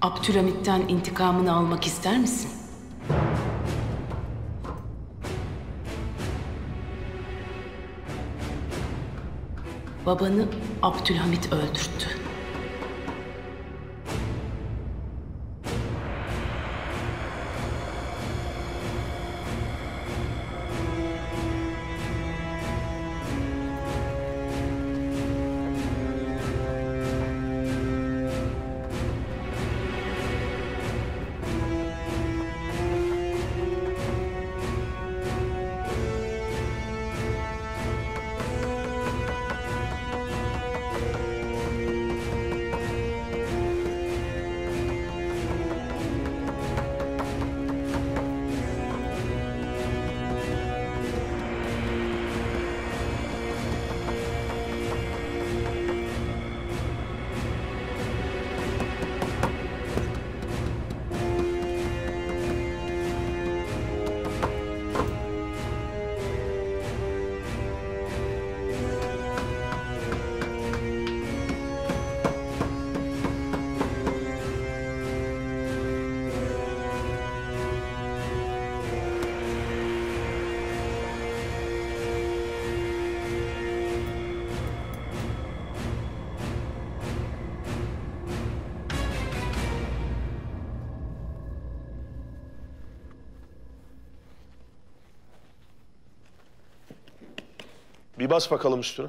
Abdülhamit'ten intikamını almak ister misin? Babanı Abdülhamit öldürttü. Bir bas bakalım üstüne.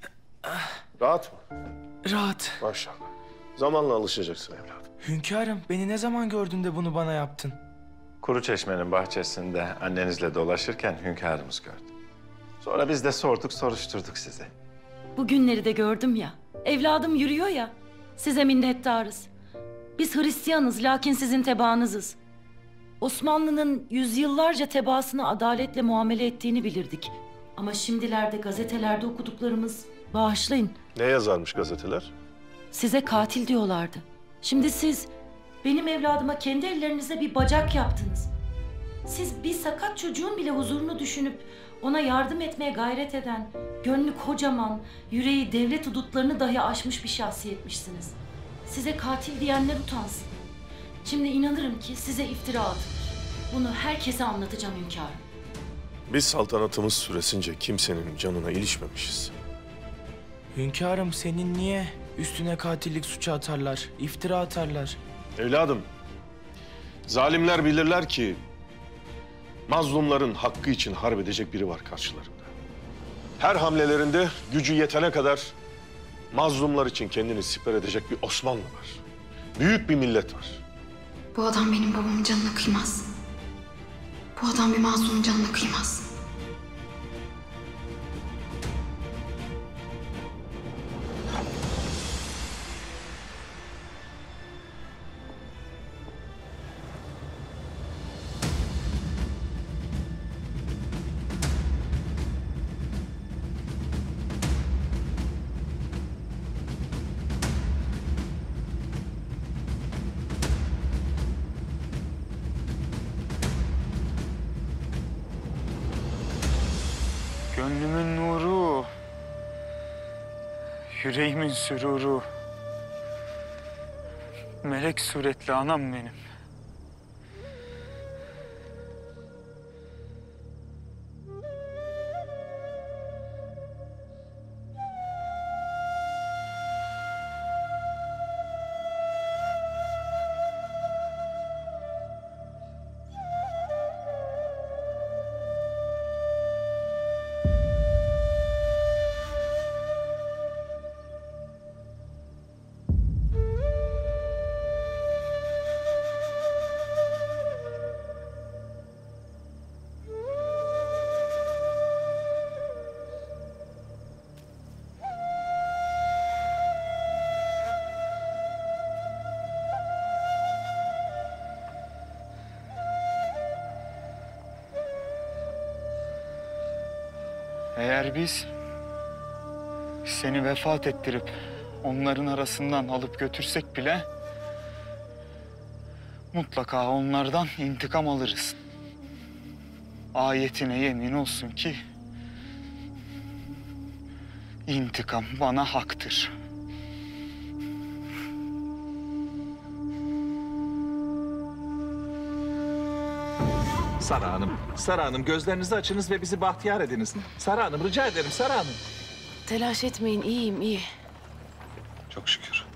Rahat mı? Rahat. Maşallah. Zamanla alışacaksın evladım. Hünkârım, beni ne zaman gördün de bunu bana yaptın? Kuruçeşme'nin bahçesinde annenizle dolaşırken hünkârımız gördü. Sonra biz de sorduk, soruşturduk sizi. Bu günleri de gördüm ya. Evladım yürüyor ya. Size minnettarız. Biz Hristiyanız lakin sizin tebaanızız. Osmanlı'nın yüzyıllarca tebaasına adaletle muamele ettiğini bilirdik. Ama şimdilerde gazetelerde okuduklarımız, bağışlayın, Ne yazarmış gazeteler? size katil diyorlardı. Şimdi siz benim evladıma kendi ellerinizle bir bacak yaptınız. Siz bir sakat çocuğun bile huzurunu düşünüp ona yardım etmeye gayret eden, gönlü kocaman, yüreği devlet hudutlarını dahi aşmış bir şahsiyetmişsiniz. Size katil diyenler utansın. Şimdi inanırım ki size iftira atılır. Bunu herkese anlatacağım hünkârım. Biz saltanatımız süresince kimsenin canına ilişmemişiz. Hünkârım, senin niye üstüne katillik suçu atarlar, iftira atarlar? Evladım, zalimler bilirler ki mazlumların hakkı için harp edecek biri var karşılarında. Her hamlelerinde gücü yetene kadar mazlumlar için kendini siper edecek bir Osmanlı var. Büyük bir millet var. Bu adam benim babamın canına kıymaz. Bu adam bir masumun canına kıymaz. Gönlümün nuru, yüreğimin süruru, melek suretli anam benim. Eğer biz seni vefat ettirip onların arasından alıp götürsek bile mutlaka onlardan intikam alırız. Ayetine yemin olsun ki intikam bana haktır. Sara Hanım gözlerinizi açınız ve bizi bahtiyar ediniz. Sara Hanım rica ederim Sara Hanım. Telaş etmeyin, iyiyim, iyi. Çok şükür.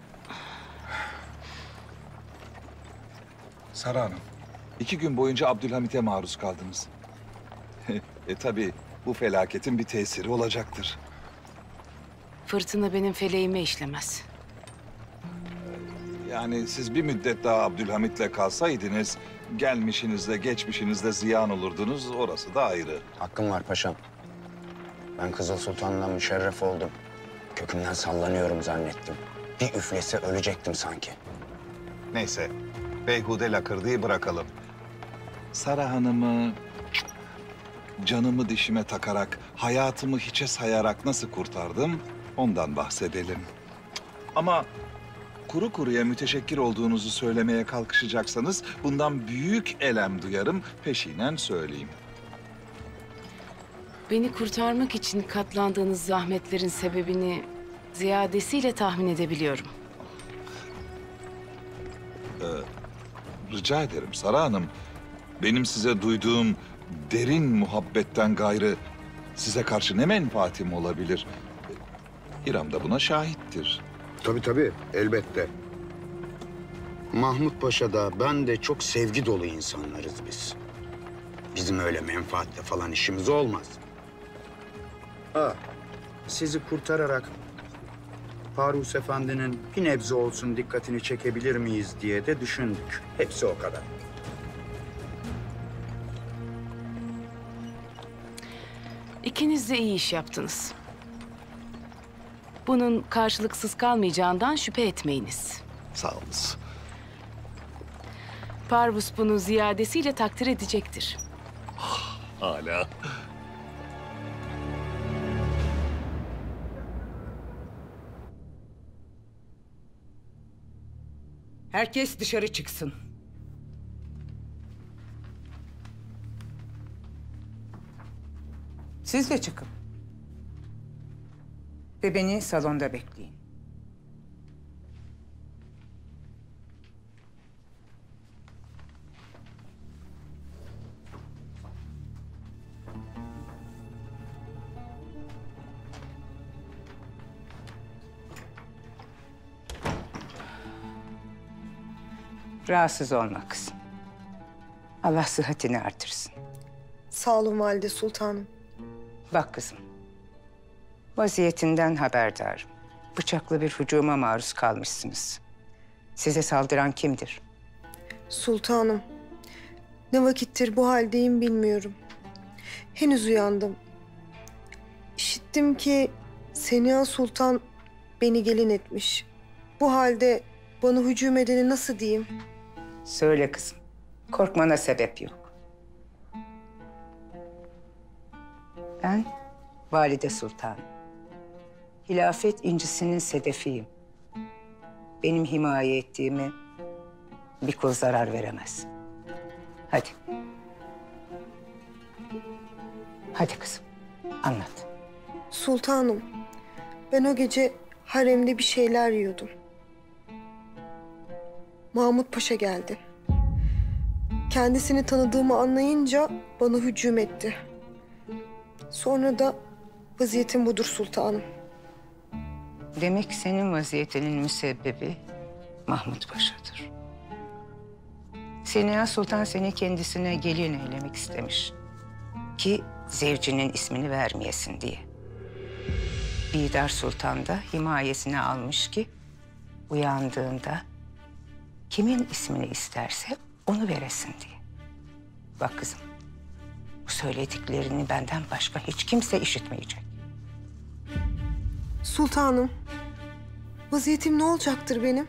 Sara Hanım, 2 gün boyunca Abdülhamit'e maruz kaldınız. Tabii bu felaketin bir tesiri olacaktır. Fırtına benim feleğime işlemez. Yani siz bir müddet daha Abdülhamit'le kalsaydınız, gelmişinizde geçmişinizde ziyan olurdunuz, orası da ayrı. Hakkım var paşam. Ben Kızıl Sultan'la müşerref oldum. Kökümden sallanıyorum zannettim. Bir üflese ölecektim sanki. Neyse, beyhude lakırdığı bırakalım. Sara Hanım'ı canımı dişime takarak, hayatımı hiçe sayarak nasıl kurtardım, ondan bahsedelim. Ama kuru kuruya müteşekkir olduğunuzu söylemeye kalkışacaksanız bundan büyük elem duyarım, peşinen söyleyeyim. Beni kurtarmak için katlandığınız zahmetlerin sebebini ziyadesiyle tahmin edebiliyorum. Rica ederim Sara Hanım. Benim size duyduğum derin muhabbetten gayrı size karşı ne menfaatim olabilir? İrem de buna şahittir. Tabii elbette. Mahmut Paşa da ben de çok sevgi dolu insanlarız biz. Bizim öyle menfaatle falan işimiz olmaz. Sizi kurtararak Farus Efendi'nin bir nebze olsun dikkatini çekebilir miyiz diye de düşündük. Hepsi o kadar. İkiniz de iyi iş yaptınız. Bunun karşılıksız kalmayacağından şüphe etmeyiniz. Sağ olunuz. Parvus bunu ziyadesiyle takdir edecektir. Hala. Herkes dışarı çıksın. Siz de çıkın. Ve beni salonda bekleyin. Rahatsız olma kızım. Allah sıhhatini artırsın. Sağ olun Valide Sultanım. Bak kızım, vaziyetinden haberdarım. Bıçaklı bir hücuma maruz kalmışsınız. Size saldıran kimdir? Sultanım, ne vakittir bu haldeyim bilmiyorum. Henüz uyandım. İşittim ki Seniha Sultan beni gelin etmiş. Bu halde bana hücum edeni nasıl diyeyim? Söyle kızım, korkmana sebep yok. Ben Valide Sultan. Hilafet incisinin sedefiyim. Benim himaye ettiğimi bir kul zarar veremez. Hadi. Hadi kızım, anlat. Sultanım, ben o gece haremde bir şeyler yiyordum. Mahmut Paşa geldi. Kendisini tanıdığımı anlayınca bana hücum etti. Sonra da vaziyetim budur sultanım. Demek senin vaziyetinin müsebbibi Mahmut Paşa'dır. Seniha Sultan seni kendisine gelin eylemek istemiş. Ki zevcinin ismini vermeyesin diye. Bidar Sultan da himayesine almış ki uyandığında kimin ismini isterse onu veresin diye. Bak kızım, bu söylediklerini benden başka hiç kimse işitmeyecek. Sultanım, vaziyetim ne olacaktır benim?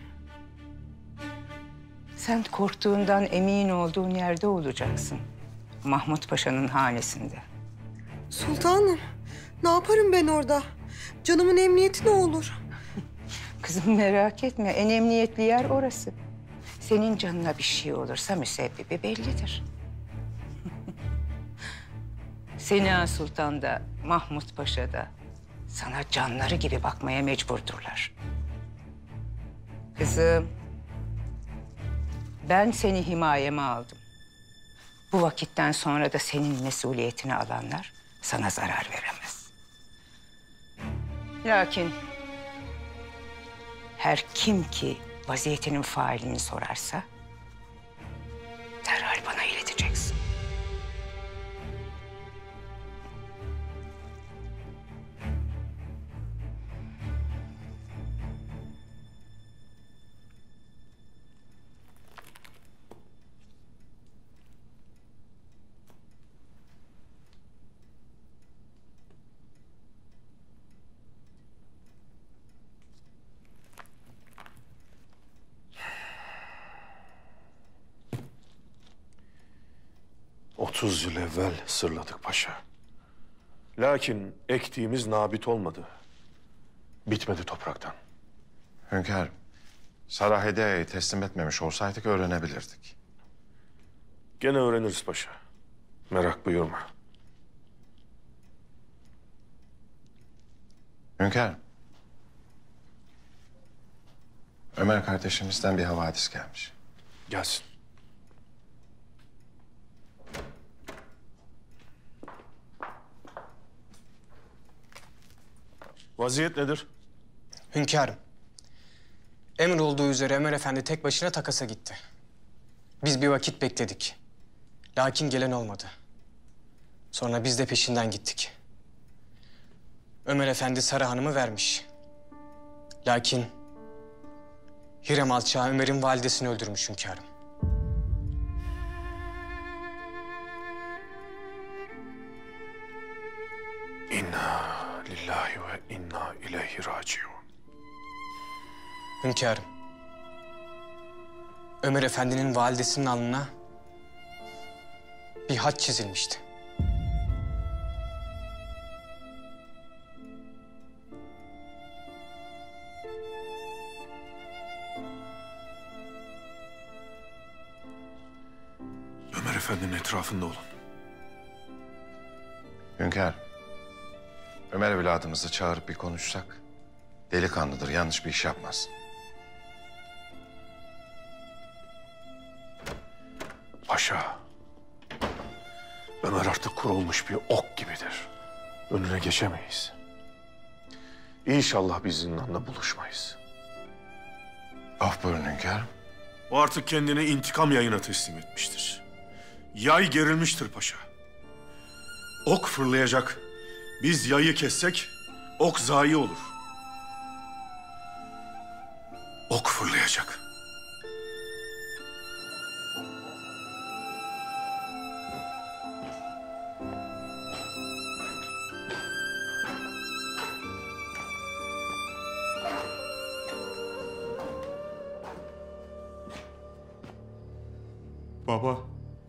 Sen korktuğundan emin olduğun yerde olacaksın. Mahmut Paşa'nın hanesinde. Sultanım, ne yaparım ben orada? Canımın emniyeti ne olur? Kızım merak etme, en emniyetli yer orası. Senin canına bir şey olursa müsebbibi bellidir. Seniha Sultan da Mahmut Paşa da sana canları gibi bakmaya mecburdurlar. Kızım, ben seni himayeme aldım. Bu vakitten sonra da senin mesuliyetini alanlar sana zarar veremez. Lakin her kim ki vaziyetinin failini sorarsa derhal bana ileteceksin. Otuz yıl evvel sırladık paşa. Lakin ektiğimiz nabit olmadı. Bitmedi topraktan. Hünkârım, Sarahediya'yı teslim etmemiş olsaydık öğrenebilirdik. Gene öğreniriz paşa. Merak buyurma. Hünkârım, Ömer kardeşimizden bir havadis gelmiş. Gelsin. Vaziyet nedir? Hünkârım, emir olduğu üzere Ömer Efendi tek başına takasa gitti. Biz bir vakit bekledik. Lakin gelen olmadı. Sonra biz de peşinden gittik. Ömer Efendi Sara Hanım'ı vermiş. Lakin Hürrem Alçağı Ömer'in validesini öldürmüş hünkârım. İnna lillahi ve inna ileyhi raciun. Hünkârım, Ömer Efendi'nin validesinin alnına bir haç çizilmişti. Ömer Efendi'nin etrafında olun. Hünkârım, Ömer evladımızı çağırıp bir konuşsak, delikanlıdır, yanlış bir iş yapmaz. Paşa, Ömer artık kurulmuş bir ok gibidir. Önüne geçemeyiz. İnşallah biz zindanla buluşmayız. Af buyurun hünkârım. O artık kendini intikam yayına teslim etmiştir. Yay gerilmiştir paşa. Ok fırlayacak. Biz yayı kessek ok zayi olur. Ok fırlayacak. Baba.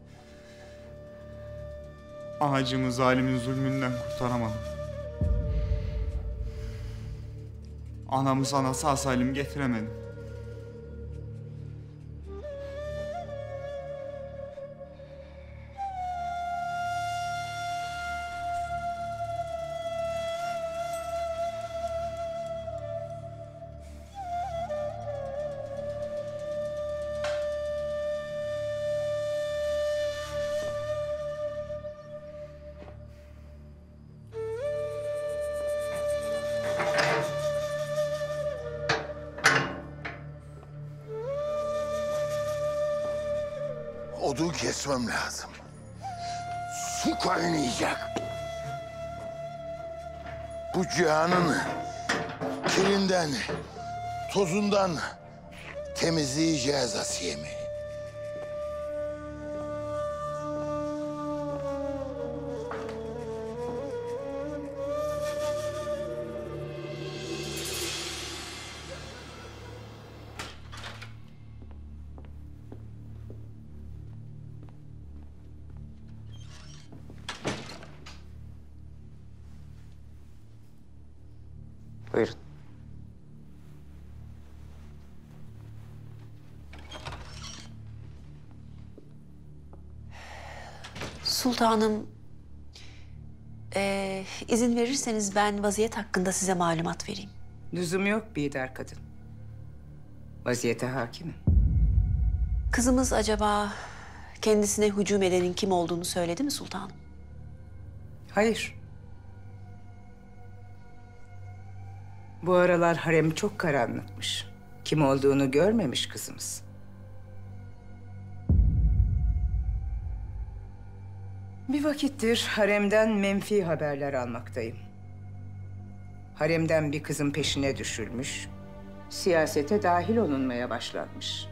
Anacığımı zalimin zulmünden kurtaramadım. Anamı sana sağ salim getiremedim. Odun kesmem lazım. Su kaynayacak. Bu cihanın kirinden, tozundan temizleyeceğiz Asiye'mi. Buyurun. Sultanım, izin verirseniz ben vaziyet hakkında size malumat vereyim. Lüzum yok Bidar kadın. Vaziyete hakimim. Kızımız acaba kendisine hücum edenin kim olduğunu söyledi mi sultanım? Hayır. Bu aralar harem çok karanlıkmış. Kim olduğunu görmemiş kızımız. Bir vakittir haremden menfi haberler almaktayım. Haremden bir kızın peşine düşülmüş, siyasete dahil olunmaya başlanmış.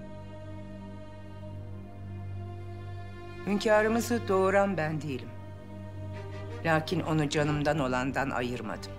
Hünkârımızı doğuran ben değilim. Lakin onu canımdan olandan ayırmadım.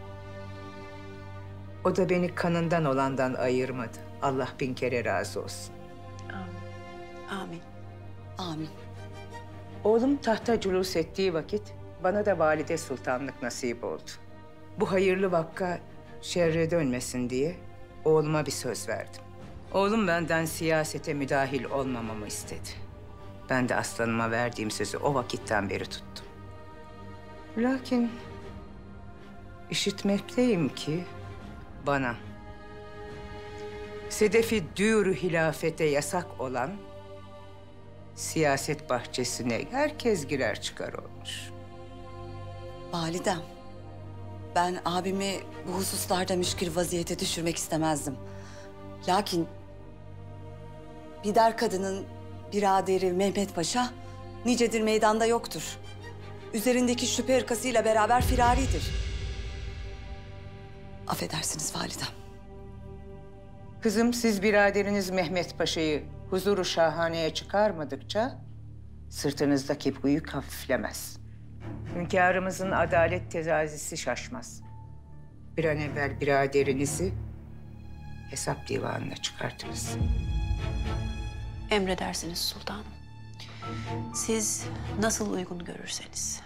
O da beni kanından olandan ayırmadı. Allah bin kere razı olsun. Amin. Amin. Oğlum tahta culus ettiği vakit bana da valide sultanlık nasip oldu. Bu hayırlı vakka şerre dönmesin diye oğluma bir söz verdim. Oğlum benden siyasete müdahil olmamamı istedi. Ben de aslanıma verdiğim sözü o vakitten beri tuttum. Lakin işitmekteyim ki bana sedefi dürü hilafete yasak olan siyaset bahçesine herkes girer çıkar olmuş. Validem, ben abimi bu hususlarda müşkil vaziyete düşürmek istemezdim. Lakin Bidar kadının biraderi Mehmet Paşa nicedir meydanda yoktur. Üzerindeki şüphe ırkasıyla beraber firaridir. Affedersiniz validem. Kızım, siz biraderiniz Mehmet Paşa'yı huzuru şahaneye çıkarmadıkça sırtınızdaki bu yük hafiflemez. Hünkârımızın adalet tezazisi şaşmaz. Bir an evvel biraderinizi hesap divanına çıkartırız. Emredersiniz sultanım. Siz nasıl uygun görürseniz.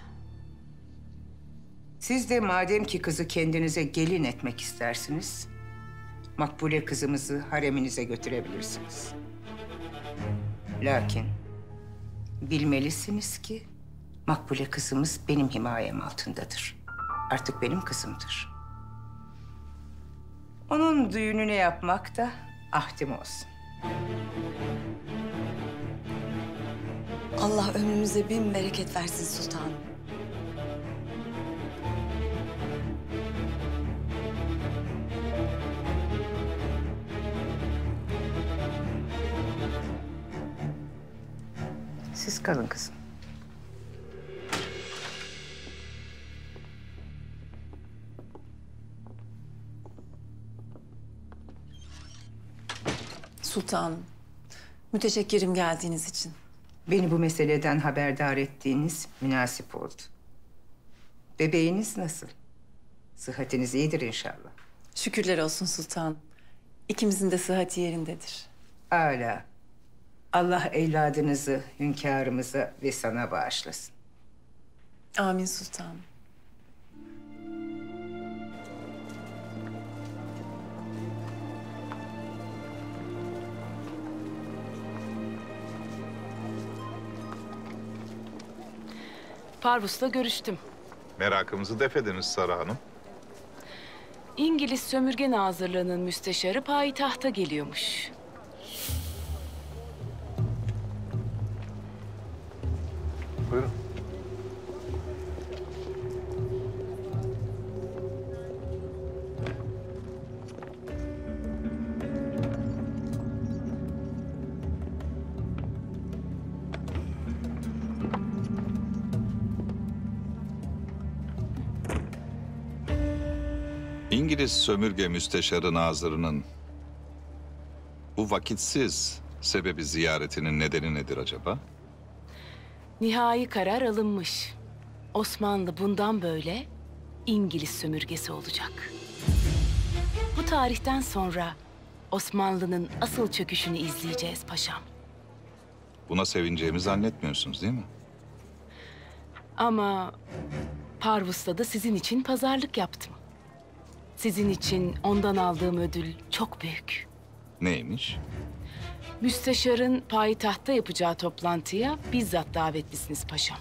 Siz de madem ki kızı kendinize gelin etmek istersiniz, Makbule kızımızı hareminize götürebilirsiniz. Lakin bilmelisiniz ki Makbule kızımız benim himayem altındadır. Artık benim kızımdır. Onun düğününü yapmak da ahdim olsun. Allah ömrünüze bin bereket versin sultanım. Siz kalın kızım. Sultanım, müteşekkirim geldiğiniz için. Beni bu meseleden haberdar ettiğiniz münasip oldu. Bebeğiniz nasıl? Sıhhatiniz iyidir inşallah. Şükürler olsun sultanım. İkimizin de sıhhati yerindedir. Âlâ. Allah evladınızı hünkârımıza ve sana bağışlasın. Amin sultanım. Parvus'la görüştüm. Merakımızı def ediniz Sara Hanım. İngiliz sömürge nazırlığının müsteşarı payitahta geliyormuş. Buyurun. İngiliz sömürge müsteşarı nazırının bu vakitsiz sebebi ziyaretinin nedeni nedir acaba? Nihai karar alınmış. Osmanlı bundan böyle İngiliz sömürgesi olacak. Bu tarihten sonra Osmanlı'nın asıl çöküşünü izleyeceğiz paşam. Buna sevineceğimi zannetmiyorsunuz değil mi? Ama Parvus'ta da sizin için pazarlık yaptım. Sizin için ondan aldığım ödül çok büyük. Neymiş? Müsteşarın payitahtta yapacağı toplantıya bizzat davetlisiniz paşam.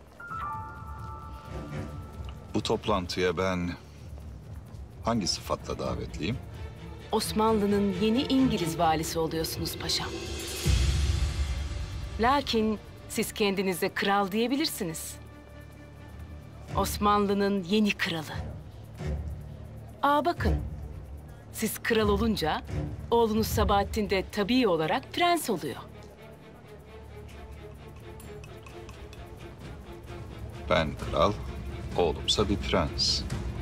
Bu toplantıya ben hangi sıfatla davetliyim? Osmanlı'nın yeni İngiliz valisi oluyorsunuz paşam. Lakin siz kendinize kral diyebilirsiniz. Osmanlı'nın yeni kralı. Bakın, siz kral olunca oğlunuz Sabahattin de tabii olarak prens oluyor. Ben kral, oğlumsa bir prens.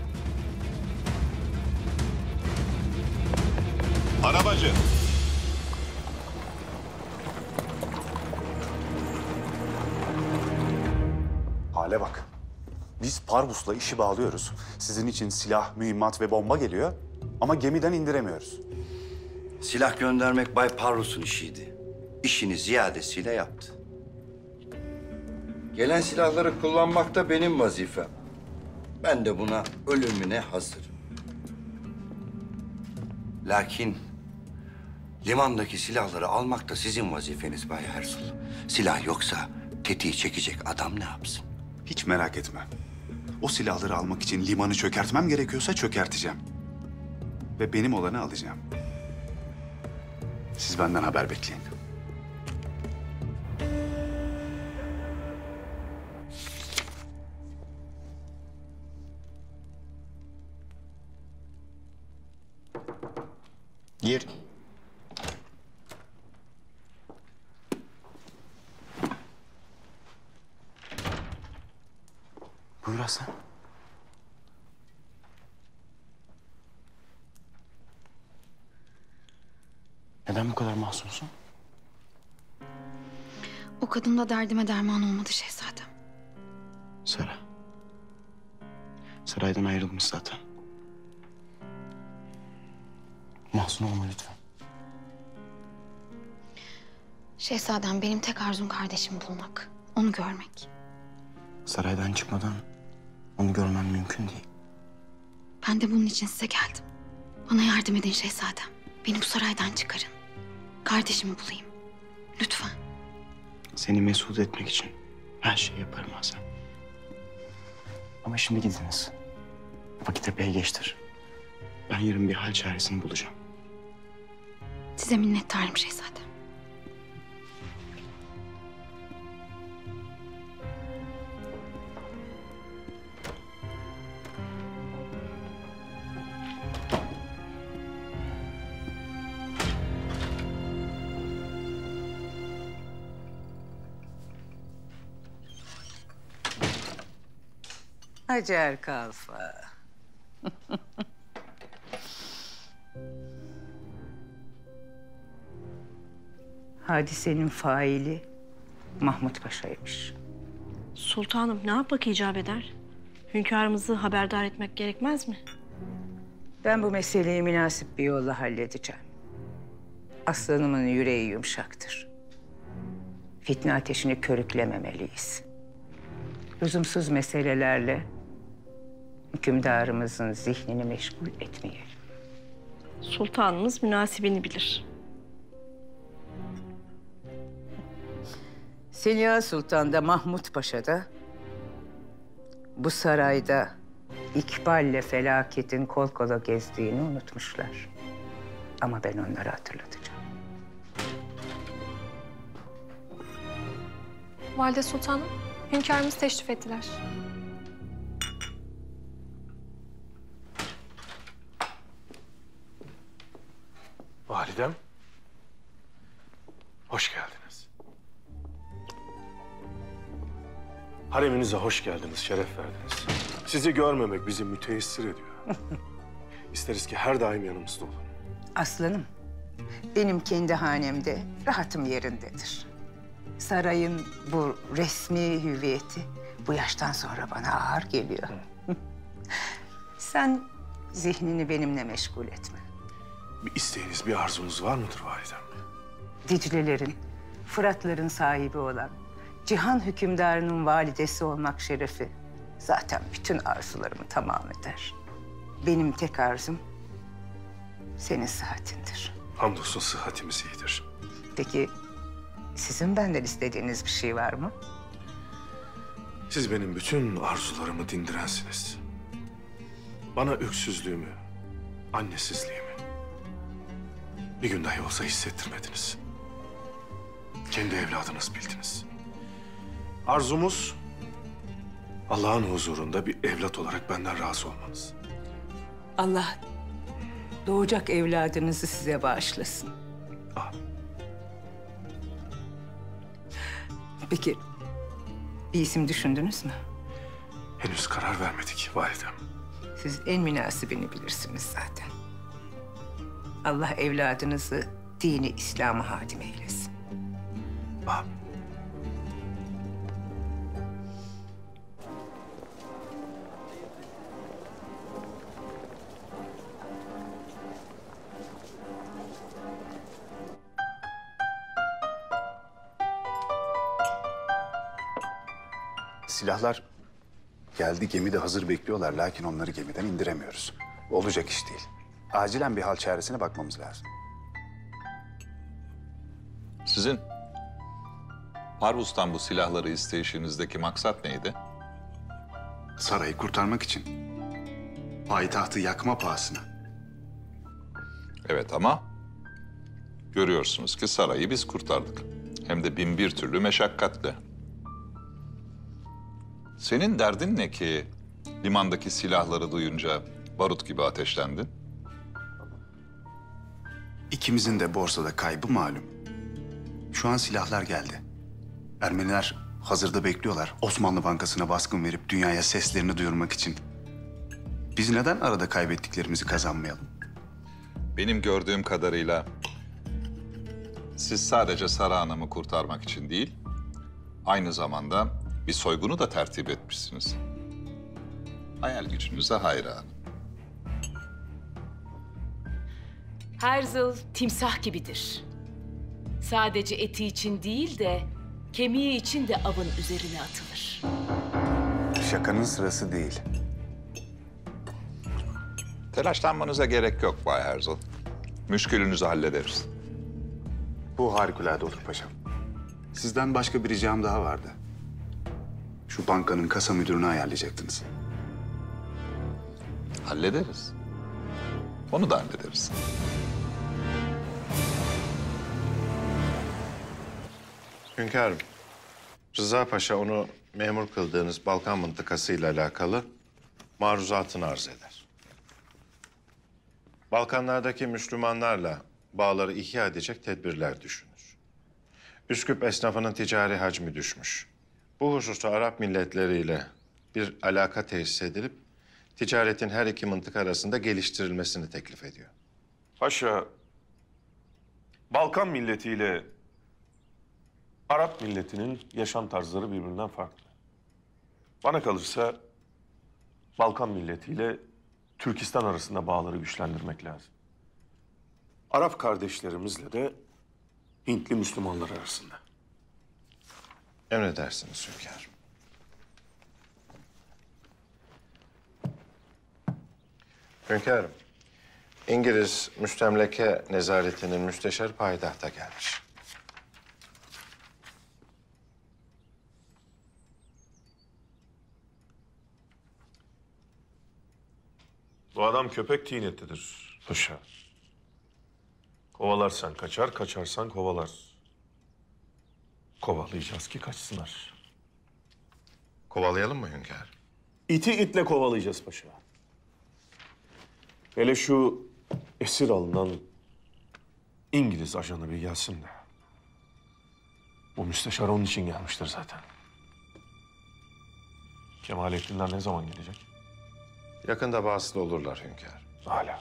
Arabacı. Hale bak. Biz Parvus'la işi bağlıyoruz. Sizin için silah, mühimmat ve bomba geliyor ama gemiden indiremiyoruz. Silah göndermek Bay Parvus'un işiydi. İşini ziyadesiyle yaptı. Gelen silahları kullanmak da benim vazifem. Ben de buna ölümüne hazırım. Lakin limandaki silahları almak da sizin vazifeniz Bay Ersul. Silah yoksa tetiği çekecek adam ne yapsın? Hiç merak etme. O silahları almak için limanı çökertmem gerekiyorsa çökerteceğim. Ve benim olanı alacağım. Siz benden haber bekleyin. Gir. Buyur Aslan. Neden bu kadar mahzunsun? O kadın da derdime derman olmadı şehzadem. Sara. Saraydan ayrılmış zaten. Mahzun olma lütfen. Şehzadem benim tek arzum kardeşimi bulmak. Onu görmek. Saraydan çıkmadan onu görmem mümkün değil. Ben de bunun için size geldim. Bana yardım edin şehzadem. Beni bu saraydan çıkarın. Kardeşimi bulayım. Lütfen. Seni mesut etmek için her şeyi yaparım Hasan. Ama şimdi gidiniz. Vakit epey geçtir. Ben yarın bir hal çaresini bulacağım. Size minnettarım şehzadem. Hacer Kalfa. Hadisenin faili Mahmut Paşa'ymış. Sultanım ne yapmak icap eder? Hünkârımızı haberdar etmek gerekmez mi? Ben bu meseleyi münasip bir yolla halledeceğim. Aslanımın yüreği yumuşaktır. Fitne ateşini körüklememeliyiz. Lüzumsuz meselelerle hükümdarımızın zihnini meşgul etmeyelim. Sultanımız münasibini bilir. Seniha Sultan da Mahmut Paşa da bu sarayda İkbal'le felaketin kol kola gezdiğini unutmuşlar. Ama ben onları hatırlatacağım. Valide Sultanım, hünkârımız teşrif ettiler. Validem, hoş geldiniz. Hareminize hoş geldiniz, şeref verdiniz. Sizi görmemek bizi müteessir ediyor. İsteriz ki her daim yanımızda olun. Aslanım, benim kendi hanemde rahatım yerindedir. Sarayın bu resmi hüviyeti bu yaştan sonra bana ağır geliyor. Sen zihnini benimle meşgul etme. Bir isteğiniz, bir arzunuz var mıdır validem? Dicle'lerin, Fırat'ların sahibi olan cihan hükümdarının validesi olmak şerefi zaten bütün arzularımı tamam eder. Benim tek arzum senin sıhhatindir. Hamdolsun sıhhatimiz iyidir. Peki sizin benden istediğiniz bir şey var mı? Siz benim bütün arzularımı dindirensiniz. Bana öksüzlüğümü, annesizliğimi bir gün dahi olsa hissettirmediniz. kendi evladınız bildiniz. Arzumuz Allah'ın huzurunda bir evlat olarak benden razı olmanız. Allah doğacak evladınızı size bağışlasın. Peki bir isim düşündünüz mü? Henüz karar vermedik validem. Siz en münasibini bilirsiniz zaten. Allah evladınızı dini İslam'a hadim eylesin. Silahlar geldi, gemide hazır bekliyorlar. Lakin onları gemiden indiremiyoruz. Olacak iş değil. Acilen bir hal çaresine bakmamız lazım. Sizin Parvus'tan bu silahları isteyişinizdeki maksat neydi? Sarayı kurtarmak için. Payitahtı yakma pahasına. Evet ama görüyorsunuz ki sarayı biz kurtardık. Hem de bin bir türlü meşakkatle. Senin derdin ne ki limandaki silahları duyunca barut gibi ateşlendin? İkimizin de borsada kaybı malum. Şu an silahlar geldi. Ermeniler hazırda bekliyorlar. Osmanlı Bankası'na baskın verip dünyaya seslerini duyurmak için. Biz neden arada kaybettiklerimizi kazanmayalım? Benim gördüğüm kadarıyla siz sadece Sara Hanım'ı kurtarmak için değil, aynı zamanda bir soygunu da tertip etmişsiniz. Hayal gücünüze hayranım. Herzl timsah gibidir. Sadece eti için değil de kemiği için de avın üzerine atılır. Şakanın sırası değil. Telaşlanmanıza gerek yok Bay Herzl. Müşkülünüzü hallederiz. Bu harikulade olur paşam. Sizden başka bir ricam daha vardı. Şu bankanın kasa müdürünü ayarlayacaktınız. Hallederiz. Onu da hallederiz. Hünkârım, Rıza Paşa onu memur kıldığınız Balkan mıntıkasıyla alakalı maruzatını arz eder. Balkanlardaki Müslümanlarla bağları ihya edecek tedbirler düşünür. Üsküp esnafının ticari hacmi düşmüş. Bu hususta Arap milletleriyle bir alaka tesis edilip ticaretin her iki mıntıka arasında geliştirilmesini teklif ediyor. Paşa, Balkan milletiyle Arap milletinin yaşam tarzları birbirinden farklı. Bana kalırsa Balkan milletiyle Türkistan arasında bağları güçlendirmek lazım. Arap kardeşlerimizle de Hintli Müslümanlar arasında. Emredersiniz hünkârım. Hünkârım, İngiliz müstemleke nezaretinin müsteşarı payitahta gelmiş. Bu adam köpek tinetlidir paşa. Kovalarsan kaçar, kaçarsan kovalar. Kovalayacağız ki kaçsınlar. Kovalayalım mı hünkârım? İti itle kovalayacağız paşa. Hele şu esir alınan İngiliz ajanı bir gelsin de. Bu müsteşar onun için gelmiştir zaten. Kemalettinler ne zaman gelecek? Yakında vasıta olurlar hünkârım. Hala.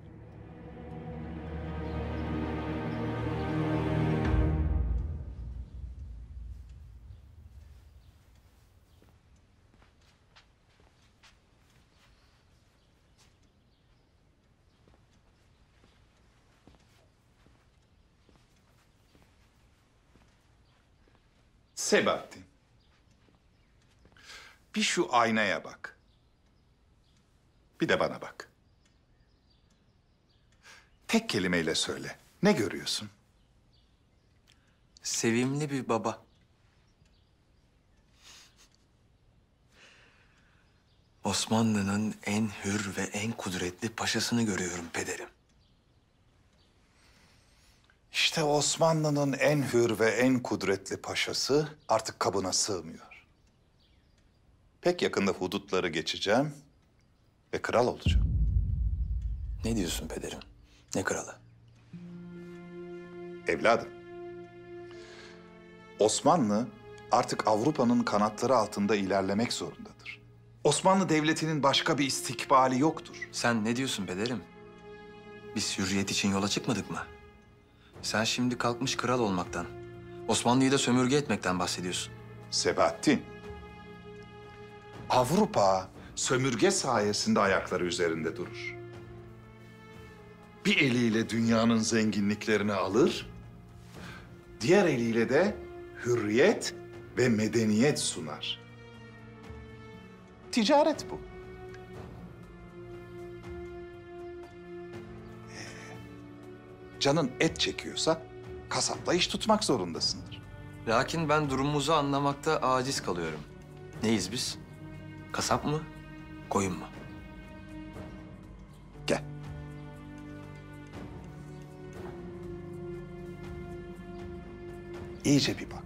Sebahattin. Bir şu aynaya bak. Bir de bana bak. Tek kelimeyle söyle. Ne görüyorsun? Sevimli bir baba. Osmanlı'nın en hür ve en kudretli paşasını görüyorum pederim. İşte Osmanlı'nın en hür ve en kudretli paşası artık kabına sığmıyor. Pek yakında hudutları geçeceğim ve kral olacağım. Ne diyorsun pederim? Ne kralı? Evladım, Osmanlı artık Avrupa'nın kanatları altında ilerlemek zorundadır. Osmanlı Devleti'nin başka bir istikbali yoktur. Sen ne diyorsun pederim? Biz hürriyet için yola çıkmadık mı? Sen şimdi kalkmış kral olmaktan, Osmanlı'yı da sömürge etmekten bahsediyorsun. Sebahattin, Avrupa sömürge sayesinde ayakları üzerinde durur. Bir eliyle dünyanın zenginliklerini alır, diğer eliyle de hürriyet ve medeniyet sunar. Ticaret bu. Canın et çekiyorsa kasapla iş tutmak zorundasındır. Lakin ben durumumuzu anlamakta aciz kalıyorum. Neyiz biz? Kasap mı, koyun mu? Gel. İyice bir bak.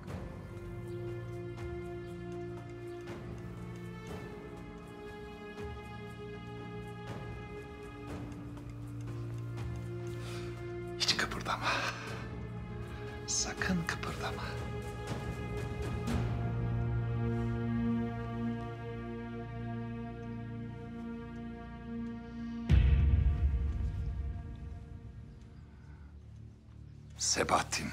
Hiç kıpırdama. Sakın kıpırdama. Sebahattin.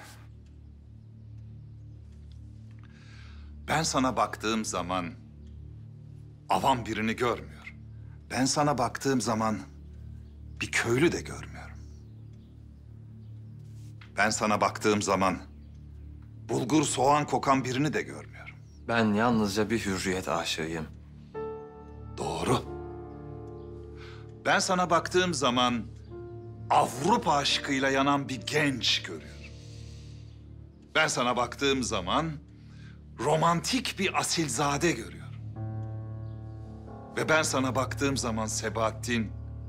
Ben sana baktığım zaman avam birini görmüyorum. Ben sana baktığım zaman bir köylü de görmüyorum. Ben sana baktığım zaman bulgur soğan kokan birini de görmüyorum. Ben yalnızca bir hürriyet aşığıyım. Doğru. Ben sana baktığım zaman Avrupa aşkıyla yanan bir genç görüyorum. Ben sana baktığım zaman romantik bir asilzade görüyorum. Ve ben sana baktığım zaman Sebahattin,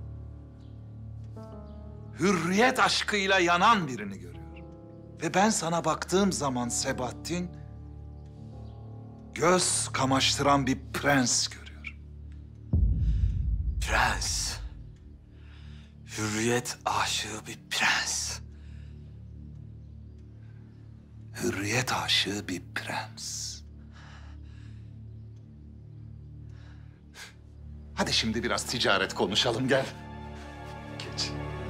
hürriyet aşkıyla yanan birini görüyorum. Ve ben sana baktığım zaman Sebahattin, göz kamaştıran bir prens görüyorum. Prens. Hürriyet aşığı bir prens. Hürriyet aşığı bir prens. Hadi şimdi biraz ticaret konuşalım, gel. Geç.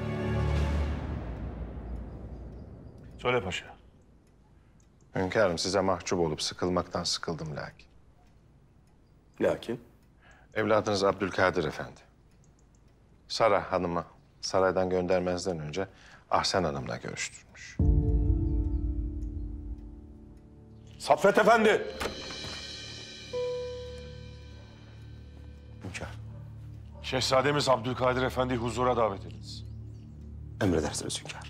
Söyle paşa. Hünkârım, size mahcup olup sıkılmaktan sıkıldım lakin. Lakin? Evladınız Abdülkadir Efendi. Sara Hanım'ı saraydan göndermezden önce Ahsen Hanım'la görüştürmüş. Saffet Efendi! Hünkâr. Şehzademiz Abdülkadir Efendi'yi huzura davet ediniz. Emredersiniz hünkâr.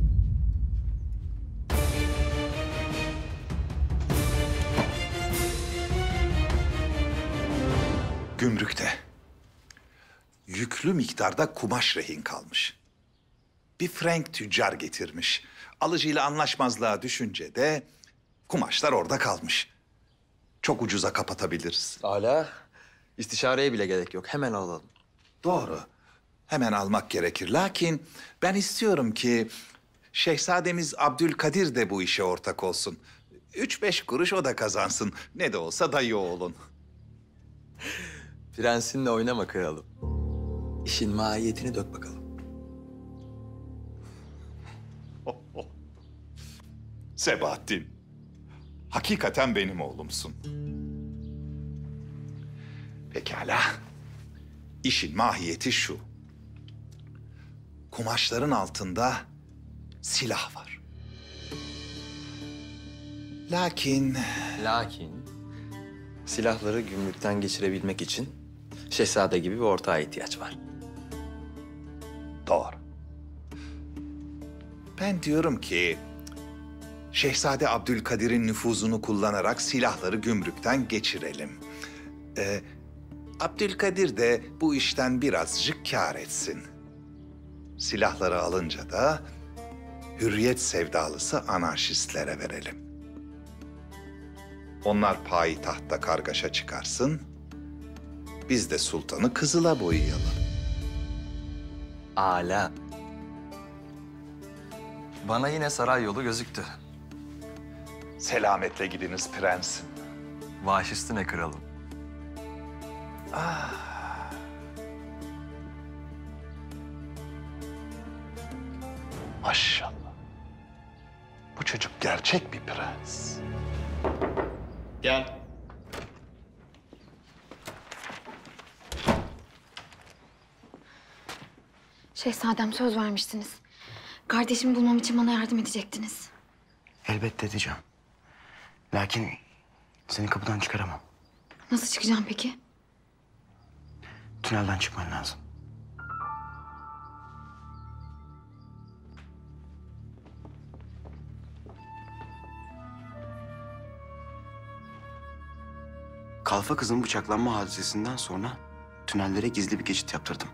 Gümrükte yüklü miktarda kumaş rehin kalmış. Bir Frank tüccar getirmiş. Alıcıyla anlaşmazlığa düşünce de kumaşlar orada kalmış. Çok ucuza kapatabiliriz. Hala istişareye bile gerek yok. Hemen alalım. Doğru. Hemen almak gerekir. Lakin ben istiyorum ki Şehzademiz Abdülkadir de bu işe ortak olsun. 3-5 kuruş o da kazansın. Ne de olsa dayı oğlun. Prensinle oynama kralım. İşin mahiyetini dök bakalım. Sebahattin, hakikaten benim oğlumsun. Pekala. İşin mahiyeti şu. Kumaşların altında silah var. Lakin silahları gümrükten geçirebilmek için şehzade gibi bir ortağa ihtiyaç var. Doğru. Ben diyorum ki Şehzade Abdülkadir'in nüfuzunu kullanarak silahları gümrükten geçirelim. Abdülkadir de bu işten birazcık kâr etsin. Silahları alınca da hürriyet sevdalısı anarşistlere verelim. Onlar payitahtta kargaşa çıkarsın, biz de sultanı kızıla boyayalım. Ala. Bana yine saray yolu gözüktü. Selametle gidiniz prensim. Baş üstüne kralım. Maşallah. Bu çocuk gerçek bir prens. Gel. Şehzadem söz vermiştiniz. Kardeşimi bulmam için bana yardım edecektiniz. Elbette edeceğim. Lakin seni kapıdan çıkaramam. Nasıl çıkacağım peki? Tünelden çıkman lazım. Kalfa kızın bıçaklanma hadisesinden sonra tünellere gizli bir geçit yaptırdım.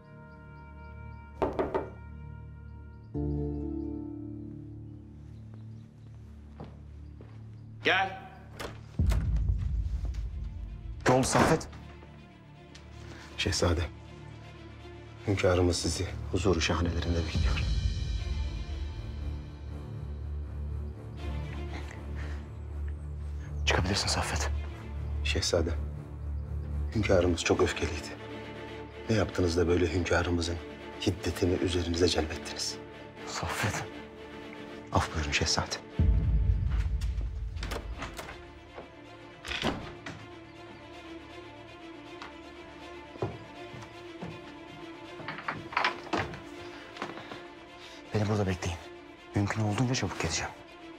Gel. Ne oldu Saffet? Şehzade, hünkârımız sizi huzuru şahanelerinde bekliyor. Çıkabilirsin Saffet. Şehzade, hünkârımız çok öfkeliydi. Ne yaptınız da böyle hünkârımızın hiddetini üzerinize celbettiniz? Saffet. Af buyurun şehzade. Beni burada bekleyin. Mümkün olduğunca çabuk geleceğim.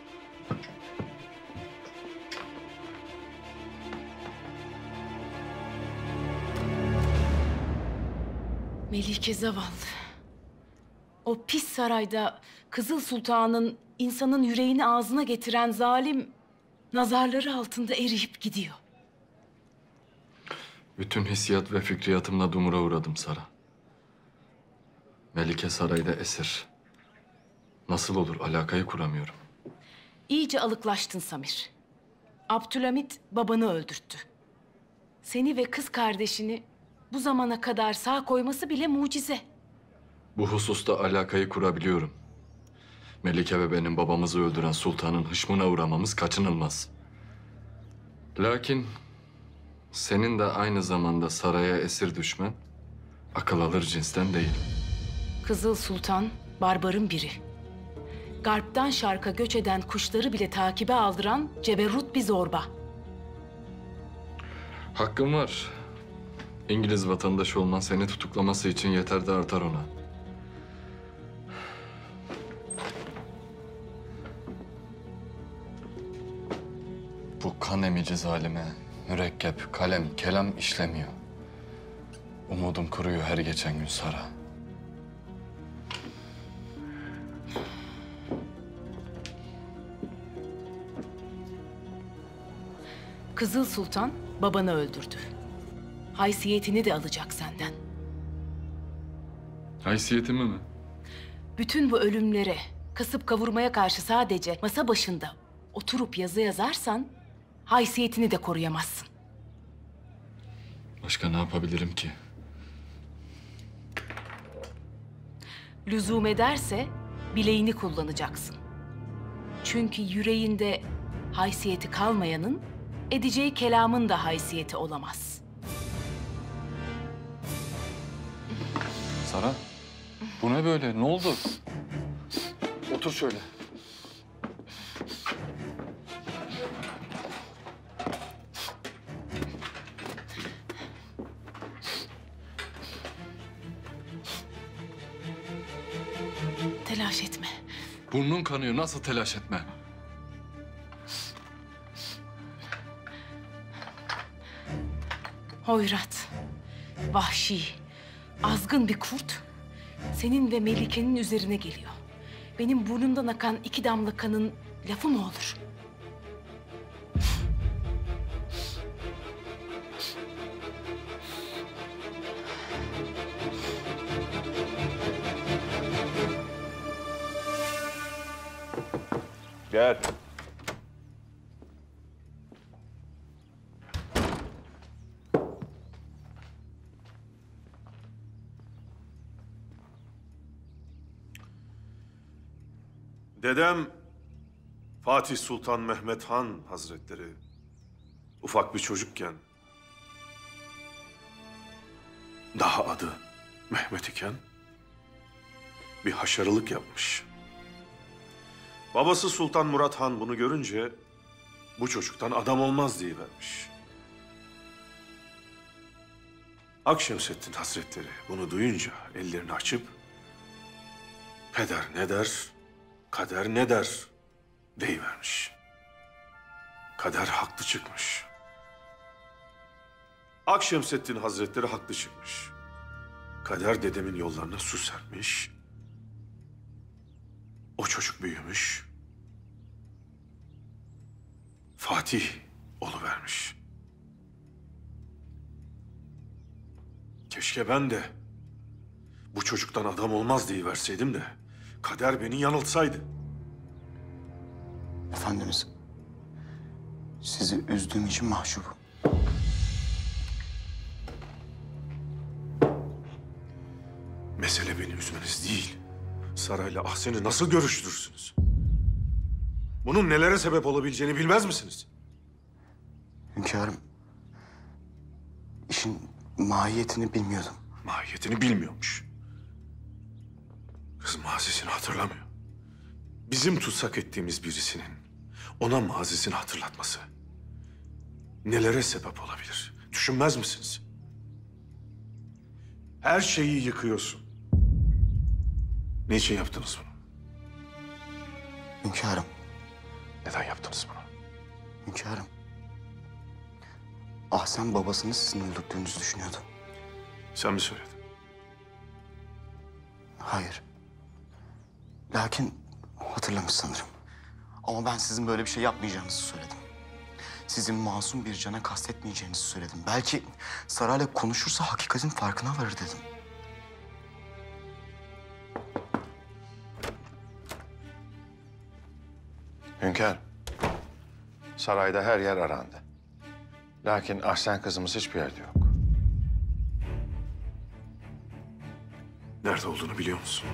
Melike zavallı. O pis sarayda Kızıl Sultan'ın insanın yüreğini ağzına getiren zalim nazarları altında eriyip gidiyor. Bütün hissiyat ve fikriyatımla dumura uğradım Sara. Melike sarayda esir. Nasıl olur alakayı kuramıyorum. İyice alıklaştın Samir. Abdülhamit babanı öldürttü. Seni ve kız kardeşini bu zamana kadar sağ koyması bile mucize. Bu hususta alakayı kurabiliyorum. Melike ve benim babamızı öldüren sultanın hışmına uğramamız kaçınılmaz. Lakin senin de aynı zamanda saraya esir düşmen akıl alır cinsten değil. Kızıl Sultan barbarın biri. Garptan şarka göç eden kuşları bile takibe aldıran ceberrut bir zorba. Hakkım var. İngiliz vatandaşı olman seni tutuklaması için yeter de artar ona. Bu kan emici zalime mürekkep, kalem, kelam işlemiyor. Umudum kuruyor her geçen gün Sara. Kızıl Sultan babanı öldürdü. Haysiyetini de alacak senden. Haysiyetimi mi? Bütün bu ölümlere, kasıp kavurmaya karşı sadece masa başında oturup yazı yazarsan haysiyetini de koruyamazsın. Başka ne yapabilirim ki? Lüzum ederse bileğini kullanacaksın. Çünkü yüreğinde haysiyeti kalmayanın edeceği kelamın da haysiyeti olamaz. Sara, bu ne böyle? Ne oldu? Otur şöyle. Telaş etme. Burnun kanıyor. Nasıl telaş etme? Hoyrat, vahşi, azgın bir kurt senin ve Melike'nin üzerine geliyor. Benim burnumdan akan 2 damla kanın lafı mı olur? Gel. Dedem Fatih Sultan Mehmet Han Hazretleri ufak bir çocukken, daha adı Mehmet iken bir haşarılık yapmış. Babası Sultan Murat Han bunu görünce bu çocuktan adam olmaz diyivermiş. Akşemseddin Hazretleri bunu duyunca ellerini açıp peder ne der, kader ne der deyivermiş. Kader haklı çıkmış. Akşemseddin Hazretleri haklı çıkmış. Kader dedemin yollarına su serpmiş. O çocuk büyümüş. Fatih oluvermiş. Keşke ben de bu çocuktan adam olmaz deyiverseydim de kader beni yanıltsaydı. Efendimiz, sizi üzdüğüm için mahcubum. Mesele beni üzmeniz değil. Sarayla Ahsen'i nasıl görüştürürsünüz? Bunun nelere sebep olabileceğini bilmez misiniz? Hünkârım, işin mahiyetini bilmiyordum. Mahiyetini bilmiyormuş. Kız mazisini hatırlamıyor. Bizim tutsak ettiğimiz birisinin ona mazisini hatırlatması nelere sebep olabilir? Düşünmez misiniz? Her şeyi yıkıyorsun. Niçin yaptınız bunu? Hünkârım. Neden yaptınız bunu? Hünkârım. Ahsen babasını sizin öldürdüğünüzü düşünüyordu. Sen mi söyledin? Hayır. Lakin hatırlamış sanırım. Ama ben sizin böyle bir şey yapmayacağınızı söyledim. Sizin masum bir cana kastetmeyeceğinizi söyledim. Belki sarayla konuşursa hakikatin farkına varır dedim. Hünkâr, sarayda her yer arandı. Lakin Ahsen kızımız hiçbir yerde yok. Nerede olduğunu biliyor musun?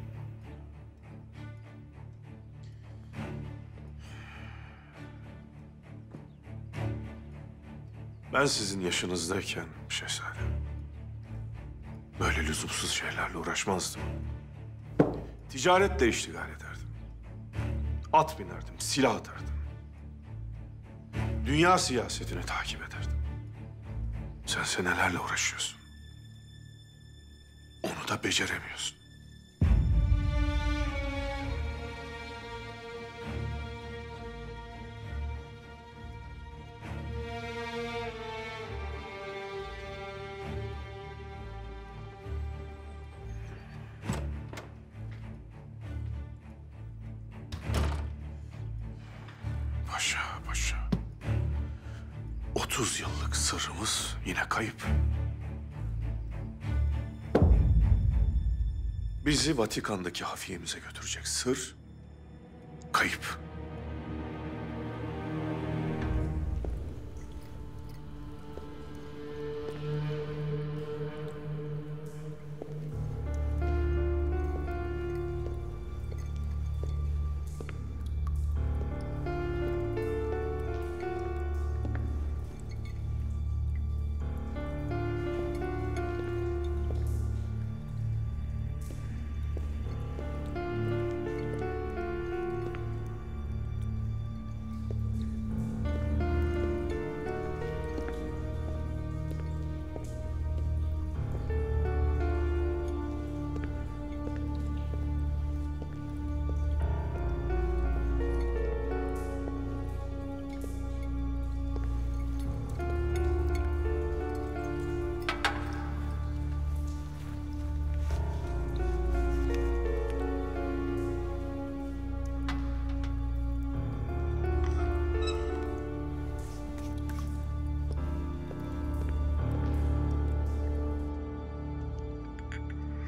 Ben sizin yaşınızdayken şehzadem, böyle lüzumsuz şeylerle uğraşmazdım. Ticaretle iştigal ederdim. At binerdim, silah atardım. Dünya siyasetini takip ederdim. Sen senelerle uğraşıyorsun. Onu da beceremiyorsun. Paşa, paşa. 30 yıllık sırrımız yine kayıp. Bizi Vatikan'daki hafiyemize götürecek sır kayıp.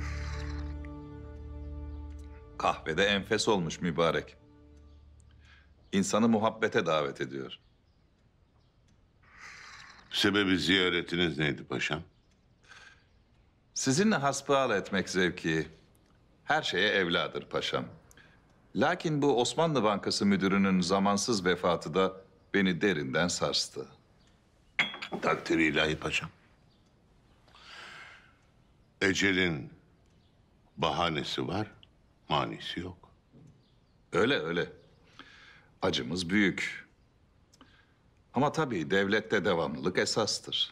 Kahvede enfes olmuş mübarek. İnsanı muhabbete davet ediyor. Sebebi ziyaretiniz neydi paşam? Sizinle hasbihal etmek zevki her şeye evladır paşam. Lakin bu Osmanlı Bankası müdürünün zamansız vefatı da beni derinden sarstı. Takdir ilahi paşam. Ecelin bahanesi var, manisi yok. Öyle öyle. Acımız büyük. Ama tabii devlette devamlılık esastır.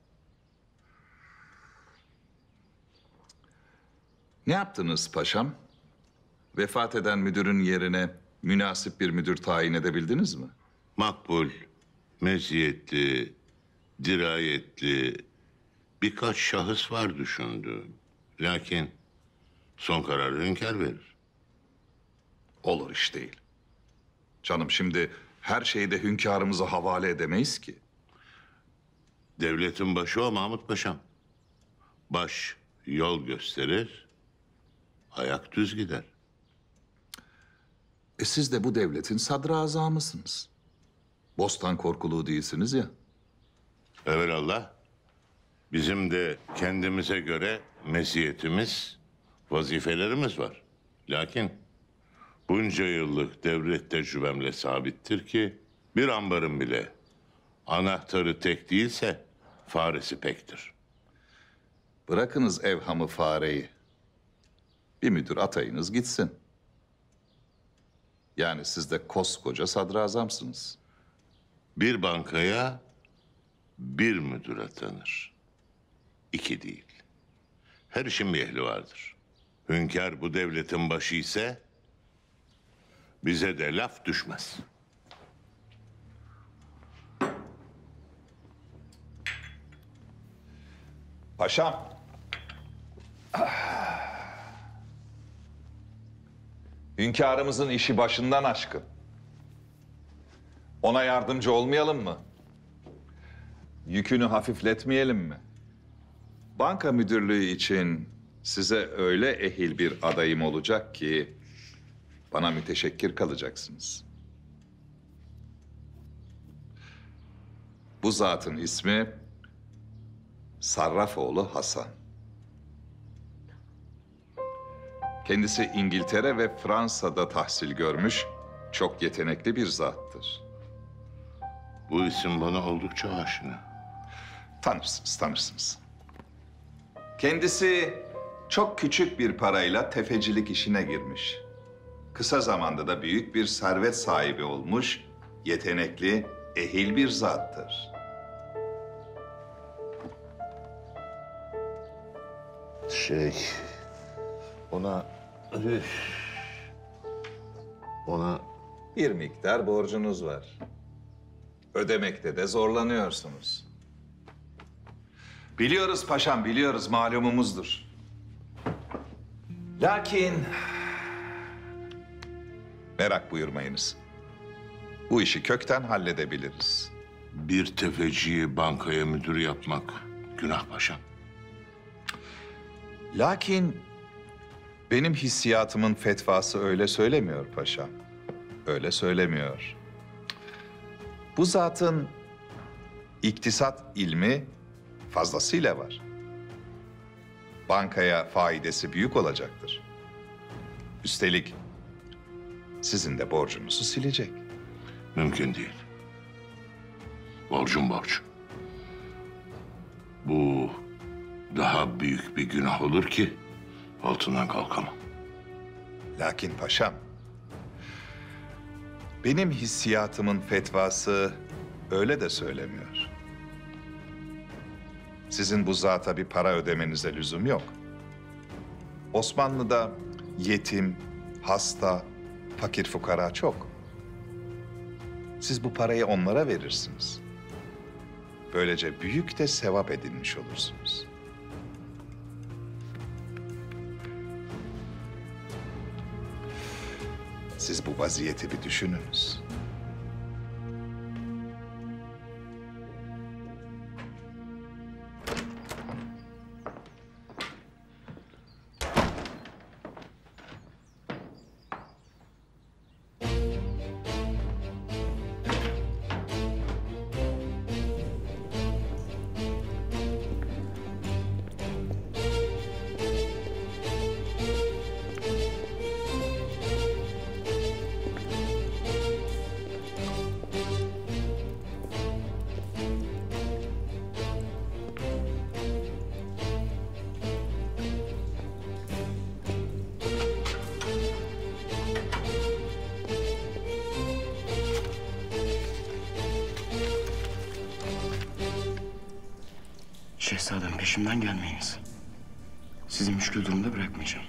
Ne yaptınız paşam? Vefat eden müdürün yerine münasip bir müdür tayin edebildiniz mi? Makbul, meziyetli, dirayetli birkaç şahıs var düşündüm. Lakin son kararı hünkâr verir. Olur iş değil. Canım şimdi her şeyi de hünkârımıza havale edemeyiz ki. Devletin başı o Mahmut Paşam. Baş yol gösterir, ayak düz gider. Siz de bu devletin sadrazamısınız. Bostan korkuluğu değilsiniz ya. Evelallah, bizim de kendimize göre meziyetimiz, vazifelerimiz var. Lakin bunca yıllık devlet tecrübemle sabittir ki bir ambarın bile anahtarı tek değilse faresi pektir. Bırakınız evhamı fareyi. Bir müdür atayınız gitsin. Yani siz de koskoca sadrazamsınız. Bir bankaya bir müdür atanır. İki değil. Her işin bir ehli vardır. Hünkâr bu devletin başı ise bize de laf düşmez. Paşam. Hünkârımızın işi başından aşkın. Ona yardımcı olmayalım mı? Yükünü hafifletmeyelim mi? Banka müdürlüğü için size öyle ehil bir adayım olacak ki bana müteşekkir kalacaksınız. Bu zatın ismi Sarrafoğlu Hasan. Kendisi İngiltere ve Fransa'da tahsil görmüş, çok yetenekli bir zattır. Bu isim bana oldukça aşina. Tanırsınız, tanırsınız. Kendisi çok küçük bir parayla tefecilik işine girmiş. Kısa zamanda da büyük bir servet sahibi olmuş, yetenekli, ehil bir zattır. Ona bir miktar borcunuz var. Ödemekte de zorlanıyorsunuz. Biliyoruz paşam, biliyoruz, malumumuzdur. Lakin merak buyurmayınız. Bu işi kökten halledebiliriz. Bir tefeciyi bankaya müdür yapmak günah paşam. Lakin benim hissiyatımın fetvası öyle söylemiyor paşam. Öyle söylemiyor. Bu zatın iktisat ilmi fazlasıyla var. Bankaya faidesi büyük olacaktır. Üstelik sizin de borcunuzu silecek. Mümkün değil. Borcum borç. Bu daha büyük bir günah olur ki altından kalkamam. Lakin paşam, benim hissiyatımın fetvası öyle de söylemiyor. Sizin bu zata bir para ödemenize lüzum yok. Osmanlı'da yetim, hasta, fakir fukara çok. Siz bu parayı onlara verirsiniz. Böylece büyük de sevap edinmiş olursunuz. Siz bu vaziyeti bir düşününüz. Şehzadem peşimden gelmeyiniz. Sizi müşkül durumda bırakmayacağım.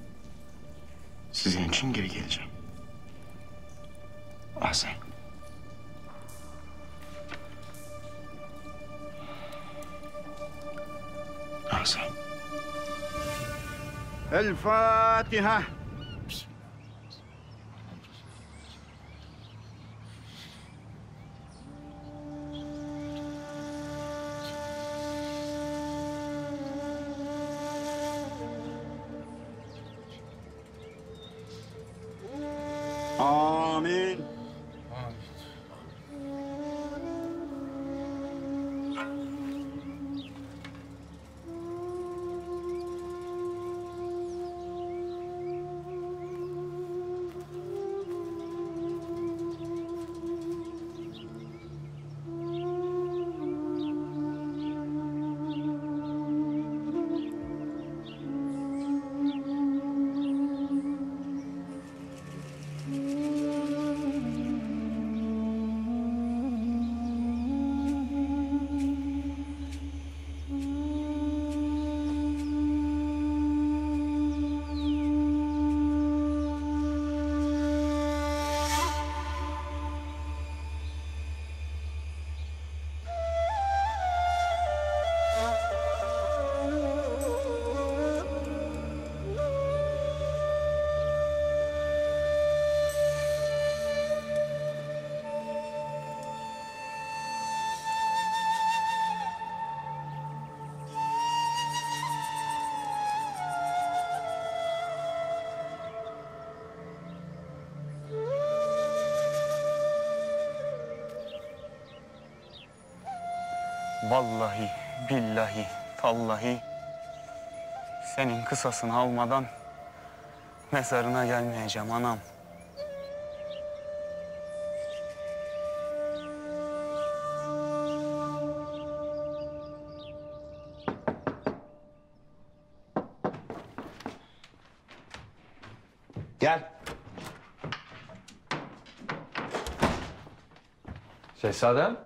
Sizin için geri geleceğim. Ahsen. Ahsen. El Fatiha. Amin. Vallahi, billahi, tallahi senin kısasını almadan mezarına gelmeyeceğim anam. Gel. Şehzadem.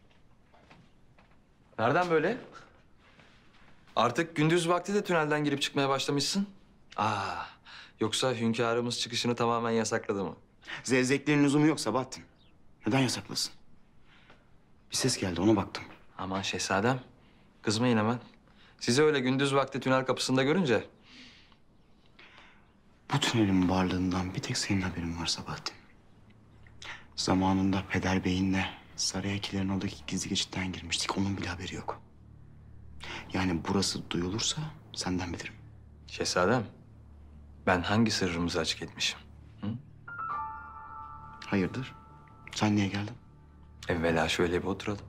Nereden böyle? Artık gündüz vakti de tünelden girip çıkmaya başlamışsın. Yoksa hünkârımız çıkışını tamamen yasakladı mı? Zevzeklerin lüzumu yok Sabahattin. Neden yasaklasın? Bir ses geldi, ona baktım. Aman şehzadem, kızmayın hemen. Sizi öyle gündüz vakti tünel kapısında görünce... Bu tünelin varlığından bir tek senin haberin var Sabahattin. Zamanında Peder Bey'inle Sarayyakilerin oradaki gizli geçitten girmiştik. Onun bile haberi yok. Yani burası duyulursa senden bilirim. Şehzadem, ben hangi sırrımızı açık etmişim? Hı? Hayırdır? Sen niye geldin? Evvela şöyle bir oturalım.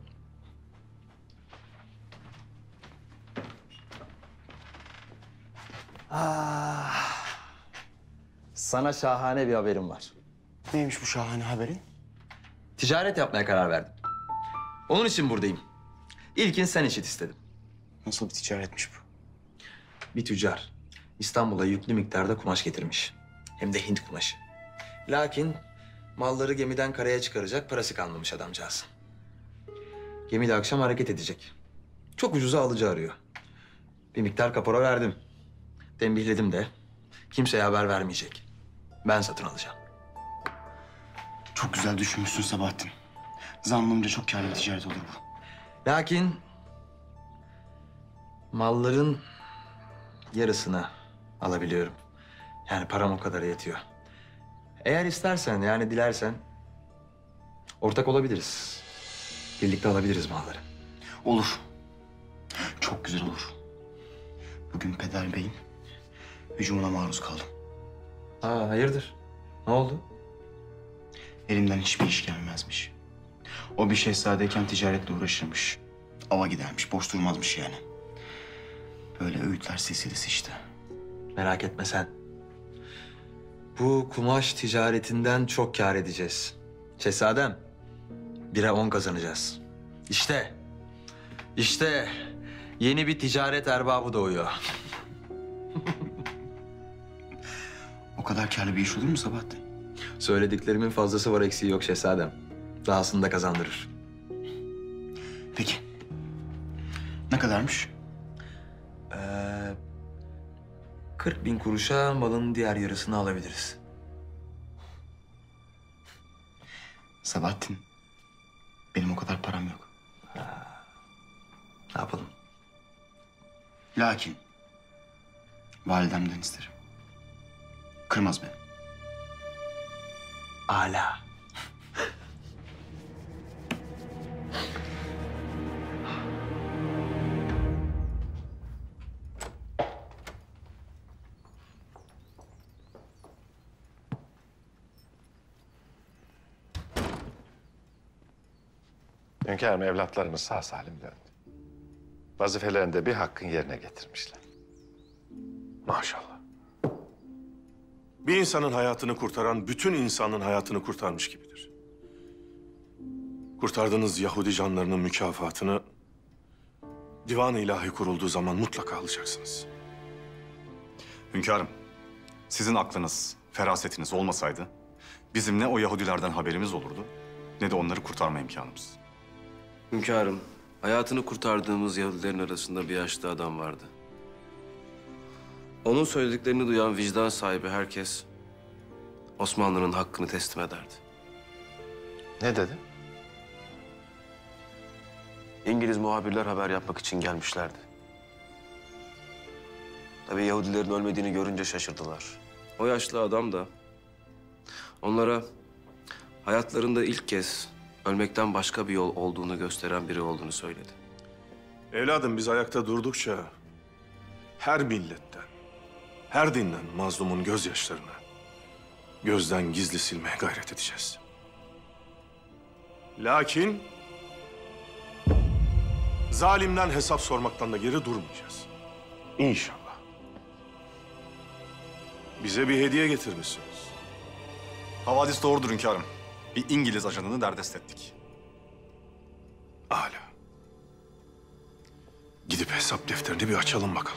Sana şahane bir haberim var. Neymiş bu şahane haberin? Ticaret yapmaya karar verdim. Onun için buradayım. İlkin sen işit istedim. Nasıl bir ticaretmiş bu? Bir tüccar İstanbul'a yüklü miktarda kumaş getirmiş. Hem de Hint kumaşı. Lakin malları gemiden karaya çıkaracak parası kalmamış adamcağız. Gemi de akşam hareket edecek. Çok ucuza alıcı arıyor. Bir miktar kapora verdim. Tembihledim de kimseye haber vermeyecek. Ben satın alacağım. Çok güzel düşünmüşsün Sabahattin. Zannımca çok kârlı bir ticaret olur bu. Lakin malların yarısını alabiliyorum. Yani param o kadar yetiyor. Eğer istersen, yani dilersen ortak olabiliriz. Birlikte alabiliriz malları. Olur. Çok güzel olur. Bugün Peder Bey'in hücumuna maruz kaldım. Hayırdır? Ne oldu? Elimden hiçbir iş gelmezmiş. O bir şehzadeyken ticaretle uğraşırmış. Ava gidermiş, boş durmazmış yani. Böyle öğütler silsilesi işte. Merak etme sen. Bu kumaş ticaretinden çok kâr edeceğiz. Şehzadem, 1'e 10 kazanacağız. İşte yeni bir ticaret erbabı doğuyor. O kadar kârlı bir iş olur mu Sabahattin? Söylediklerimin fazlası var, eksiği yok şehzadem. Dahasını da kazandırır. Peki. Ne kadarmış? 40.000 kuruşa malın diğer yarısını alabiliriz. Sabahattin, benim o kadar param yok. Ne yapalım? Lakin validemden isterim. Kırmaz beni. Âlâ. Hünkârım, evlatlarımız sağ salim döndü. Vazifelerinde bir hakkın yerine getirmişler. Maşallah. Bir insanın hayatını kurtaran bütün insanın hayatını kurtarmış gibidir. Kurtardığınız Yahudi canlarının mükafatını divan-ı ilahi kurulduğu zaman mutlaka alacaksınız. Hünkârım, sizin aklınız, ferasetiniz olmasaydı bizim ne o Yahudilerden haberimiz olurdu ne de onları kurtarma imkanımız. Hünkârım, hayatını kurtardığımız Yahudilerin arasında bir yaşlı adam vardı. Onun söylediklerini duyan vicdan sahibi herkes Osmanlı'nın hakkını teslim ederdi. Ne dedi? İngiliz muhabirler haber yapmak için gelmişlerdi. Tabii Yahudilerin ölmediğini görünce şaşırdılar. O yaşlı adam da onlara hayatlarında ilk kez ölmekten başka bir yol olduğunu gösteren biri olduğunu söyledi. Evladım, biz ayakta durdukça her milletten, her dinden mazlumun gözyaşlarını gözden gizli silmeye gayret edeceğiz. Lakin zalimden hesap sormaktan da geri durmayacağız. İnşallah. Bize bir hediye getirmişsiniz. Havadis doğrudur hünkârım. Bir İngiliz ajanını derdest ettik. Âlâ. Gidip hesap defterini bir açalım bakalım.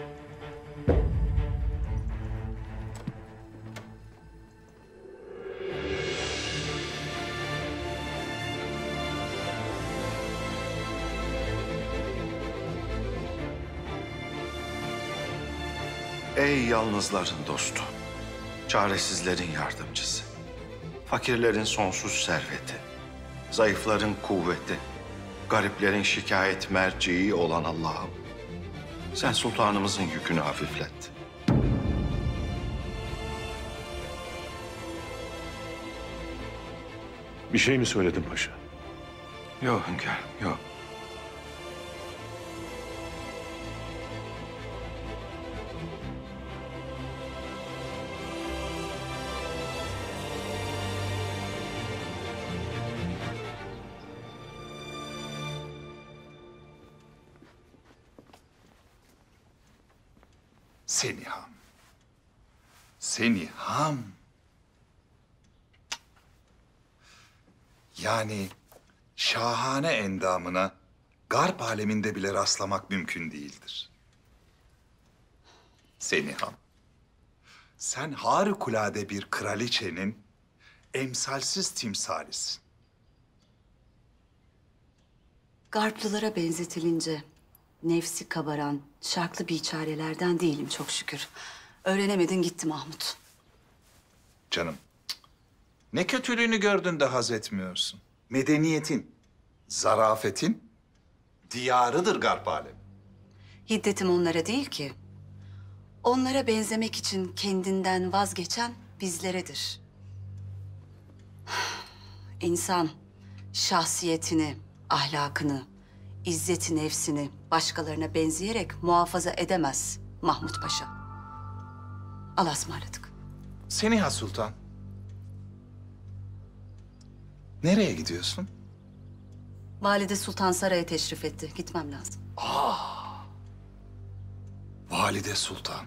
Ey yalnızların dostu, çaresizlerin yardımcısı, fakirlerin sonsuz serveti, zayıfların kuvveti, gariplerin şikayet merciği olan Allah'ım, sen sultanımızın yükünü hafiflet. Bir şey mi söyledin paşa? Yok hünkârım, yok. Seniham. Seniham. Yani şahane endamına garp aleminde bile rastlamak mümkün değildir. Seniham. Sen harikulade bir kraliçenin emsalsiz timsalisin. Garplılara benzetilince nefsi kabaran şarklı biçarelerden değilim çok şükür. Öğrenemedin gitti Mahmut. Canım, ne kötülüğünü gördün de haz etmiyorsun. Medeniyetin, zarafetin diyarıdır garp alemi. Hiddetim onlara değil ki. Onlara benzemek için kendinden vazgeçen bizleredir. İnsan şahsiyetini, ahlakını, izzeti nefsini başkalarına benzeyerek muhafaza edemez Mahmut Paşa. Allah'a ısmarladık. Seniha Sultan. Nereye gidiyorsun? Valide Sultan saraya teşrif etti. Gitmem lazım. Valide Sultan.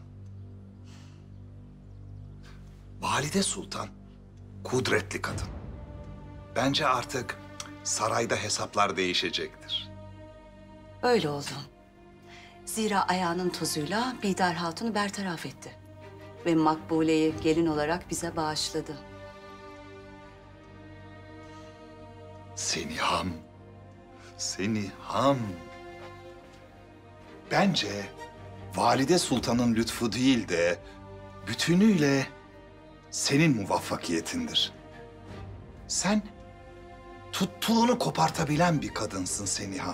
Valide Sultan, kudretli kadın. Bence artık sarayda hesaplar değişecektir. Öyle oldu. Zira ayağının tozuyla Bidar Hatun'u bertaraf etti. Ve Makbule'yi gelin olarak bize bağışladı. Seniham. Seniham. Bence Valide Sultan'ın lütfu değil de bütünüyle senin muvaffakiyetindir. Sen tuttuğunu kopartabilen bir kadınsın Senihan.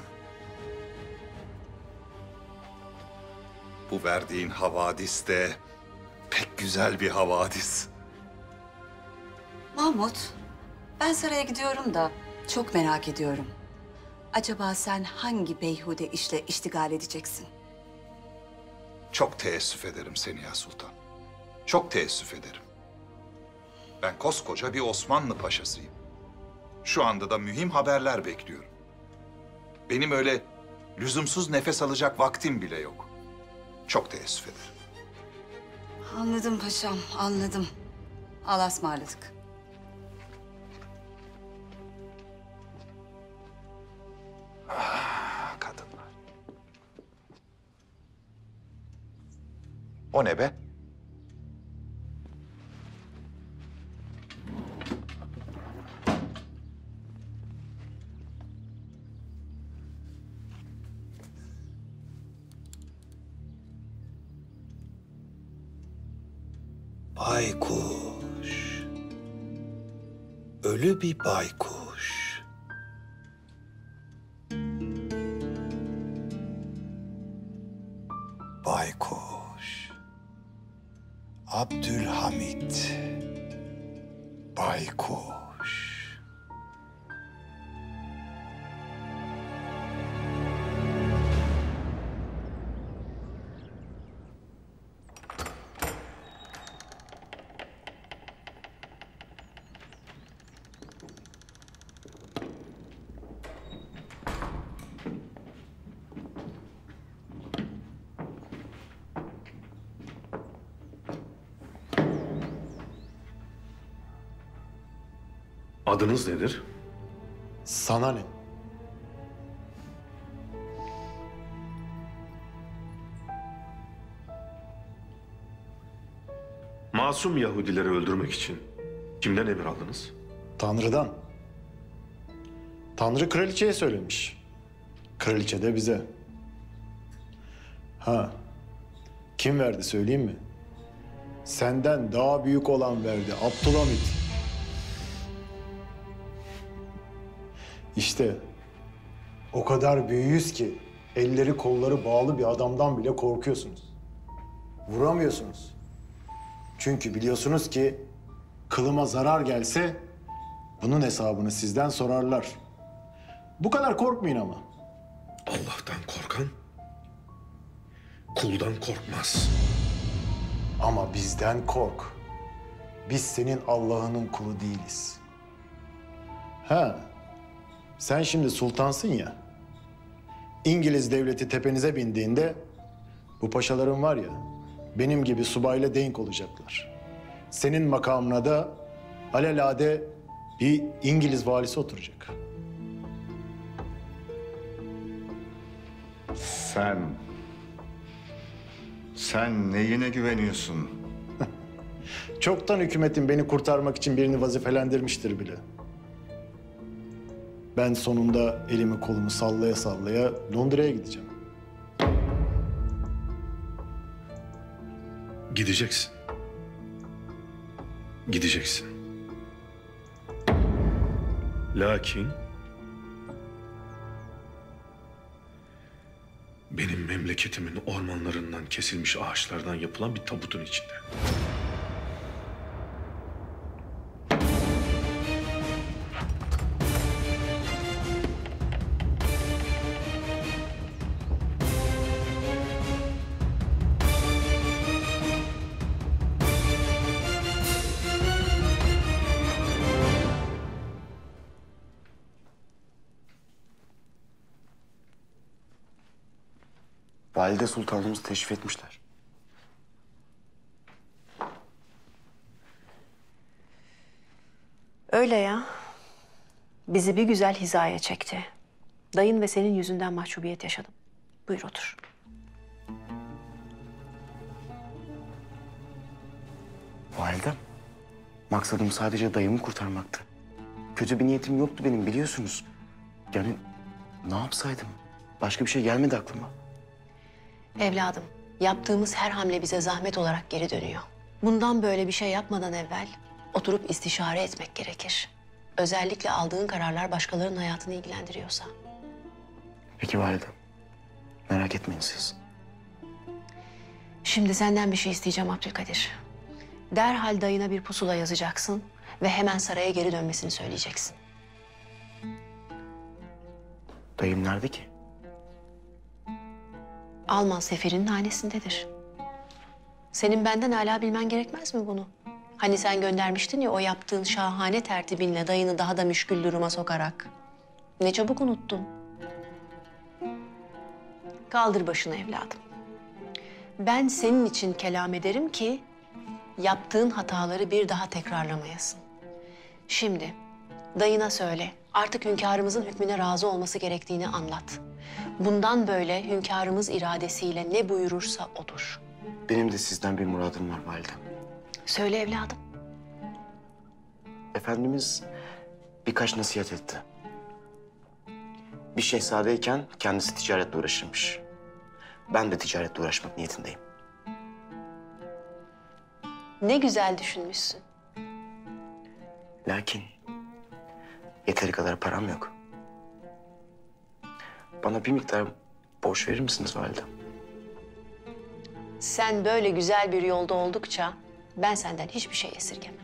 Bu verdiğin havadis de pek güzel bir havadis. Mahmut, ben saraya gidiyorum da çok merak ediyorum. Acaba sen hangi beyhude işle iştigal edeceksin? Çok teessüf ederim Seniha Sultan. Çok teessüf ederim. Ben koskoca bir Osmanlı paşasıyım. Şu anda da mühim haberler bekliyorum. Benim öyle lüzumsuz nefes alacak vaktim bile yok. Çok teessüf ederim. Anladım paşam, anladım. Allah'a ısmarladık. Kadınlar. O ne be? Baykuş. Ölü bir baykuş. Baykuş. Abdülhamit. Baykuş. Adınız nedir? Sana ne? Masum Yahudileri öldürmek için kimden emir aldınız? Tanrı'dan. Tanrı kraliçeye söylemiş. Kraliçe de bize. Ha, kim verdi söyleyeyim mi? Senden daha büyük olan verdi, Abdülhamit. İşte o kadar büyüğüz ki elleri kolları bağlı bir adamdan bile korkuyorsunuz. Vuramıyorsunuz. Çünkü biliyorsunuz ki kılıma zarar gelse bunun hesabını sizden sorarlar. Bu kadar korkmayın ama. Allah'tan korkan kuldan korkmaz. Ama bizden kork. Biz senin Allah'ının kulu değiliz. Ha, sen şimdi sultansın ya. İngiliz devleti tepenize bindiğinde bu paşaların var ya benim gibi subayla denk olacaklar. Senin makamına da alelade bir İngiliz valisi oturacak. Sen neyine güveniyorsun? Çoktan hükümetin beni kurtarmak için birini vazifelendirmiştir bile. Ben sonunda elimi kolumu sallaya sallaya Londra'ya gideceğim. Gideceksin. Gideceksin. Lakin benim memleketimin ormanlarından kesilmiş ağaçlardan yapılan bir tabutun içinde. Valide Sultanımızı teşrif etmişler. Öyle ya. Bizi bir güzel hizaya çekti. Dayın ve senin yüzünden mahcubiyet yaşadım. Buyur otur. Validem, maksadım sadece dayımı kurtarmaktı. Kötü bir niyetim yoktu benim biliyorsunuz. Yani ne yapsaydım? Başka bir şey gelmedi aklıma. Evladım, Yaptığımız her hamle bize zahmet olarak geri dönüyor. Bundan böyle bir şey yapmadan evvel oturup istişare etmek gerekir. Özellikle aldığın kararlar başkalarının hayatını ilgilendiriyorsa. Peki validem. Merak etmeyin siz. Şimdi senden bir şey isteyeceğim Abdülkadir. Derhal dayına bir pusula yazacaksın ve hemen saraya geri dönmesini söyleyeceksin. Dayım nerede ki? Alman seferinin hanesindedir. Senin benden hala bilmen gerekmez mi bunu? Hani sen göndermiştin ya o yaptığın şahane tertibinle dayını daha da müşkül duruma sokarak. Ne çabuk unuttun. Kaldır başını evladım. Ben senin için kelam ederim ki yaptığın hataları bir daha tekrarlamayasın. Şimdi dayına söyle, artık hünkârımızın hükmüne razı olması gerektiğini anlat. Bundan böyle hünkârımız iradesiyle ne buyurursa odur. Benim de sizden bir muradım var validem. Söyle evladım. Efendimiz birkaç nasihat etti. Bir şehzadeyken kendisi ticaretle uğraşırmış. Ben de ticaretle uğraşmak niyetindeyim. Ne güzel düşünmüşsün. Lakin yeteri kadar param yok. Bana bir miktar borç verir misiniz validem? Sen böyle güzel bir yolda oldukça ben senden hiçbir şey esirgemem.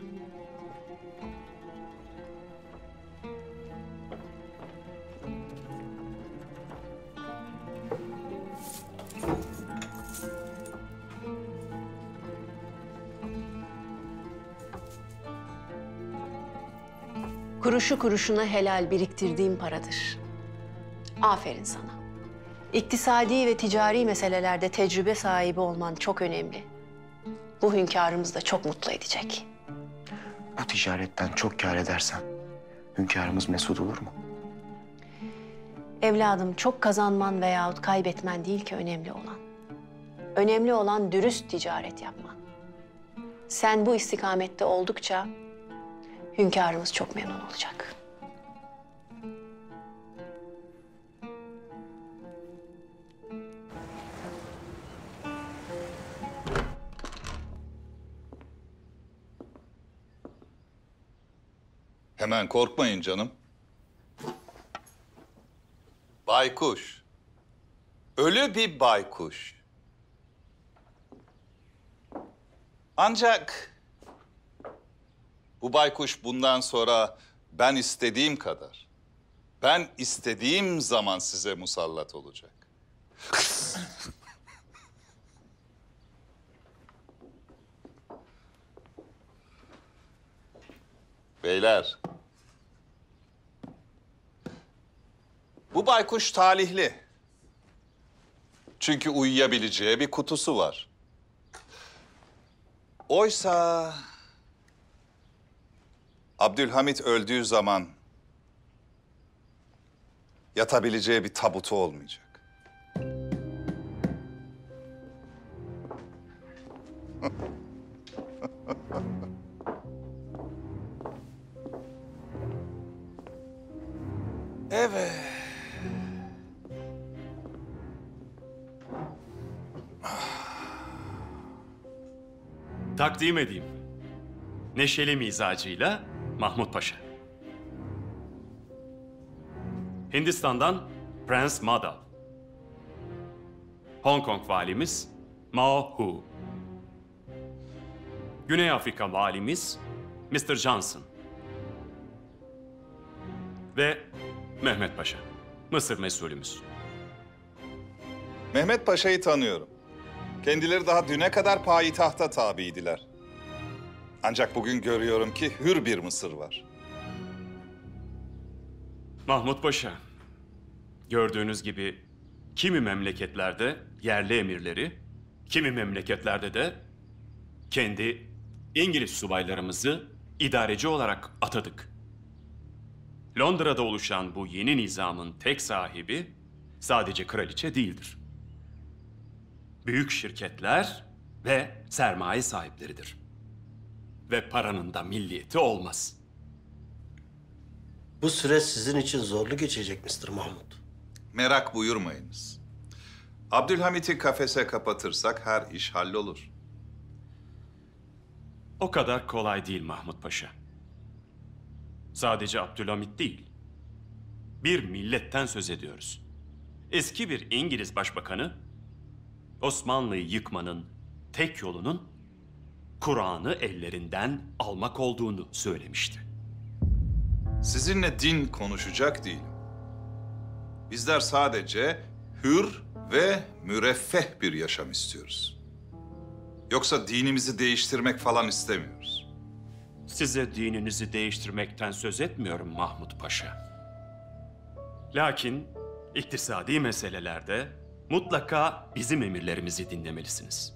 Kuruşu kuruşuna helal biriktirdiğim paradır. Aferin sana. İktisadi ve ticari meselelerde tecrübe sahibi olman çok önemli. Bu hünkârımız da çok mutlu edecek. Bu ticaretten çok kâr edersem hünkârımız mesut olur mu? Evladım çok kazanman veyahut kaybetmen değil ki önemli olan. Önemli olan dürüst ticaret yapman. Sen bu istikamette oldukça hünkârımız çok memnun olacak. Hemen korkmayın canım. Baykuş. Ölü bir baykuş. Ancak bu baykuş bundan sonra ben istediğim kadar, ben istediğim zaman size musallat olacak. Beyler, bu baykuş talihli. Çünkü uyuyabileceği bir kutusu var. Oysa Abdülhamit öldüğü zaman yatabileceği bir tabutu olmayacak. Evet. Takdim edeyim. Neşeli mizacıyla Mahmut Paşa. Hindistan'dan Prens Madhav. Hong Kong valimiz Mao Hu. Güney Afrika valimiz Mr. Johnson. Ve Mehmet Paşa, Mısır mesulümüz. Mehmet Paşa'yı tanıyorum. Kendileri daha düne kadar payitahta tabiydiler. Ancak bugün görüyorum ki hür bir Mısır var. Mahmut Paşa, gördüğünüz gibi kimi memleketlerde yerli emirleri, kimi memleketlerde de kendi İngiliz subaylarımızı idareci olarak atadık. Londra'da oluşan bu yeni nizamın tek sahibi sadece kraliçe değildir. Büyük şirketler ve sermaye sahipleridir. Ve paranın da milliyeti olmaz. Bu süreç sizin için zorlu geçecek Mr. Mahmut. Merak buyurmayınız. Abdülhamit'i kafese kapatırsak her iş hallolur. O kadar kolay değil Mahmut Paşa. Sadece Abdülhamit değil, bir milletten söz ediyoruz. Eski bir İngiliz başbakanı, Osmanlı'yı yıkmanın tek yolunun Kur'an'ı ellerinden almak olduğunu söylemişti. Sizinle din konuşacak değilim. Bizler sadece hür ve müreffeh bir yaşam istiyoruz. Yoksa dinimizi değiştirmek falan istemiyoruz. Size dininizi değiştirmekten söz etmiyorum Mahmut Paşa. Lakin iktisadi meselelerde mutlaka bizim emirlerimizi dinlemelisiniz.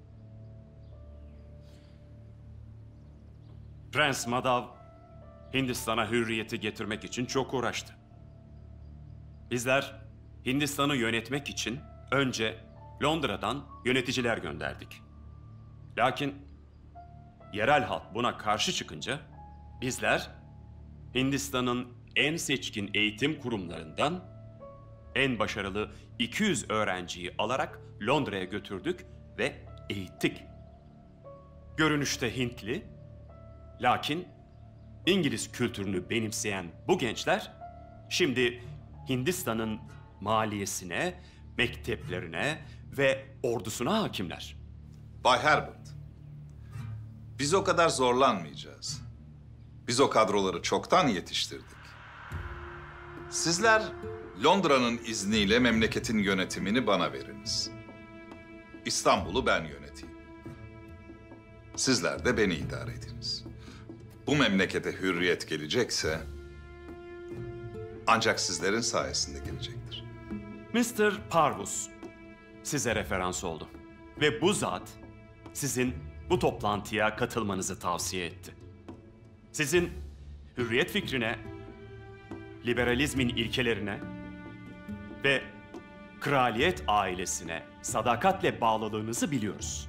Prens Madav Hindistan'a hürriyeti getirmek için çok uğraştı. Bizler Hindistan'ı yönetmek için önce Londra'dan yöneticiler gönderdik. Lakin yerel halk buna karşı çıkınca bizler Hindistan'ın en seçkin eğitim kurumlarından en başarılı 200 öğrenciyi alarak Londra'ya götürdük ve eğittik. Görünüşte Hintli, lakin İngiliz kültürünü benimseyen bu gençler şimdi Hindistan'ın maliyesine, mekteplerine ve ordusuna hakimler. Bay Herbert, biz o kadar zorlanmayacağız. Biz o kadroları çoktan yetiştirdik. Sizler Londra'nın izniyle memleketin yönetimini bana veriniz. İstanbul'u ben yöneteyim. Sizler de beni idare ediniz. Bu memlekete hürriyet gelecekse ancak sizlerin sayesinde gelecektir. Mr. Parvus size referans oldu ve bu zat sizin bu toplantıya katılmanızı tavsiye etti. Sizin hürriyet fikrine, liberalizmin ilkelerine ve kraliyet ailesine sadakatle bağlılığınızı biliyoruz.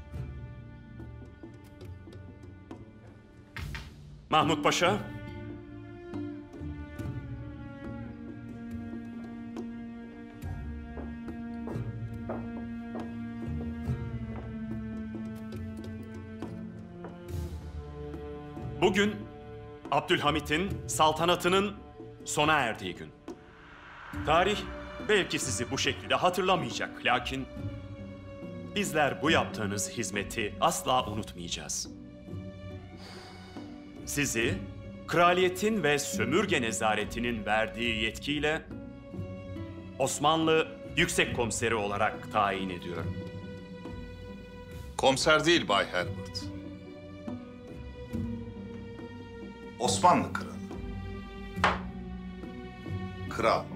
Mahmut Paşa, bugün Abdülhamit'in saltanatının sona erdiği gün. Tarih belki sizi bu şekilde hatırlamayacak, lakin bizler bu yaptığınız hizmeti asla unutmayacağız. Sizi kraliyetin ve sömürge nezaretinin verdiği yetkiyle Osmanlı Yüksek Komiseri olarak tayin ediyorum. Komiser değil Bay Herbert. Osmanlı kralı. Kral.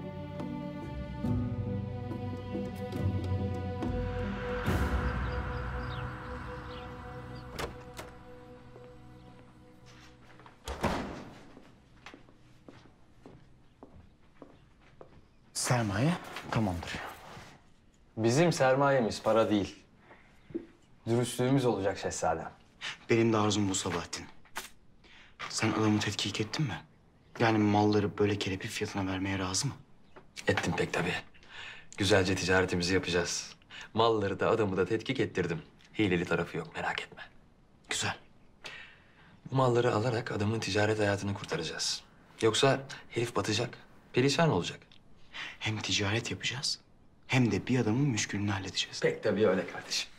Sermaye tamamdır. Bizim sermayemiz para değil. Dürüstlüğümüz olacak şehzadem. Benim de arzum bu Sabahattin. Sen adamı tetkik ettin mi? Yani malları böyle kelepir fiyatına vermeye razı mı? Ettim pek tabii. Güzelce ticaretimizi yapacağız. Malları da adamı da tetkik ettirdim. Hileli tarafı yok, merak etme. Güzel. Bu malları alarak adamın ticaret hayatını kurtaracağız. Yoksa herif batacak, perişan olacak. Hem ticaret yapacağız hem de bir adamın müşkülünü halledeceğiz. Pek tabii öyle kardeşim.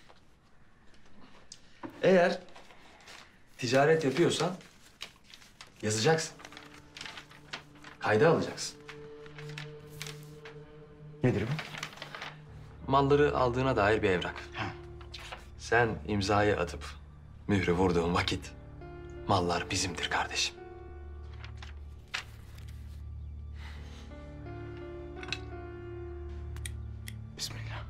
Eğer ticaret yapıyorsan yazacaksın. Kayda alacaksın. Nedir bu? Malları aldığına dair bir evrak. Sen imzayı atıp mührü vurduğun vakit mallar bizimdir kardeşim. Bismillah.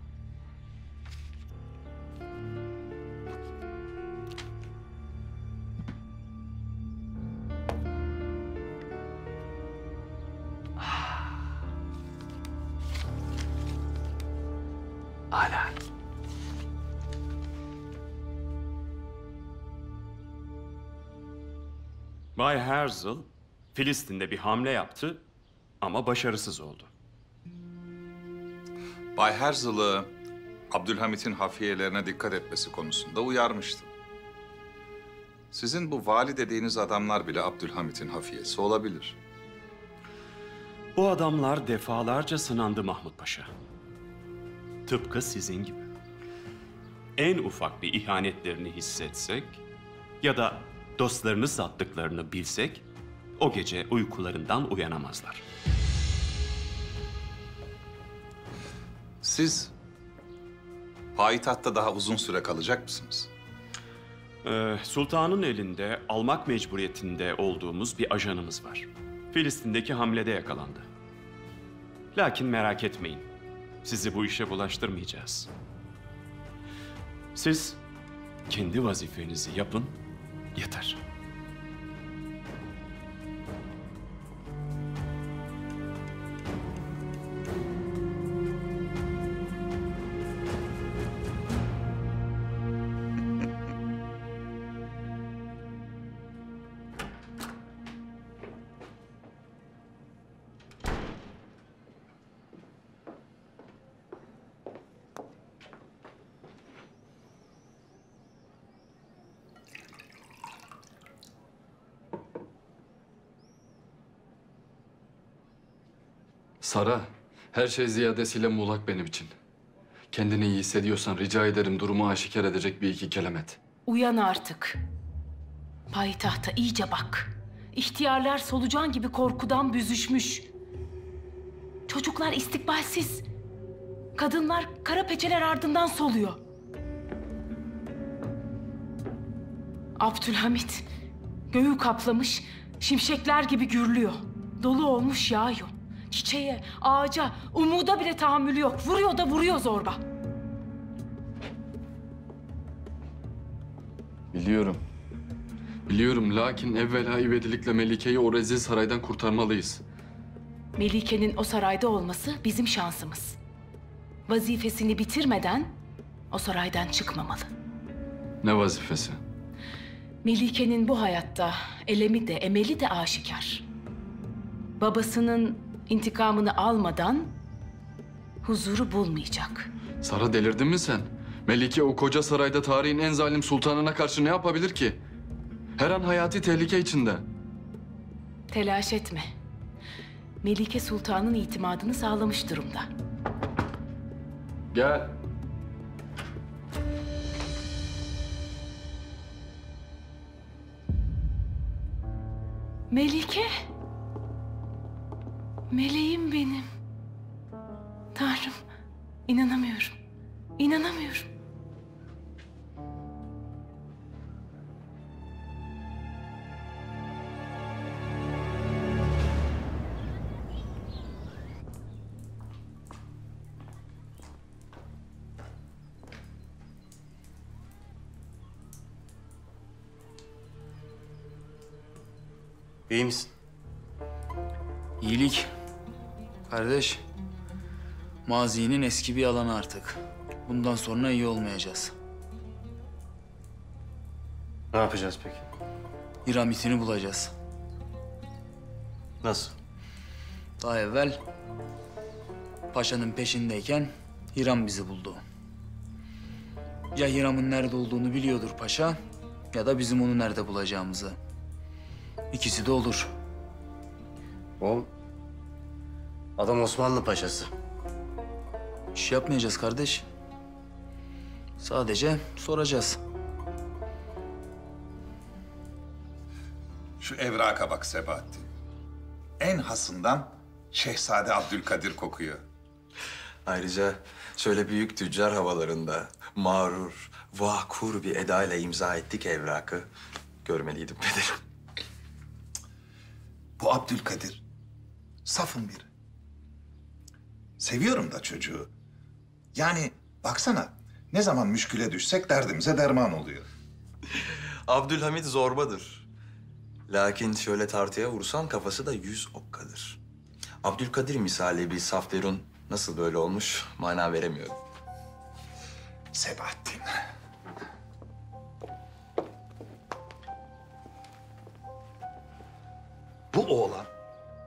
Hala. Bay Herzl, Filistin'de bir hamle yaptı ama başarısız oldu. Bay Herzl'ı Abdülhamit'in hafiyelerine dikkat etmesi konusunda uyarmıştım. Sizin bu vali dediğiniz adamlar bile Abdülhamit'in hafiyesi olabilir. Bu adamlar defalarca sınandı Mahmut Paşa. Tıpkı sizin gibi. En ufak bir ihanetlerini hissetsek ya da dostlarını sattıklarını bilsek o gece uykularından uyanamazlar. Siz payitahtta daha uzun süre kalacak mısınız? Sultanın elinde almak mecburiyetinde olduğumuz bir ajanımız var. Filistin'deki hamlede yakalandı. Lakin merak etmeyin, sizi bu işe bulaştırmayacağız. Siz kendi vazifenizi yapın, yeter. Sara, her şey ziyadesiyle muğlak benim için. Kendini iyi hissediyorsan rica ederim durumu aşikar edecek bir iki kelam et. Uyan artık. Payitahta iyice bak. İhtiyarlar solucan gibi korkudan büzüşmüş. Çocuklar istikbalsiz. Kadınlar kara peçeler ardından soluyor. Abdülhamit göğü kaplamış, şimşekler gibi gürlüyor. Dolu olmuş yağıyor. Çiçeğe, ağaca, umuda bile tahammülü yok. Vuruyor da vuruyor zorba. Biliyorum. Biliyorum lakin evvela ivedilikle Melike'yi o rezil saraydan kurtarmalıyız. Melike'nin o sarayda olması bizim şansımız. Vazifesini bitirmeden o saraydan çıkmamalı. Ne vazifesi? Melike'nin bu hayatta elemi de emeli de aşikar. Babasının intikamını almadan huzuru bulmayacak. Sara delirdin mi sen? Melike o koca sarayda tarihin en zalim sultanına karşı ne yapabilir ki? Her an hayati tehlike içinde. Telaş etme. Melike Sultan'ın itimadını sağlamış durumda. Gel. Melike. Meleğim benim. Tanrım, inanamıyorum. İnanamıyorum. İyi misin? İyilik. Kardeş, mazinin eski bir yalanı artık. Bundan sonra iyi olmayacağız. Ne yapacağız peki? Hiramit'ini bulacağız. Nasıl? Daha evvel paşanın peşindeyken Hiram bizi buldu. Ya Hiram'ın nerede olduğunu biliyordur paşa ya da bizim onu nerede bulacağımızı. İkisi de olur. O adam Osmanlı paşası. İş yapmayacağız kardeş. Sadece soracağız. Şu evraka bak Sebahattin. En hasından Şehzade Abdülkadir kokuyor. Ayrıca şöyle büyük tüccar havalarında mağrur, vakur bir edayla imza ettik evrakı. Görmeliydim pederim. Bu Abdülkadir safın biri. Seviyorum da çocuğu. Yani baksana ne zaman müşküle düşsek derdimize derman oluyor. Abdülhamit zorbadır. Lakin şöyle tartıya vursan kafası da 100 okkadır. Abdülkadir misali bir safterun nasıl böyle olmuş mana veremiyorum. Sebahattin. Bu oğlan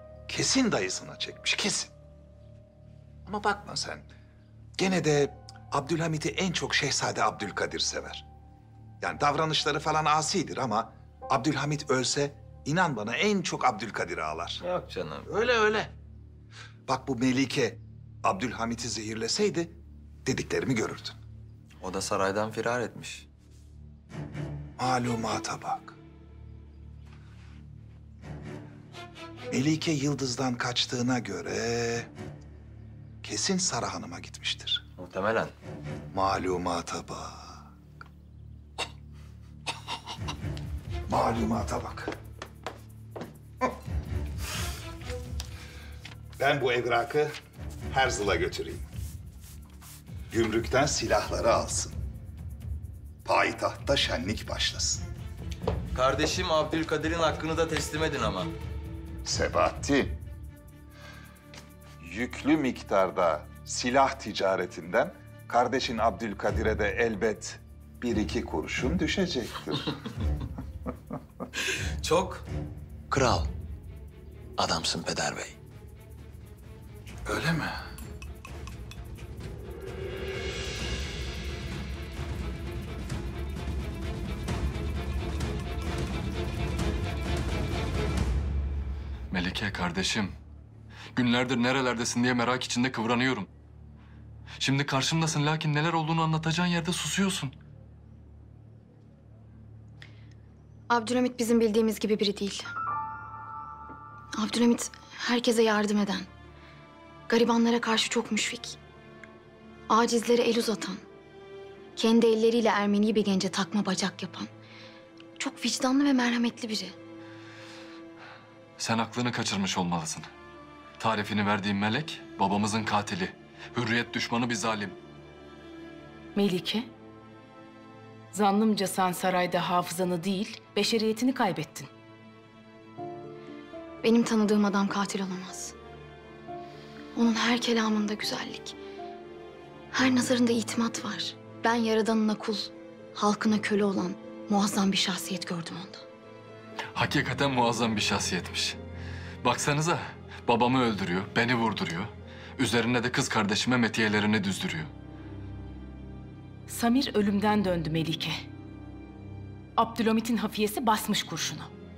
kesin dayısına çekmiş, kesin. Ama bakma sen. Gene de Abdülhamit'i en çok Şehzade Abdülkadir sever. Yani davranışları falan asidir ama Abdülhamit ölse inan bana en çok Abdülkadir ağlar. Yok canım. Öyle. Bak bu Melike Abdülhamit'i zehirleseydi dediklerimi görürdün. O da saraydan firar etmiş. Malumata bak. Melike Yıldız'dan kaçtığına göre kesin Sara Hanım'a gitmiştir. Muhtemelen. Malumata bak. Malumata bak. Ben bu evrakı Herzl'a götüreyim. Gümrükten silahları alsın. Payitahtta şenlik başlasın. Kardeşim Abdülkadir'in hakkını da teslim edin ama. Sebahattin, yüklü miktarda silah ticaretinden kardeşin Abdülkadir'e de elbet 1-2 kurşun düşecektir. Çok kral adamsın Peder Bey. Öyle mi? Melike kardeşim, günlerdir nerelerdesin diye merak içinde kıvranıyorum. Şimdi karşımdasın lakin neler olduğunu anlatacağın yerde susuyorsun. Abdülhamit bizim bildiğimiz gibi biri değil. Abdülhamit herkese yardım eden, garibanlara karşı çok müşfik, acizlere el uzatan, kendi elleriyle Ermeni bir gence takma bacak yapan, çok vicdanlı ve merhametli biri. Sen aklını kaçırmış olmalısın. Tarifini verdiğim melek babamızın katili. Hürriyet düşmanı bir zalim. Melike, zannımca sen sarayda hafızanı değil, beşeriyetini kaybettin. Benim tanıdığım adam katil olamaz. Onun her kelamında güzellik, her nazarında itimat var. Ben yaradanına kul, halkına köle olan muazzam bir şahsiyet gördüm onda. Hakikaten muazzam bir şahsiyetmiş. Baksanıza, babamı öldürüyor, beni vurduruyor. Üzerine de kız kardeşime metiyelerini düzdürüyor. Samir ölümden döndü Melike. Abdülhamit'in hafiyesi basmış kurşunu.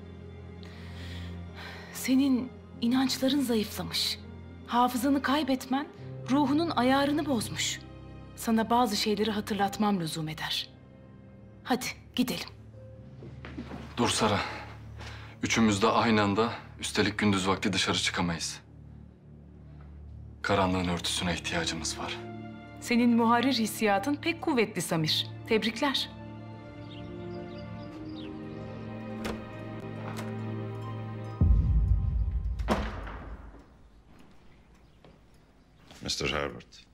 Senin inançların zayıflamış. Hafızanı kaybetmen ruhunun ayarını bozmuş. Sana bazı şeyleri hatırlatmam lüzum eder. Hadi gidelim. Dur Sara. Üçümüz de aynı anda, üstelik gündüz vakti dışarı çıkamayız. Karanlığın örtüsüne ihtiyacımız var. Senin muharrir hissiyatın pek kuvvetli Samir. Tebrikler. Mr. Herbert,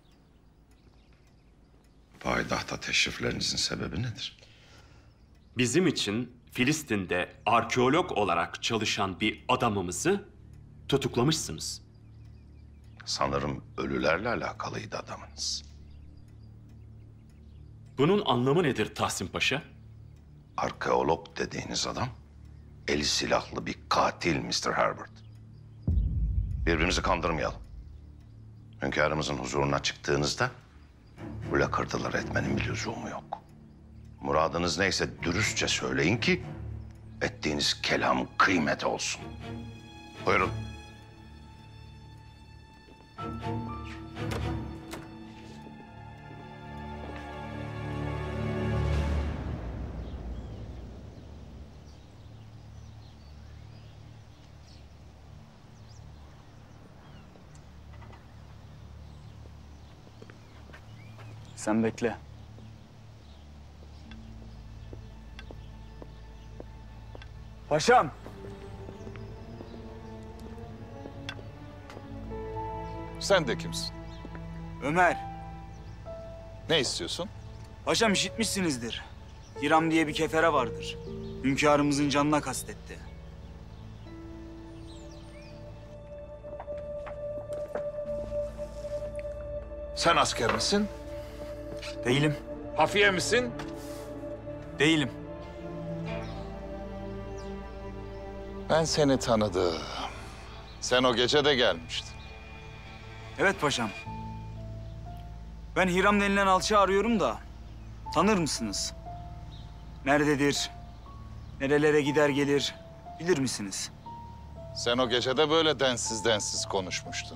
payidahta teşriflerinizin sebebi nedir? Bizim için Filistin'de arkeolog olarak çalışan bir adamımızı tutuklamışsınız. Sanırım ölülerle alakalıydı adamınız. Bunun anlamı nedir Tahsin Paşa? Arkeolog dediğiniz adam, eli silahlı bir katil Mr. Herbert. Birbirimizi kandırmayalım. Hünkârımızın huzuruna çıktığınızda bu lakırdılar etmenin bir lüzumu yok. Muradınız neyse dürüstçe söyleyin ki ettiğiniz kelam kıymet olsun. Buyurun. Sen bekle. Paşam. Sen de kimsin? Ömer. Ne istiyorsun? Paşam işitmişsinizdir. Hiram diye bir kefere vardır. Hünkârımızın canına kastetti. Sen asker misin? Değilim. Hafiye misin? Değilim. Ben seni tanıdım. Sen o gece de gelmiştin. Evet paşam. Ben Hiram denilen alçağı arıyorum da tanır mısınız? Nerededir? Nerelere gider gelir bilir misiniz? Sen o gece de böyle densiz konuşmuştun.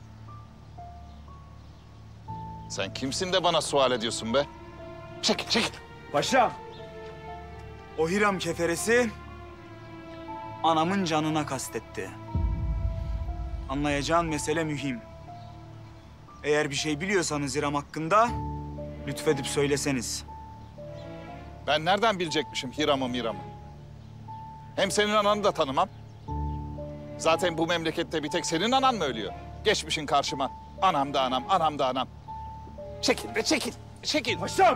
Sen kimsin de bana sual ediyorsun be? Çekil. Paşam, o Hiram keferesi anamın canına kastetti. Anlayacağın mesele mühim. Eğer bir şey biliyorsanız Hiram hakkında lütfedip söyleseniz. Ben nereden bilecekmişim Hiram'ı? Hem senin ananı da tanımam. Zaten bu memlekette bir tek senin anan mı ölüyor? Geçmişin karşıma. Anam da anam. Çekil be, çekil. Paşam!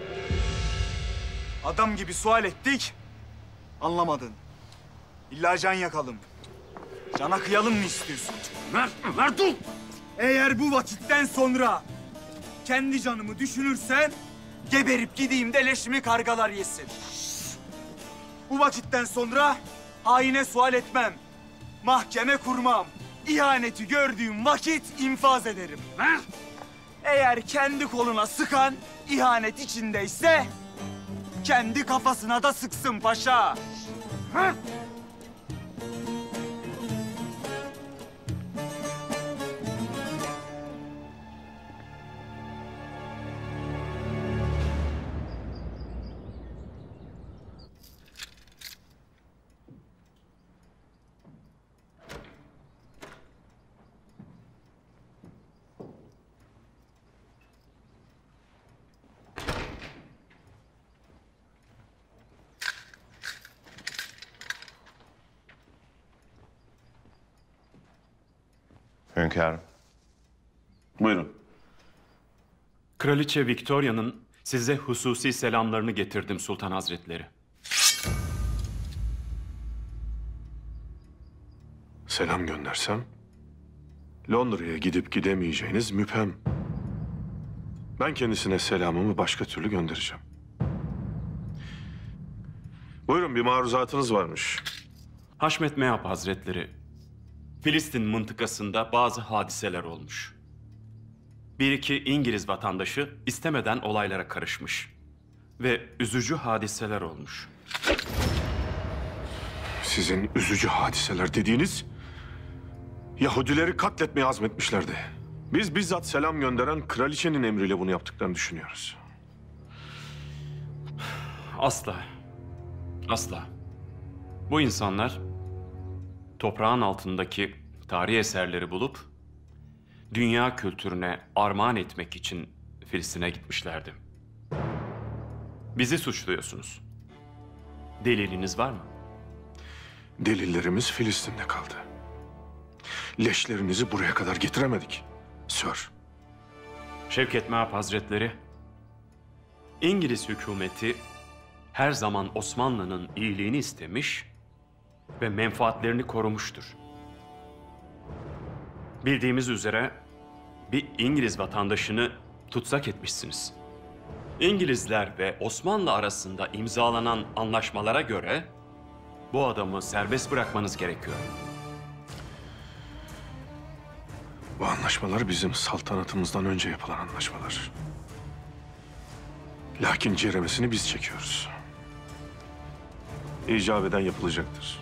Adam gibi sual ettik, anlamadın. İlla can yakalım. Cana kıyalım mı istiyorsun? Ver dur! Eğer bu vakitten sonra kendi canımı düşünürsen geberip gideyim de leşimi kargalar yesin. Bu vakitten sonra haine sual etmem. Mahkeme kurmam. İhaneti gördüğüm vakit infaz ederim. Eğer kendi koluna sıkan ihanet içindeyse kendi kafasına da sıksın paşa. Hünkârım. Buyurun. Kraliçe Victoria'nın size hususi selamlarını getirdim Sultan Hazretleri. Selam göndersem Londra'ya gidip gidemeyeceğiniz müphem. Ben kendisine selamımı başka türlü göndereceğim. Buyurun, bir maruzatınız varmış. Haşmet Meab Hazretleri, Filistin mıntıkasında bazı hadiseler olmuş. Bir iki İngiliz vatandaşı istemeden olaylara karışmış. Ve üzücü hadiseler olmuş. Sizin üzücü hadiseler dediğiniz Yahudileri katletmeye azmetmişlerdi. Biz bizzat selam gönderen kraliçenin emriyle bunu yaptıklarını düşünüyoruz. Asla. Asla. Bu insanlar toprağın altındaki tarihi eserleri bulup dünya kültürüne armağan etmek için Filistin'e gitmişlerdi. Bizi suçluyorsunuz. Deliliniz var mı? Delillerimiz Filistin'de kaldı. Leşlerinizi buraya kadar getiremedik, Sir. Şevket Meab Hazretleri, İngiliz hükümeti her zaman Osmanlı'nın iyiliğini istemiş ve menfaatlerini korumuştur. Bildiğimiz üzere bir İngiliz vatandaşını tutsak etmişsiniz. İngilizler ve Osmanlı arasında imzalanan anlaşmalara göre bu adamı serbest bırakmanız gerekiyor. Bu anlaşmalar bizim saltanatımızdan önce yapılan anlaşmalar. Lakin ceremesini biz çekiyoruz. İcap eden yapılacaktır.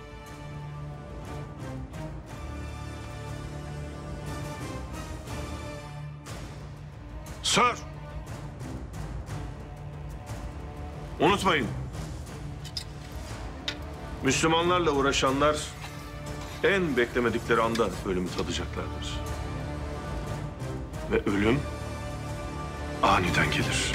Sir! Unutmayın. Müslümanlarla uğraşanlar en beklemedikleri anda ölümü tadacaklardır. Ve ölüm aniden gelir.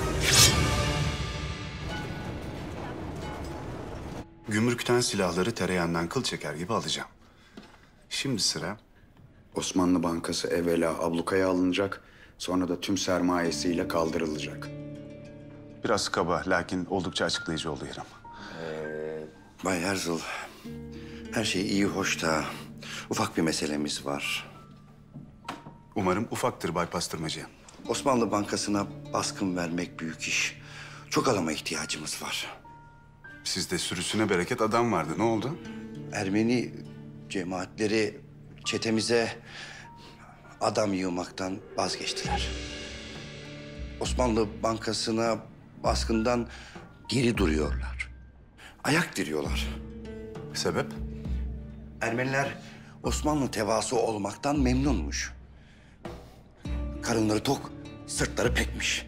Gümrükten silahları tereyağından kıl çeker gibi alacağım. Şimdi sıra... Osmanlı Bankası evvela ablukaya alınacak, sonra da tüm sermayesiyle kaldırılacak. Biraz kaba, lakin oldukça açıklayıcı oldu Hiram. Bay Herzl, her şey iyi hoş da ufak bir meselemiz var. Umarım ufaktır Bay Pastırmacı. Osmanlı Bankası'na baskın vermek büyük iş. Çok adama ihtiyacımız var. Sizde sürüsüne bereket adam vardı. Ne oldu? Ermeni cemaatleri çetemize adam yığmaktan vazgeçtiler. Osmanlı Bankası'na baskından geri duruyorlar. Ayak diriyorlar. Sebep? Ermeniler Osmanlı tevaası olmaktan memnunmuş. Karınları tok, sırtları pekmiş.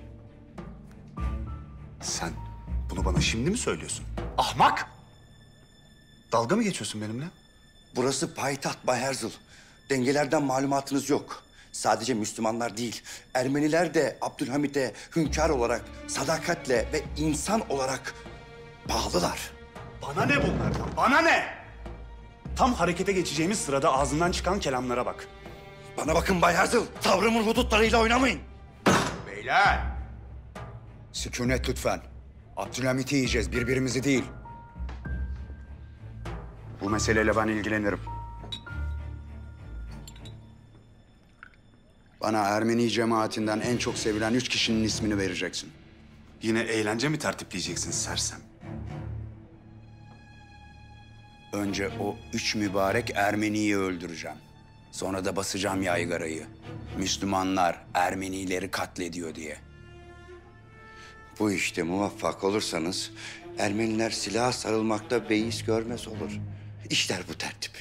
Sen bunu bana şimdi mi söylüyorsun? Ahmak! Dalga mı geçiyorsun benimle? Burası payitaht Bay Herzl. Dengelerden malumatınız yok. Sadece Müslümanlar değil, Ermeniler de Abdülhamit'e hünkâr olarak, sadakatle ve insan olarak bağlılar. Bana ne bunlardan? Bana ne? Tam harekete geçeceğimiz sırada ağzından çıkan kelamlara bak. Bana bakın Bay Herzl, tavrımın hudutlarıyla oynamayın. Beyler! Sükunet lütfen. Abdülhamit'i yiyeceğiz, birbirimizi değil. Bu meseleyle ben ilgilenirim. Bana Ermeni cemaatinden en çok sevilen 3 kişinin ismini vereceksin. Yine eğlence mi tertipleyeceksin sersem? Önce o 3 mübarek Ermeniyi öldüreceğim. Sonra da basacağım yaygarayı. Müslümanlar Ermenileri katlediyor diye. Bu işte muvaffak olursanız Ermeniler silaha sarılmakta beis görmez olur. İşler bu tertip.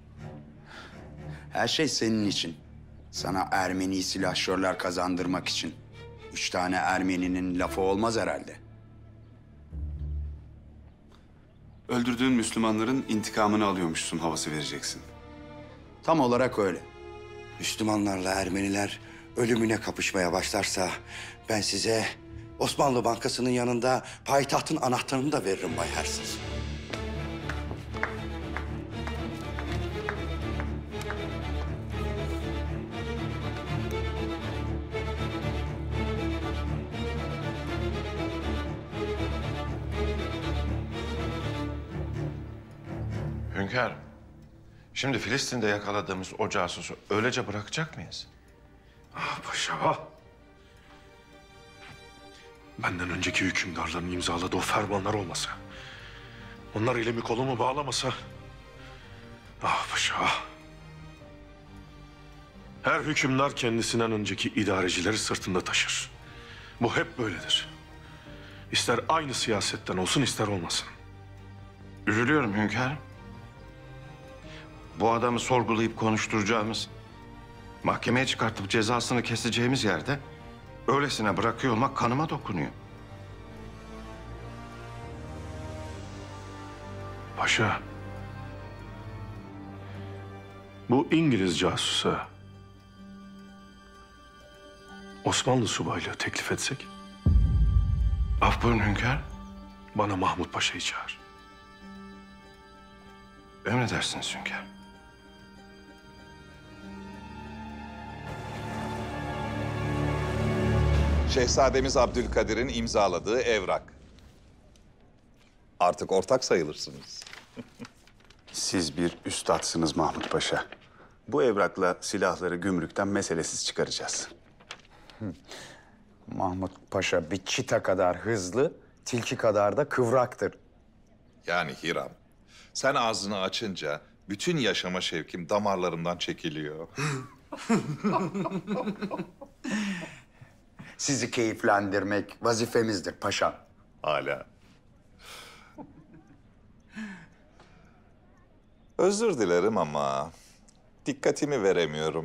Her şey senin için. Sana Ermeni silahşörler kazandırmak için. 3 tane Ermeninin lafı olmaz herhalde. Öldürdüğün Müslümanların intikamını alıyormuşsun havası vereceksin. Tam olarak öyle. Müslümanlarla Ermeniler ölümüne kapışmaya başlarsa ben size Osmanlı Bankası'nın yanında payitahtın anahtarını da veririm Bay Herzl. Hünkârım, şimdi Filistin'de yakaladığımız o casusu öylece bırakacak mıyız? Ah paşa ah. Benden önceki hükümdarların imzaladığı o fermanlar olmasa, onlar elimi kolumu bağlamasa... Ah paşa ah. Her hükümdar kendisinden önceki idarecileri sırtında taşır. Bu hep böyledir. İster aynı siyasetten olsun ister olmasın. Üzülüyorum hünkârım. Bu adamı sorgulayıp konuşturacağımız, mahkemeye çıkartıp cezasını keseceğimiz yerde öylesine bırakıyor olmak kanıma dokunuyor. Paşa, bu İngiliz casusa Osmanlı subaylığı teklif etsek? Af buyurun hünkârım. Bana Mahmut Paşa'yı çağır. Emredersiniz hünkârım. Şehzademiz Abdülkadir'in imzaladığı evrak. Artık ortak sayılırsınız. Siz bir üstadsınız Mahmut Paşa. Bu evrakla silahları gümrükten meselesiz çıkaracağız. Mahmut Paşa bir çita kadar hızlı, tilki kadar da kıvraktır. Yani Hiram, sen ağzını açınca bütün yaşama şevkim damarlarımdan çekiliyor. Sizi keyiflendirmek vazifemizdir paşa. Hala. Özür dilerim ama dikkatimi veremiyorum.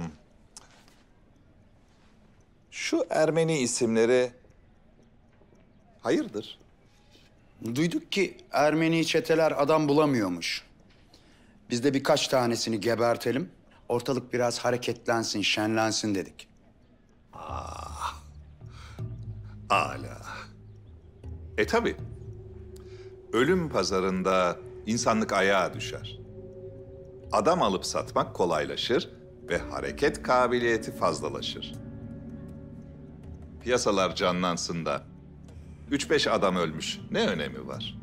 Şu Ermeni isimleri hayırdır? Duyduk ki Ermeni çeteler adam bulamıyormuş. Biz de birkaç tanesini gebertelim, ortalık biraz hareketlensin, şenlensin dedik. Âlâ. Tabii. Ölüm pazarında insanlık ayağa düşer. Adam alıp satmak kolaylaşır ve hareket kabiliyeti fazlalaşır. Piyasalar canlansın da 3-5 adam ölmüş. Ne önemi var?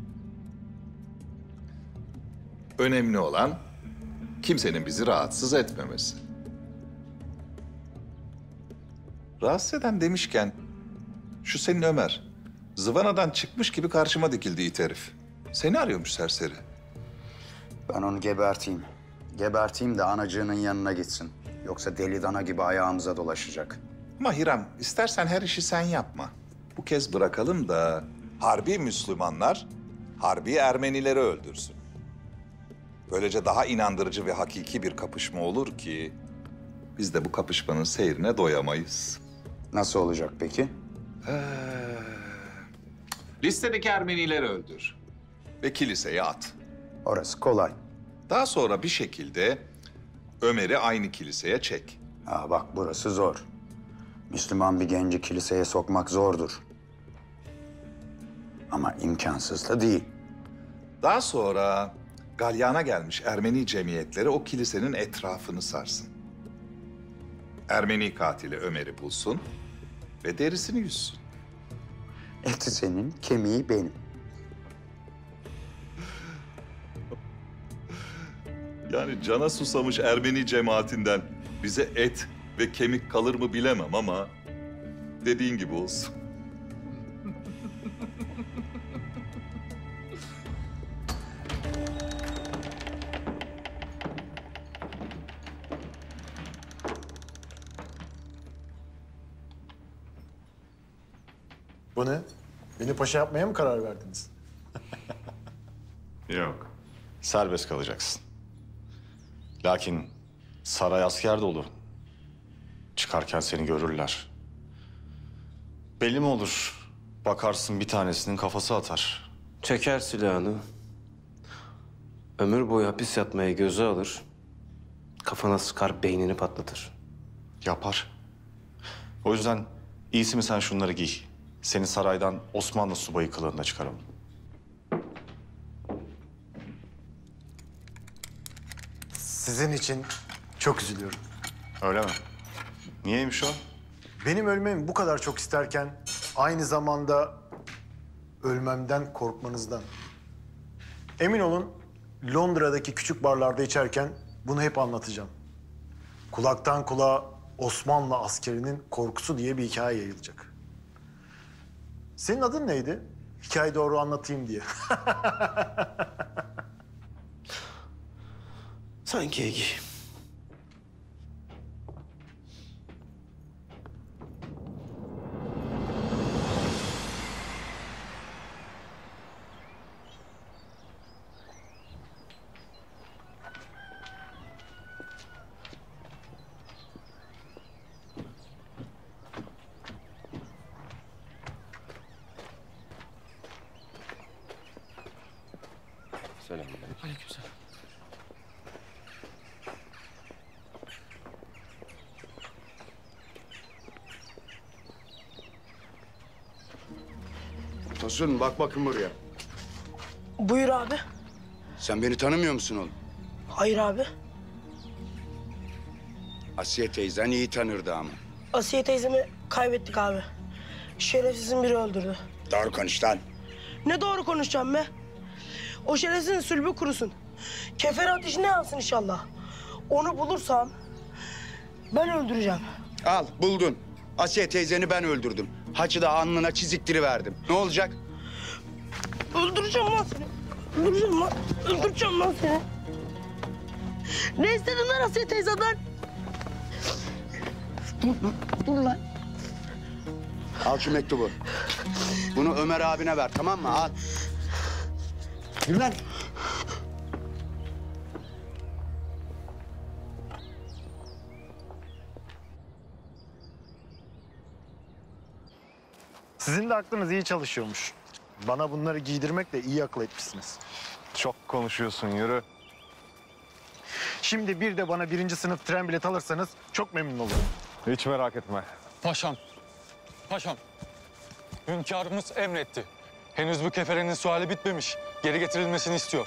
Önemli olan kimsenin bizi rahatsız etmemesi. Rahatsız eden demişken şu senin Ömer zıvanadan çıkmış gibi karşıma dikildi it herif. Seni arıyormuş serseri. Ben onu geberteyim. Geberteyim de anacığının yanına gitsin. Yoksa deli dana gibi ayağımıza dolaşacak. Ama Hiram, istersen her işi sen yapma. Bu kez bırakalım da harbi Müslümanlar harbi Ermenileri öldürsün. Böylece daha inandırıcı ve hakiki bir kapışma olur ki biz de bu kapışmanın seyrine doyamayız. Nasıl olacak peki? Listedeki Ermenileri öldür ve kiliseye at. Orası kolay. Daha sonra bir şekilde Ömer'i aynı kiliseye çek. Ha bak burası zor. Müslüman bir genci kiliseye sokmak zordur. Ama imkansız da değil. Daha sonra galyana gelmiş Ermeni cemiyetleri o kilisenin etrafını sarsın. Ermeni katili Ömer'i bulsun ve derisini yüzsün. Eti senin, kemiği benim. Yani cana susamış Ermeni cemaatinden bize et ve kemik kalır mı bilemem ama dediğin gibi olsun. Bu ne? Beni paşa yapmaya mı karar verdiniz? Yok. Serbest kalacaksın. Lakin saray asker dolu. Çıkarken seni görürler. Belli mi olur? Bakarsın bir tanesinin kafası atar. Çeker silahını. Ömür boyu hapis yatmaya göze alır. Kafana sıkar, beynini patlatır. Yapar. O yüzden iyisi mi sen şunları giy. Seni saraydan Osmanlı subayı kılığında çıkaralım. Sizin için çok üzülüyorum. Öyle mi? Niyeymiş o? Benim ölmemi bu kadar çok isterken aynı zamanda ölmemden korkmanızdan. Emin olun Londra'daki küçük barlarda içerken bunu hep anlatacağım. Kulaktan kulağa Osmanlı askerinin korkusu diye bir hikaye yayılacak. Senin adın neydi? Hikayeyi doğru anlatayım diye. Sanki Egi. Selamünaleyküm. Aleykümselam. Tosun bak bakın buraya. Buyur abi. Sen beni tanımıyor musun oğlum? Hayır abi. Asiye teyzen iyi tanırdı ama. Asiye teyzemi kaybettik abi. Şerefsizin biri öldürdü. Doğru konuş lan. Ne doğru konuşacağım be? O şerefsizin sülbü kurusun. Kefere ateşine yansın inşallah. Onu bulursam ben öldüreceğim. Al buldun. Asiye teyzeni ben öldürdüm. Haçı da alnına çiziktiriverdim. Ne olacak? Öldüreceğim lan seni. Öldüreceğim lan. Öldüreceğim lan seni. Ne istedin lan Asiye teyzeden? Dur lan. Al şu mektubu. Bunu Ömer abine ver tamam mı? Al. Yürü lan. Sizin de aklınız iyi çalışıyormuş. Bana bunları giydirmekle iyi akıl etmişsiniz. Çok konuşuyorsun, yürü. Şimdi bir de bana 1. sınıf tren bileti alırsanız çok memnun olurum. Hiç merak etme. Paşam, paşam. Hünkârımız emretti. Henüz bu keferenin suali bitmemiş. Geri getirilmesini istiyor.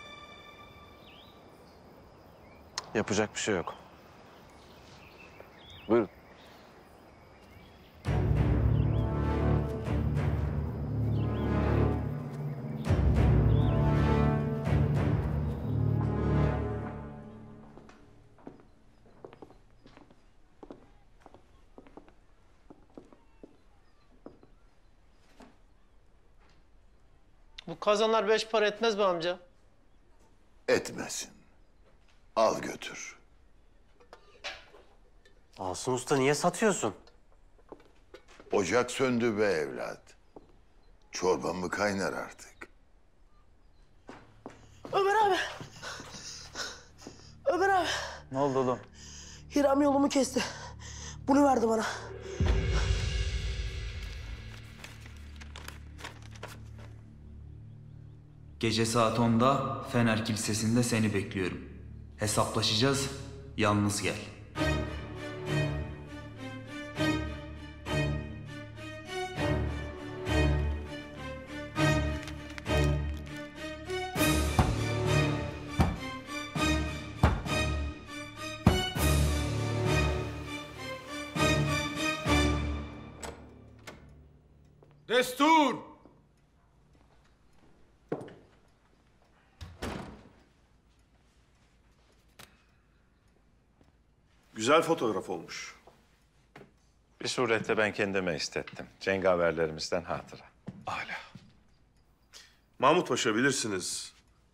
Yapacak bir şey yok. Buyurun. Bu kazanlar 5 para etmez mi amca? Etmesin. Al götür. Asım Usta niye satıyorsun? Ocak söndü be evlat. Çorba mı kaynar artık? Ömer abi. Ömer abi. Ne oldu oğlum? Hiram yolumu kesti. Bunu verdi bana. Gece saat 10'da Fener Kilisesi'nde seni bekliyorum. Hesaplaşacağız, yalnız gel. Destur! Güzel fotoğraf olmuş. Bir surette ben kendime istettim. Cengaverlerimizden hatıra. Âlâ. Mahmut Paşa bilirsiniz.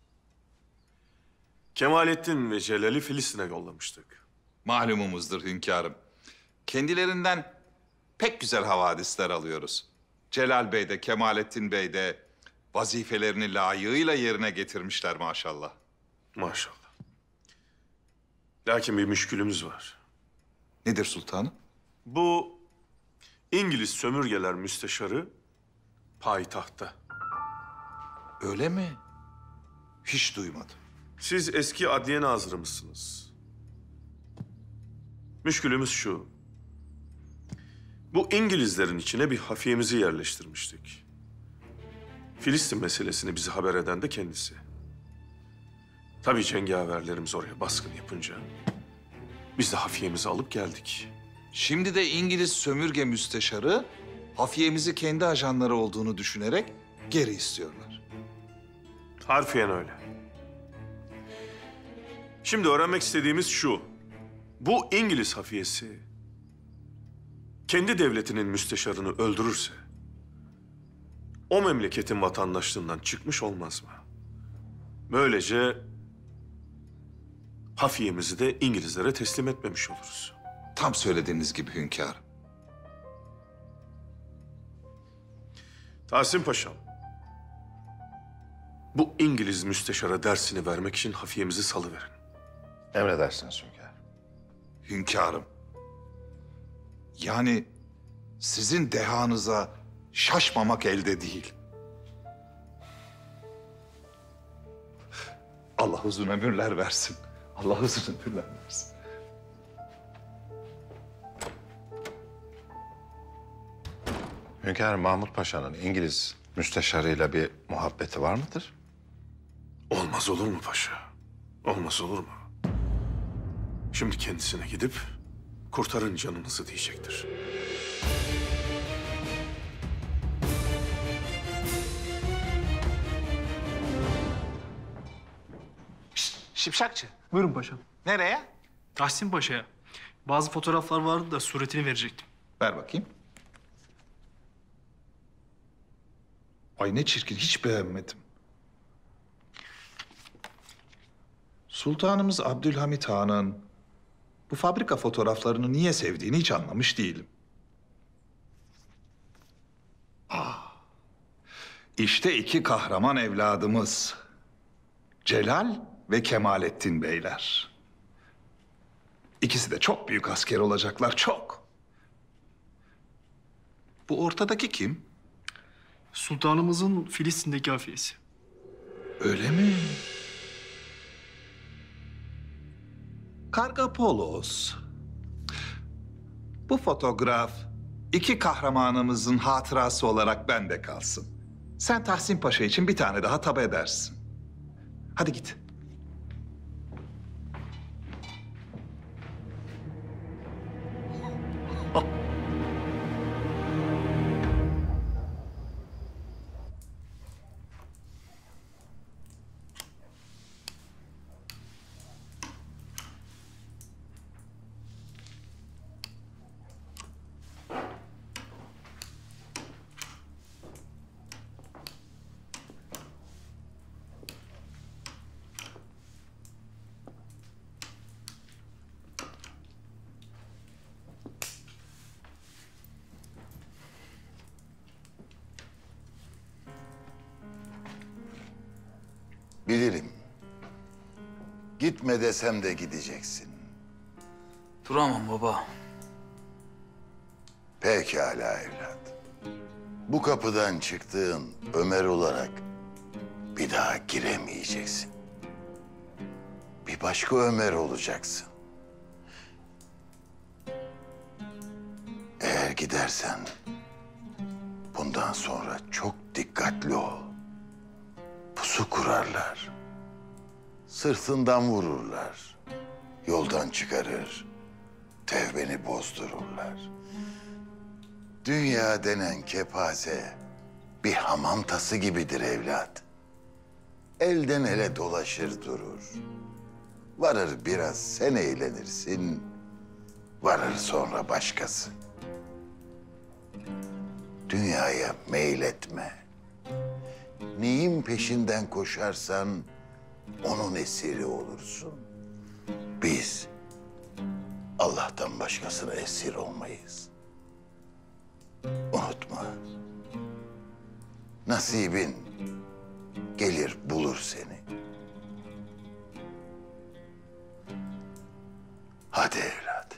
Kemalettin ve Celal'i Filistin'e yollamıştık. Malumumuzdur hünkârım. Kendilerinden pek güzel havadisler alıyoruz. Celal Bey de Kemalettin Bey de vazifelerini layığıyla yerine getirmişler maşallah. Maşallah. Lakin bir müşkülümüz var. Nedir sultanım? Bu İngiliz sömürgeler müsteşarı payitahtta. Öyle mi? Hiç duymadım. Siz eski adliye nazırı mısınız? Müşkülümüz şu. Bu İngilizlerin içine bir hafiyemizi yerleştirmiştik. Filistin meselesini bize haber eden de kendisi. Tabii cengaverlerimiz oraya baskın yapınca biz de hafiyemizi alıp geldik. Şimdi de İngiliz sömürge müsteşarı hafiyemizi kendi ajanları olduğunu düşünerek geri istiyorlar. Harfiyen öyle. Şimdi öğrenmek istediğimiz şu. Bu İngiliz hafiyesi kendi devletinin müsteşarını öldürürse o memleketin vatandaşlığından çıkmış olmaz mı? Böylece hafiyemizi de İngilizlere teslim etmemiş oluruz. Tam söylediğiniz gibi hünkârım. Tahsin Paşam, bu İngiliz müsteşara dersini vermek için hafiyemizi salıverin. Emredersiniz hünkârım. Hünkârım. Yani sizin dehanıza şaşmamak elde değil. Allah uzun ömürler versin. Allah uzun ömürler versin. Hünkârım, Mahmut Paşa'nın İngiliz müsteşarıyla bir muhabbeti var mıdır? Olmaz olur mu paşa? Olmaz olur mu? Şimdi kendisine gidip kurtarın canınızı diyecektir. Şipşakçı. Buyurun paşam. Nereye? Tahsin Paşa'ya. Bazı fotoğraflar vardı da suretini verecektim. Ver bakayım. Ay ne çirkin, hiç beğenmedim. Sultanımız Abdülhamit Han'ın bu fabrika fotoğraflarını niye sevdiğini hiç anlamış değilim. İşte iki kahraman evladımız. Celal ve Kemalettin Beyler. İkisi de çok büyük asker olacaklar, çok. Bu ortadaki kim? Sultanımızın Filistin'deki hafiyesi. Öyle mi? Kargapolos. Bu fotoğraf iki kahramanımızın hatırası olarak bende kalsın. Sen Tahsin Paşa için bir tane daha tab edersin. Hadi git. Bilirim. Gitme desem de gideceksin. Duramam baba. Pekala evlat. Bu kapıdan çıktığın Ömer olarak bir daha giremeyeceksin. Bir başka Ömer olacaksın. Eğer gidersen bundan sonra çok dikkatli ol. Pusu kurarlar. Sırtından vururlar. Yoldan çıkarır. Tevbeni bozdururlar. Dünya denen kepaze bir hamam tası gibidir evlat. Elden ele dolaşır durur. Varır biraz sen eğlenirsin. Varır sonra başkası. Dünyaya meyletme. Neyin peşinden koşarsan onun esiri olursun. Biz Allah'tan başkasına esir olmayız. Unutma. Nasibin gelir bulur seni. Hadi evlat.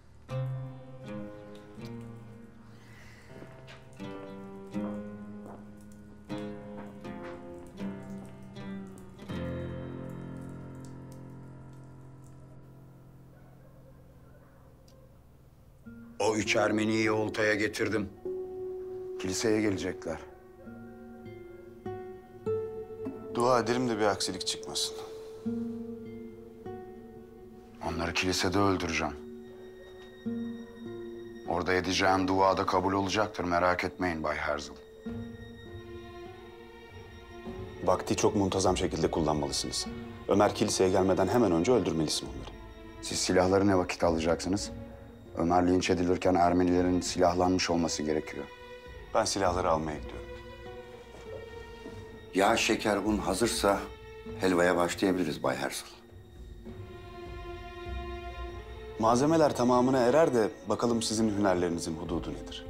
O 3 Ermeniyi oltaya getirdim. Kiliseye gelecekler. Dua edelim de bir aksilik çıkmasın. Onları kilisede öldüreceğim. Orada edeceğim dua da kabul olacaktır. Merak etmeyin Bay Herzl. Vakti çok muntazam şekilde kullanmalısınız. Ömer kiliseye gelmeden hemen önce öldürmelisin onları. Siz silahları ne vakit alacaksınız? Ömer linç edilirken Ermenilerin silahlanmış olması gerekiyor. Ben silahları almaya gidiyorum. Yağ, şeker, un hazırsa helvaya başlayabiliriz Bay Herzl. Malzemeler tamamına erer de bakalım sizin hünerlerinizin hududu nedir?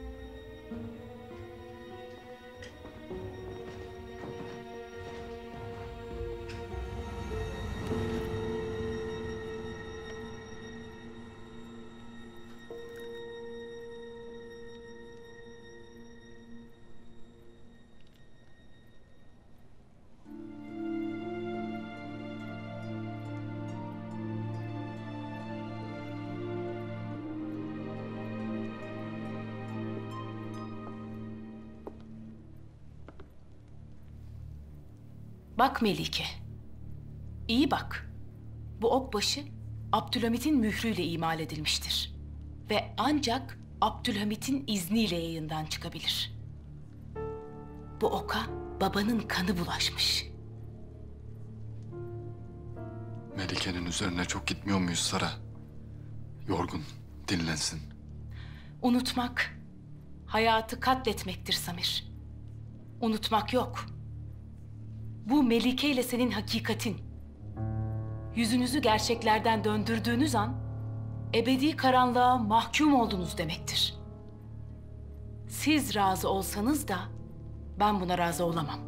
Bak Melike, iyi bak. Bu okbaşı Abdülhamit'in mührüyle imal edilmiştir. Ve ancak Abdülhamit'in izniyle yayından çıkabilir. Bu oka babanın kanı bulaşmış. Melike'nin üzerine çok gitmiyor muyuz Sara? Yorgun, dinlensin. Unutmak, hayatı katletmektir Samir. Unutmak yok. Bu Melike ile senin hakikatin. Yüzünüzü gerçeklerden döndürdüğünüz an, ebedi karanlığa mahkum oldunuz demektir. Siz razı olsanız da ben buna razı olamam.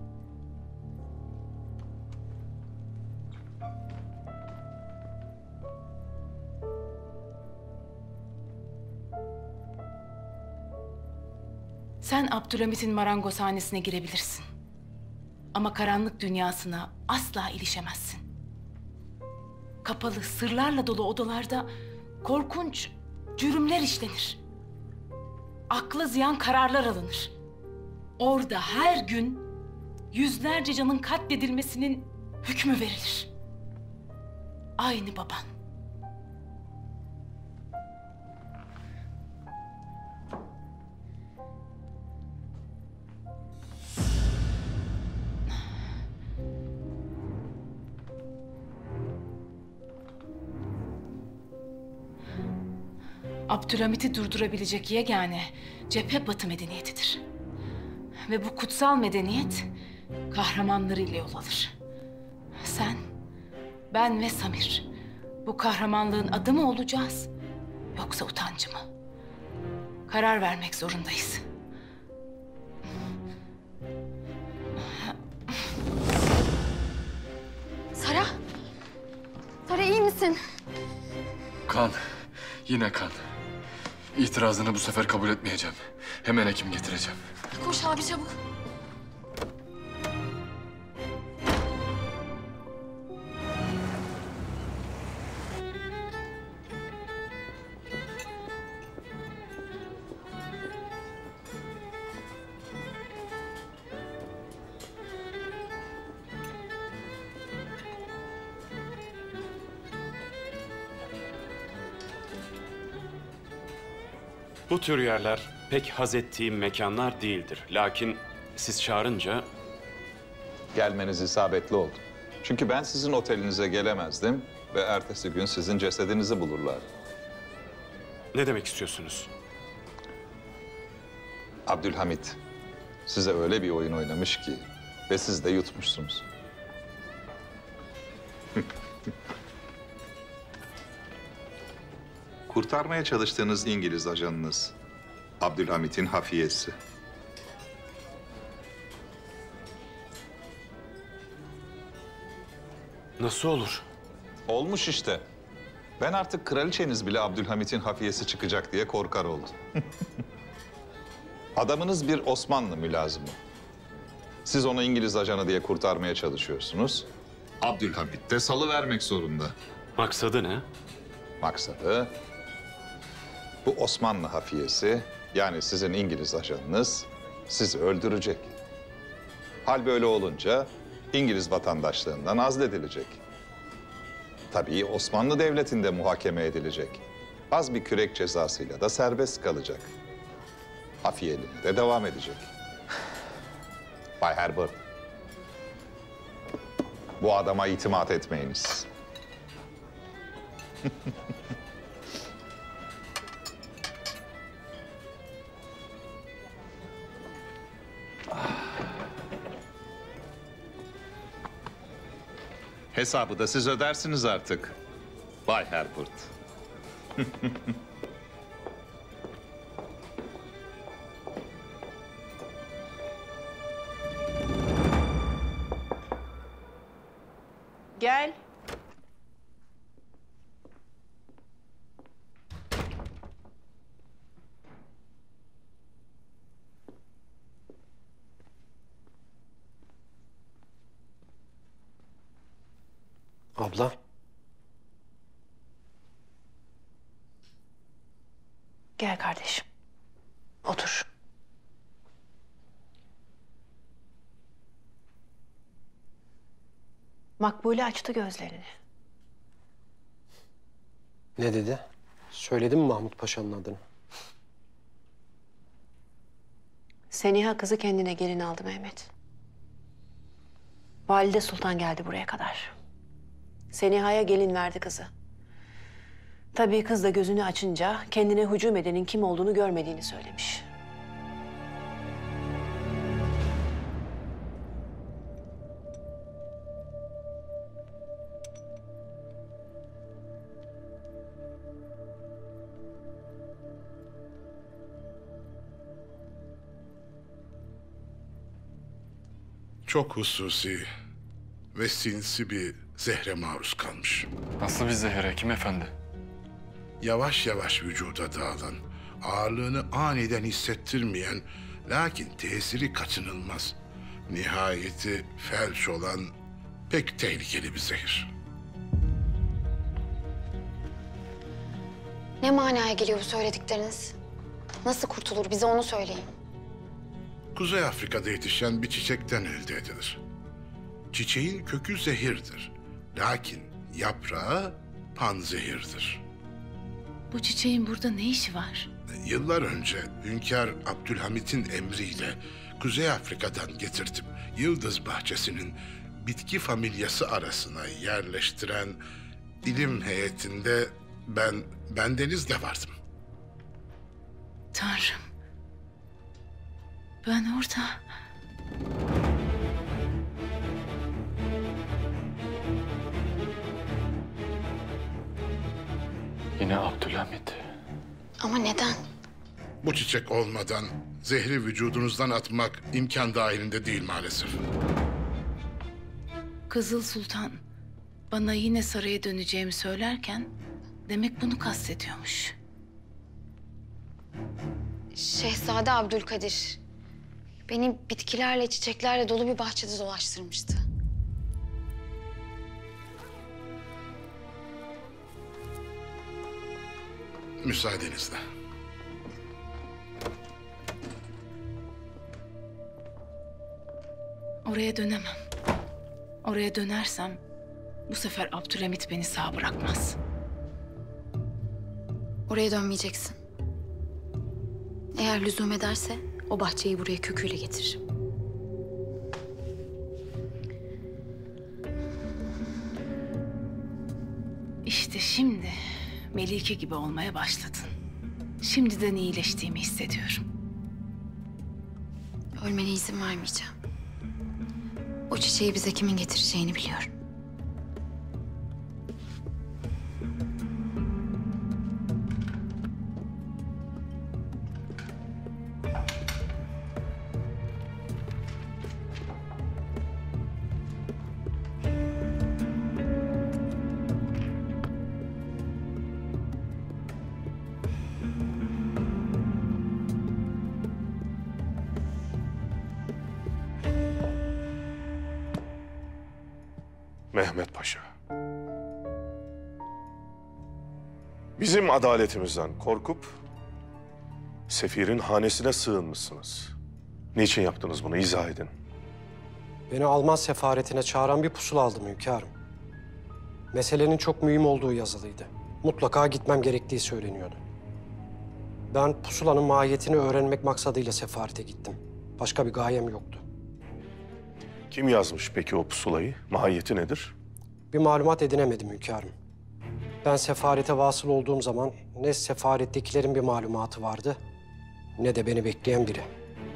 Sen Abdülhamit'in marangozhanesine girebilirsin. Ama karanlık dünyasına asla ilişemezsin. Kapalı, sırlarla dolu odalarda korkunç cürümler işlenir. Akla ziyan kararlar alınır. Orada her gün yüzlerce canın katledilmesinin hükmü verilir. Aynı baban. Abdülhamit'i durdurabilecek yegane cephe Batı medeniyetidir. Ve bu kutsal medeniyet kahramanlarıyla yol alır. Sen, ben ve Samir bu kahramanlığın adı mı olacağız yoksa utancı mı? Karar vermek zorundayız. Kan. Yine kan. İtirazını bu sefer kabul etmeyeceğim. Hemen hekim getireceğim. Koş abi çabuk. Bu tür yerler pek haz ettiğim mekanlar değildir. Lakin siz çağırınca... Gelmeniz isabetli oldu. Çünkü ben sizin otelinize gelemezdim ve ertesi gün sizin cesedinizi bulurlar. Ne demek istiyorsunuz? Abdülhamit size öyle bir oyun oynamış ki ve siz de yutmuşsunuz. Kurtarmaya çalıştığınız İngiliz ajanınız Abdülhamit'in hafiyesi. Nasıl olur? Olmuş işte. Ben artık kraliçeniz bile Abdülhamit'in hafiyesi çıkacak diye korkar oldum. Adamınız bir Osmanlı mülazımı. Siz onu İngiliz ajanı diye kurtarmaya çalışıyorsunuz. Abdülhamit de salıvermek zorunda. Maksadı ne? Maksadı bu Osmanlı hafiyesi, yani sizin İngiliz ajanınız sizi öldürecek. Hal böyle olunca İngiliz vatandaşlığından azledilecek. Tabii Osmanlı Devleti'nde muhakeme edilecek. Az bir kürek cezasıyla da serbest kalacak. Hafiyeliğine de devam edecek. Bay Herbert, bu adama itimat etmeyiniz. Hesabı da siz ödersiniz artık, Bay Herbert. Gel. Abla. Gel kardeşim. Otur. Makbule açtı gözlerini. Ne dedi? Söyledin mi Mahmut Paşa'nın adını? Seniha kızı kendine gelin aldı Mehmet. Valide Sultan geldi buraya kadar. Seniha'ya gelin verdi kızı. Tabii kız da gözünü açınca kendine hücum edenin kim olduğunu görmediğini söylemiş. Çok hususi ve sinsi bir zehre maruz kalmış. Nasıl bir zehir hekim efendi? Yavaş yavaş vücuda dağılan, ağırlığını aniden hissettirmeyen, lakin tesiri kaçınılmaz, nihayeti felç olan pek tehlikeli bir zehir. Ne manaya geliyor bu söyledikleriniz? Nasıl kurtulur? Bize onu söyleyin. Kuzey Afrika'da yetişen bir çiçekten elde edilir. Çiçeğin kökü zehirdir. Lakin yaprağı panzehirdir. Bu çiçeğin burada ne işi var? Yıllar önce Hünkâr Abdülhamit'in emriyle Kuzey Afrika'dan getirtip Yıldız Bahçesi'nin bitki familyası arasına yerleştiren ilim heyetinde bendeniz de vardım. Tanrım. Ben orada... Yine Abdülhamit. Ama neden? Bu çiçek olmadan zehri vücudunuzdan atmak imkan dahilinde değil maalesef. Kızıl Sultan bana yine saraya döneceğimi söylerken Demek bunu kastediyormuş. Şehzade Abdülkadir beni bitkilerle, çiçeklerle dolu bir bahçede dolaştırmıştı. Müsaadenizle. Oraya dönemem. Oraya dönersem bu sefer Abdülhamit beni sağ bırakmaz. Oraya dönmeyeceksin. Eğer lüzum ederse o bahçeyi buraya köküyle getiririm. İşte şimdi Melike gibi olmaya başladın. Şimdiden iyileştiğimi hissediyorum. Ölmene izin vermeyeceğim. O çiçeği bize kimin getireceğini biliyorum. Mehmet Paşa. Bizim adaletimizden korkup sefirin hanesine sığınmışsınız. Niçin yaptınız bunu? İzah edin. Beni Alman sefaretine çağıran bir pusula aldım hünkârım. Meselenin çok mühim olduğu yazılıydı. Mutlaka gitmem gerektiği söyleniyordu. Ben pusulanın mahiyetini öğrenmek maksadıyla sefarete gittim. Başka bir gayem yoktu. Kim yazmış peki o pusulayı? Mahiyeti nedir? Bir malumat edinemedim hünkârım. Ben sefarete vasıl olduğum zaman ne sefarettekilerin bir malumatı vardı, ne de beni bekleyen biri.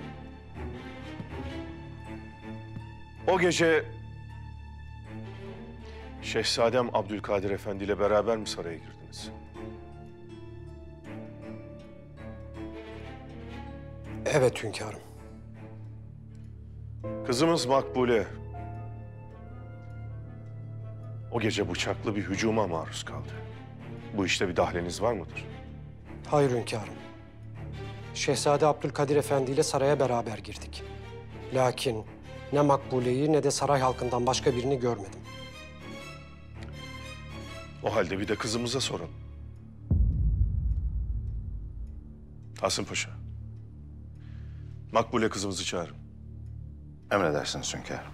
O gece Şehzadem Abdülkadir Efendi ile beraber mi saraya girdiniz? Evet hünkârım. Kızımız Makbule o gece bıçaklı bir hücuma maruz kaldı. Bu işte bir dahleniz var mıdır? Hayır hünkârım. Şehzade Abdülkadir Efendi ile saraya beraber girdik. Lakin ne Makbule'yi ne de saray halkından başka birini görmedim. O halde bir de kızımıza sorun. Asım Paşa, Makbule kızımızı çağırın. Emredersiniz hünkârım.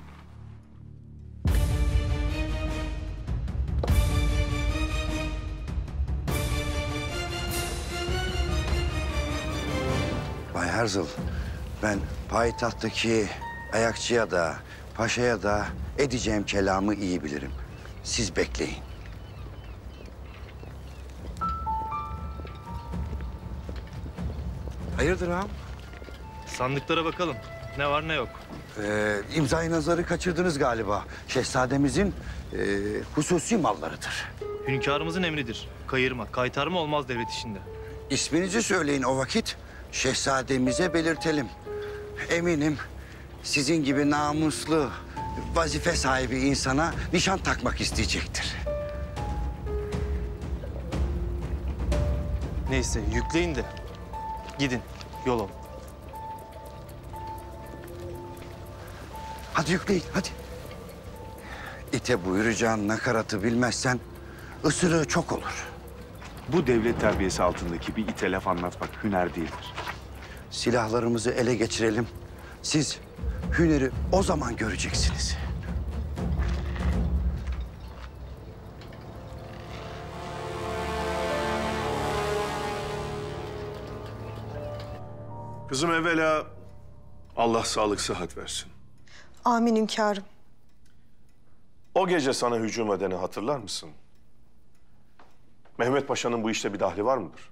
Bay Herzl, ben payitahttaki ayakçıya da, paşaya da edeceğim kelamı iyi bilirim. Siz bekleyin. Hayırdır ağam? Sandıklara bakalım. Ne var ne yok. İmzayı nazarı kaçırdınız galiba. Şehzademizin hususi mallarıdır. Hünkârımızın emridir. Kayırma, kaytarma olmaz devlet işinde. İsminizi söyleyin o vakit. Şehzademize belirtelim. Eminim sizin gibi namuslu, vazife sahibi insana nişan takmak isteyecektir. Neyse yükleyin de gidin yol alın. Hadi yükleyin, hadi. İte buyuracağın nakaratı bilmezsen ısırığı çok olur. Bu devlet terbiyesi altındaki bir ite laf anlatmak hüner değildir. Silahlarımızı ele geçirelim. Siz hüneri o zaman göreceksiniz. Kızım evvela Allah sağlık sıhhat versin. Amin hünkârım. O gece sana hücum edeni hatırlar mısın? Mehmet Paşa'nın bu işte bir dahli var mıdır?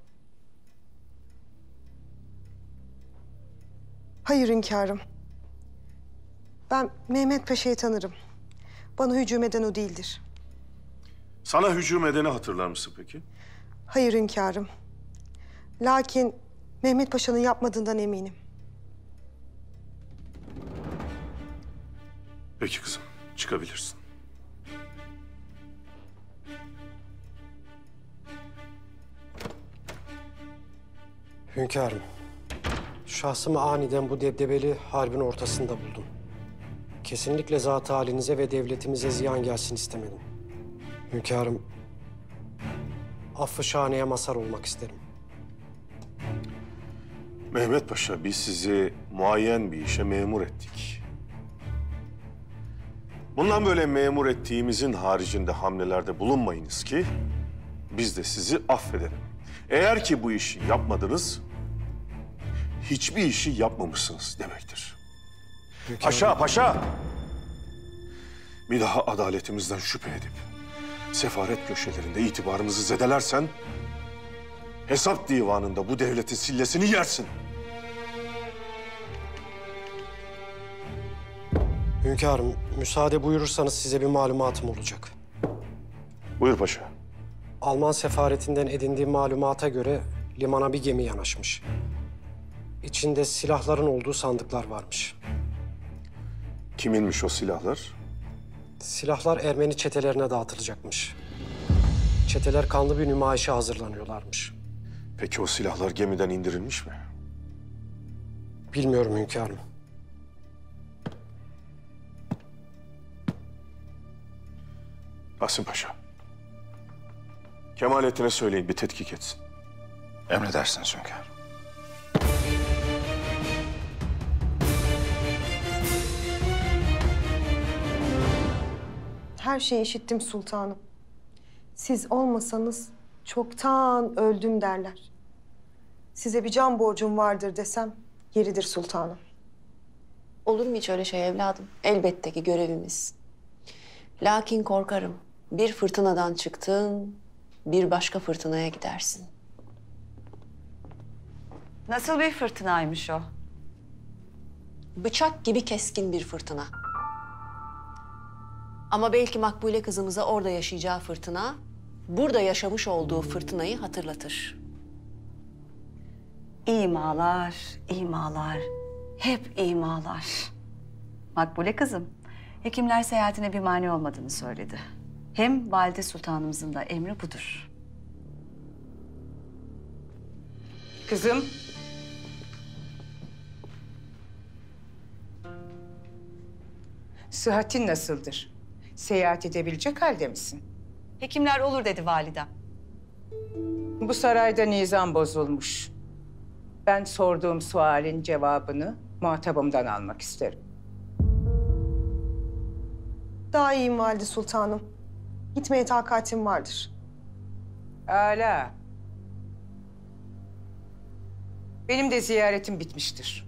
Hayır hünkârım. Ben Mehmet Paşa'yı tanırım. Bana hücum eden o değildir. Sana hücum edeni hatırlar mısın peki? Hayır hünkârım. Lakin Mehmet Paşa'nın yapmadığından eminim. Peki kızım, çıkabilirsin. Hünkârım, şahsımı aniden bu debdebeli harbin ortasında buldum. Kesinlikle zat-ı halinize ve devletimize ziyan gelsin istemedim. Hünkârım, affı şaneye mazhar olmak isterim. Mehmet Paşa, biz sizi muayyen bir işe memur ettik. Bundan böyle memur ettiğimizin haricinde hamlelerde bulunmayınız ki biz de sizi affedelim. Eğer ki bu işi yapmadınız, hiçbir işi yapmamışsınız demektir. Paşa, paşa! Bir daha adaletimizden şüphe edip sefaret köşelerinde itibarımızı zedelersen hesap divanında bu devletin sillesini yersin. Hünkârım, müsaade buyurursanız size bir malumatım olacak. Buyur paşa. Alman sefaretinden edindiğim malumata göre limana bir gemi yanaşmış. İçinde silahların olduğu sandıklar varmış. Kiminmiş o silahlar? Silahlar Ermeni çetelerine dağıtılacakmış. Çeteler kanlı bir nümayişe hazırlanıyorlarmış. Peki o silahlar gemiden indirilmiş mi? Bilmiyorum hünkârım. Hasim Paşa. Kemalettin'e söyleyin bir tetkik etsin. Emredersiniz hünkârım. Her şeyi işittim sultanım. Siz olmasanız çoktan öldüm derler. Size bir can borcum vardır desem yeridir sultanım. Olur mu hiç öyle şey evladım? Elbette ki görevimiz. Lakin korkarım bir fırtınadan çıktın, bir başka fırtınaya gidersin. Nasıl bir fırtınaymış o? Bıçak gibi keskin bir fırtına. Ama belki Makbule kızımıza orada yaşayacağı fırtına, burada yaşamış olduğu fırtınayı hatırlatır. İmalar, imalar, hep imalar. Makbule kızım, hekimler seyahatine bir mani olmadığını söyledi. Hem Valide Sultanımızın da emri budur. Kızım. Sıhhatin nasıldır? Seyahat edebilecek halde misin? Hekimler olur dedi validem. Bu sarayda nizam bozulmuş. Ben sorduğum sualin cevabını muhatabımdan almak isterim. Daha iyiyim valide sultanım. Gitmeye takatim vardır. Âlâ. Benim de ziyaretim bitmiştir.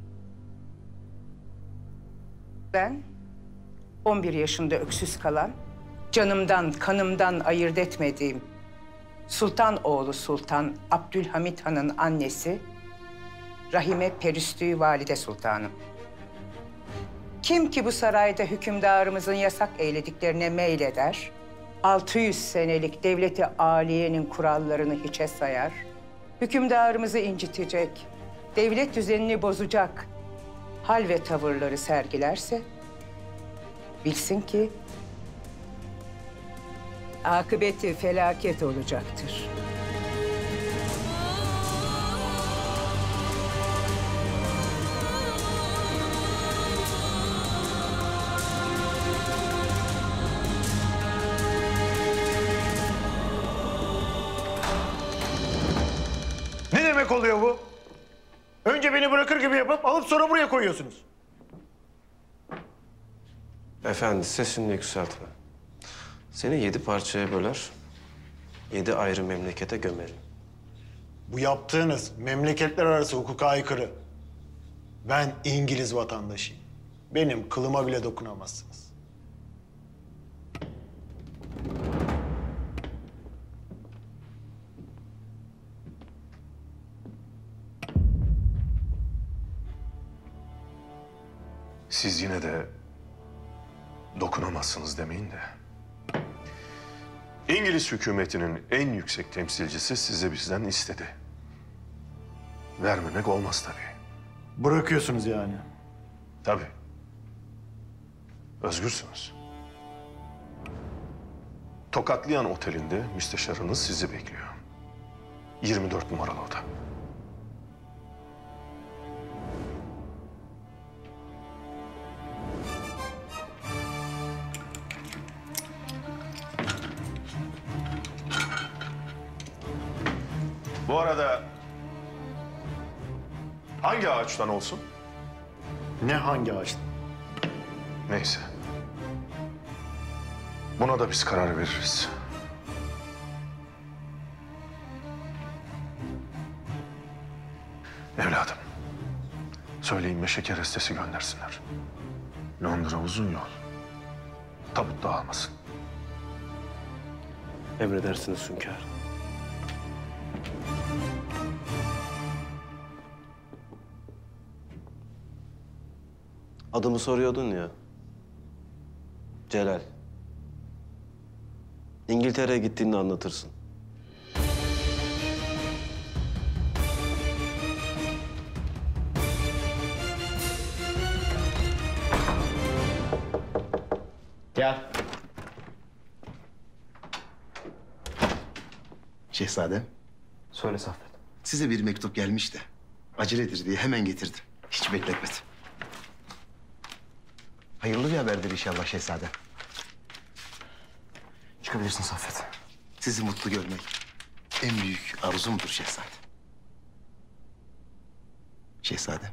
Ben 11 yaşında öksüz kalan, canımdan, kanımdan ayırt etmediğim Sultan oğlu Sultan Abdülhamit Han'ın annesi Rahime Perüstü Valide Sultanım. Kim ki bu sarayda hükümdarımızın yasak eylediklerine meyleder, 600 senelik devleti âliyenin kurallarını hiçe sayar, hükümdarımızı incitecek, devlet düzenini bozacak hal ve tavırları sergilerse, bilsin ki akıbeti felaket olacaktır. Ne demek oluyor bu? Önce beni bırakır gibi yapıp alıp sonra buraya koyuyorsunuz. Efendi sesini yükseltme. Seni 7 parçaya böler, 7 ayrı memlekete gömerim. Bu yaptığınız memleketler arası hukuka aykırı. Ben İngiliz vatandaşıyım. Benim kılıma bile dokunamazsınız. Siz yine de dokunamazsınız demeyin de. İngiliz hükümetinin en yüksek temsilcisi size bizden istedi. Vermemek olmaz tabii. Bırakıyorsunuz yani. Tabii. Özgürsünüz. Tokatlayan Oteli'nde müsteşarınız sizi bekliyor. 24 numaralı oda. Bu arada hangi ağaçtan olsun? Ne hangi ağaç? Neyse. Buna da biz karar veririz. Evladım, söyleyin meşe kerestesi göndersinler. Londra uzun yol. Tabut da almasın. Emredersiniz hünkârım. Adımı soruyordun ya. Celal. İngiltere'ye gittiğinde anlatırsın. Gel. Şehzadem. Söyle Saffet. Size bir mektup gelmiş de aceledir diye hemen getirdim. Hiç bekletmedim. Hayırlı bir haberdir inşallah şehzadem. Çıkabilirsin Saffet. Sizi mutlu görmek en büyük arzumdur şehzadem. Şehzadem.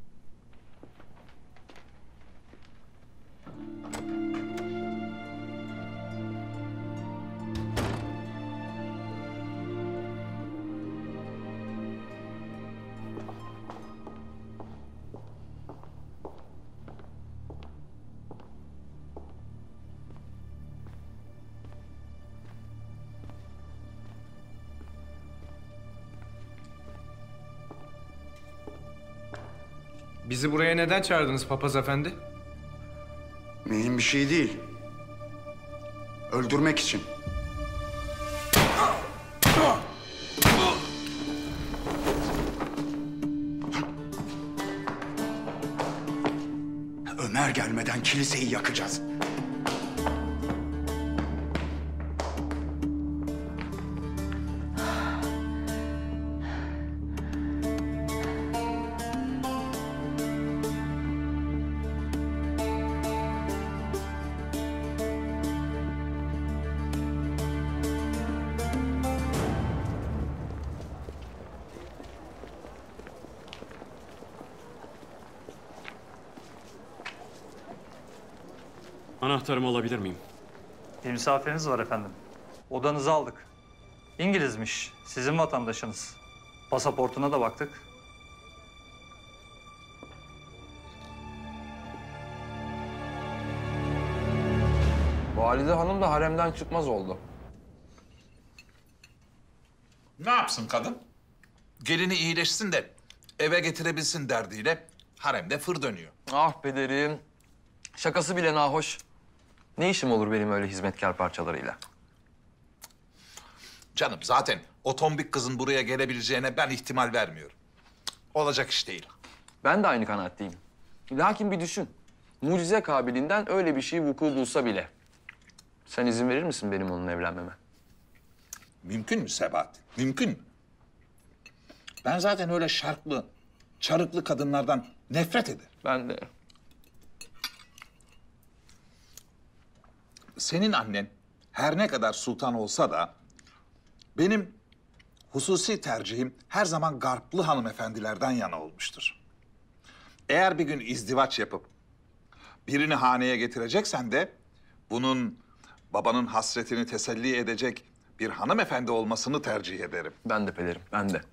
Bizi buraya neden çağırdınız papaz efendi? Mühim bir şey değil. Öldürmek için. Ömer gelmeden kiliseyi yakacağız. Anahtarımı alabilir miyim? Bir misafiriniz var efendim. Odanızı aldık. İngilizmiş, sizin vatandaşınız. Pasaportuna da baktık. Valide Hanım da haremden çıkmaz oldu. Ne yapsın kadın? Gelini iyileşsin de eve getirebilsin derdiyle haremde fır dönüyor. Ah pederim. Şakası bile nahoş. Ne işim olur benim öyle hizmetkar parçalarıyla? Canım zaten o tombik kızın buraya gelebileceğine ben ihtimal vermiyorum. Olacak iş değil. Ben de aynı kanaatteyim. Lakin bir düşün. Mucize kabiliğinden öyle bir şey vuku bulsa bile. Sen izin verir misin benim onunla evlenmeme? Mümkün mü Sebahat? Mümkün mü? Ben zaten öyle şarklı, çarıklı kadınlardan nefret ederim. Ben de. Senin annen her ne kadar sultan olsa da benim hususi tercihim her zaman garplı hanımefendilerden yana olmuştur. Eğer bir gün izdivaç yapıp birini haneye getireceksen de bunun babanın hasretini teselli edecek bir hanımefendi olmasını tercih ederim. Ben de pederim, ben de.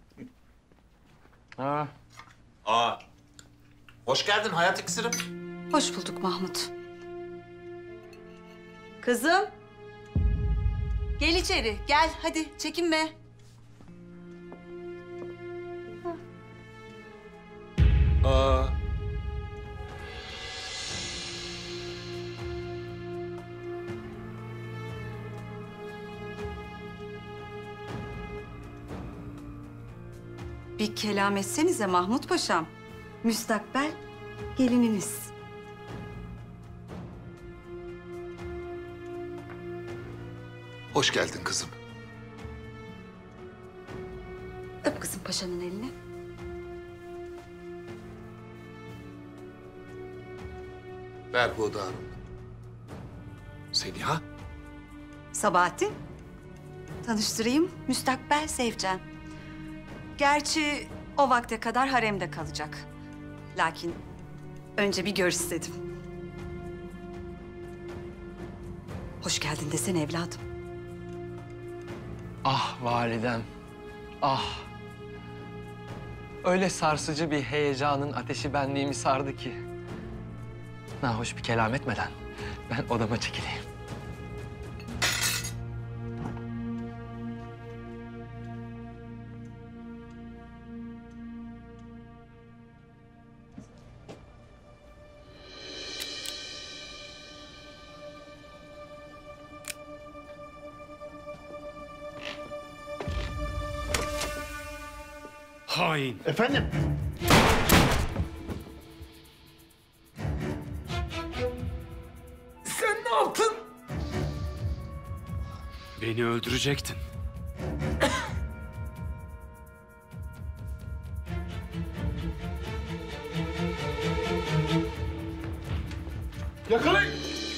Hoş geldin hayat iksirim. Hoş bulduk Mahmut. Kızım. Gel içeri, gel hadi çekinme. Bir kelam etsenize Mahmut Paşam. Müstakbel gelininiz. Hoş geldin kızım. Öp kızım paşanın elini. Berhudarım. Seliha. Sabahattin. Tanıştırayım, müstakbel Sevcen. Gerçi o vakte kadar haremde kalacak. Lakin önce bir gör istedim. Hoş geldin desene evladım. Ah validem, ah. Öyle sarsıcı bir heyecanın ateşi benliğimi sardı ki. Nahoş bir kelam etmeden ben odama çekileyim. Hain. Efendim? Sen ne yaptın? Beni öldürecektin. Yakalayın!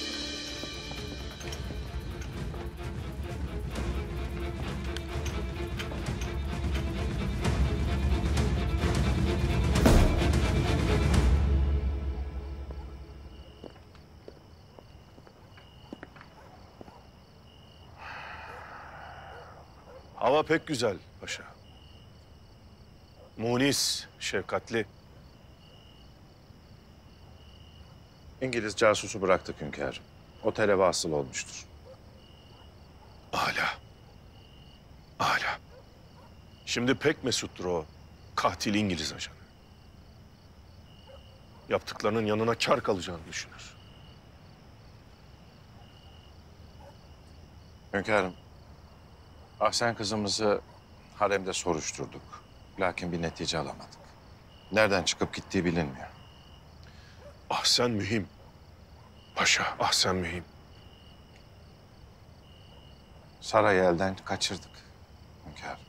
Hava pek güzel paşa. Munis, şefkatli. İngiliz casusu bıraktık hünkârım. Otele vasıl olmuştur. Âlâ. Âlâ. Şimdi pek mesuttur o katil İngiliz ajanı. Yaptıklarının yanına kâr kalacağını düşünür. Hünkârım, Ahsen kızımızı haremde soruşturduk. Lakin bir netice alamadık. Nereden çıkıp gittiği bilinmiyor. Ahsen mühim. Paşa, Ahsen mühim. Sarayı elden kaçırdık hünkârım.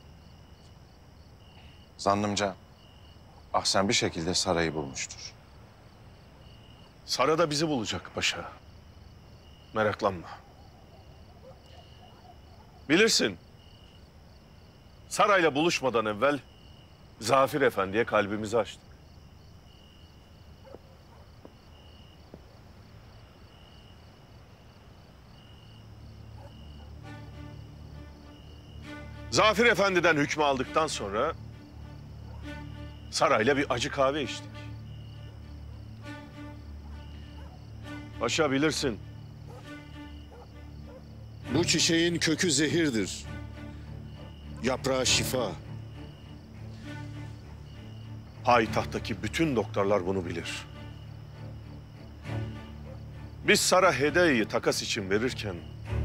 Zannımca Ahsen bir şekilde sarayı bulmuştur. Sara da bizi bulacak paşa. Meraklanma. Bilirsin, sarayla buluşmadan evvel Zafir Efendi'ye kalbimizi açtık. Zafir Efendi'den hükmü aldıktan sonra sarayla bir acı kahve içtik. Paşa bilirsin, bu çiçeğin kökü zehirdir. Yaprağı şifa. Payitahttaki bütün doktorlar bunu bilir. Biz Sara hediyeyi takas için verirken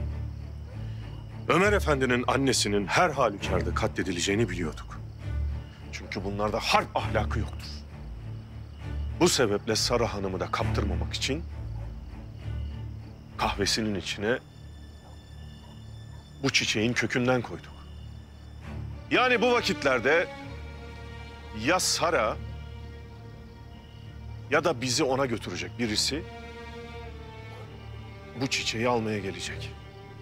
Ömer Efendi'nin annesinin her halükarda katledileceğini biliyorduk. Çünkü bunlarda harp ahlakı yoktur. Bu sebeple Sara Hanım'ı da kaptırmamak için kahvesinin içine bu çiçeğin kökünden koyduk. Yani bu vakitlerde ya Sara ya da bizi ona götürecek birisi bu çiçeği almaya gelecek.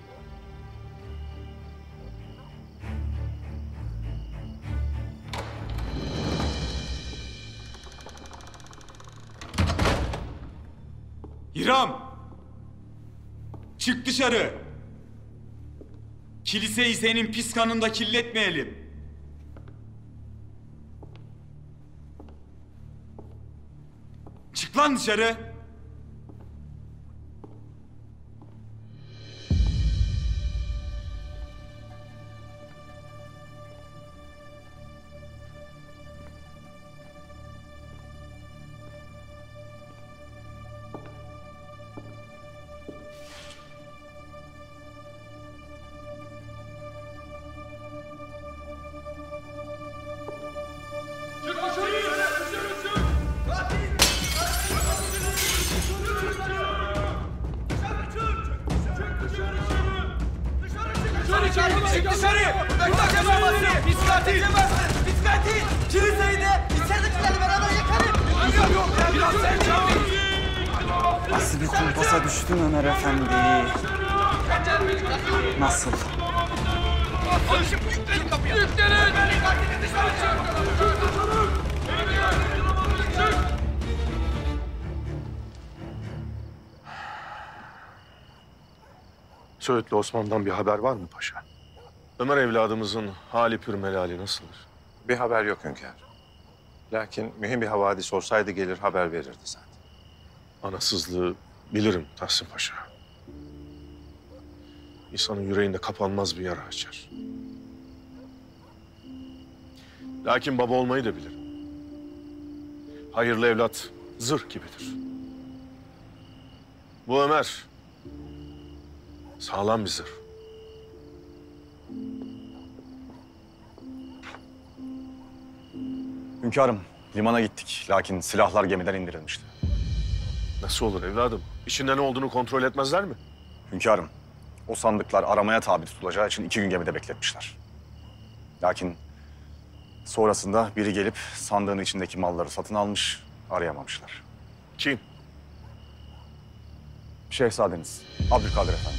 İrem! Çık dışarı! Kiliseyi senin pis kanında kirletmeyelim. Çık lan dışarı! Çık dışarı! Biz katil! Biz katil! Kiliseyi de içeridekilerle beraber yakarım! Yok ya biraz sen çabuk! Nasıl bir kumpasa düştün Ömer Efendi? Nasıl? Yükleyin kapıyı! Yüklenin! Katili dışarı çık! Söğütlü Osman'dan bir haber var mı paşa? Ömer evladımızın hali pür melali nasıldır? Bir haber yok hünkâr. Lakin mühim bir havadis olsaydı gelir haber verirdi zaten. Anasızlığı bilirim Tahsin Paşa. İnsanın yüreğinde kapanmaz bir yara açar. Lakin baba olmayı da bilirim. Hayırlı evlat zırh gibidir. Bu Ömer sağlam bir zırh. Hünkârım, limana gittik. Lakin silahlar gemiden indirilmişti. Nasıl olur evladım? İçinde ne olduğunu kontrol etmezler mi? Hünkârım, o sandıklar aramaya tabi tutulacağı için 2 gün gemide bekletmişler. Lakin sonrasında biri gelip sandığın içindeki malları satın almış, arayamamışlar. Kim? Şehzadeniz, Abdülkadir Efendi.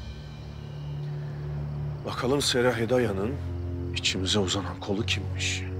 Bakalım Serahedaya'nın içimize uzanan kolu kimmiş?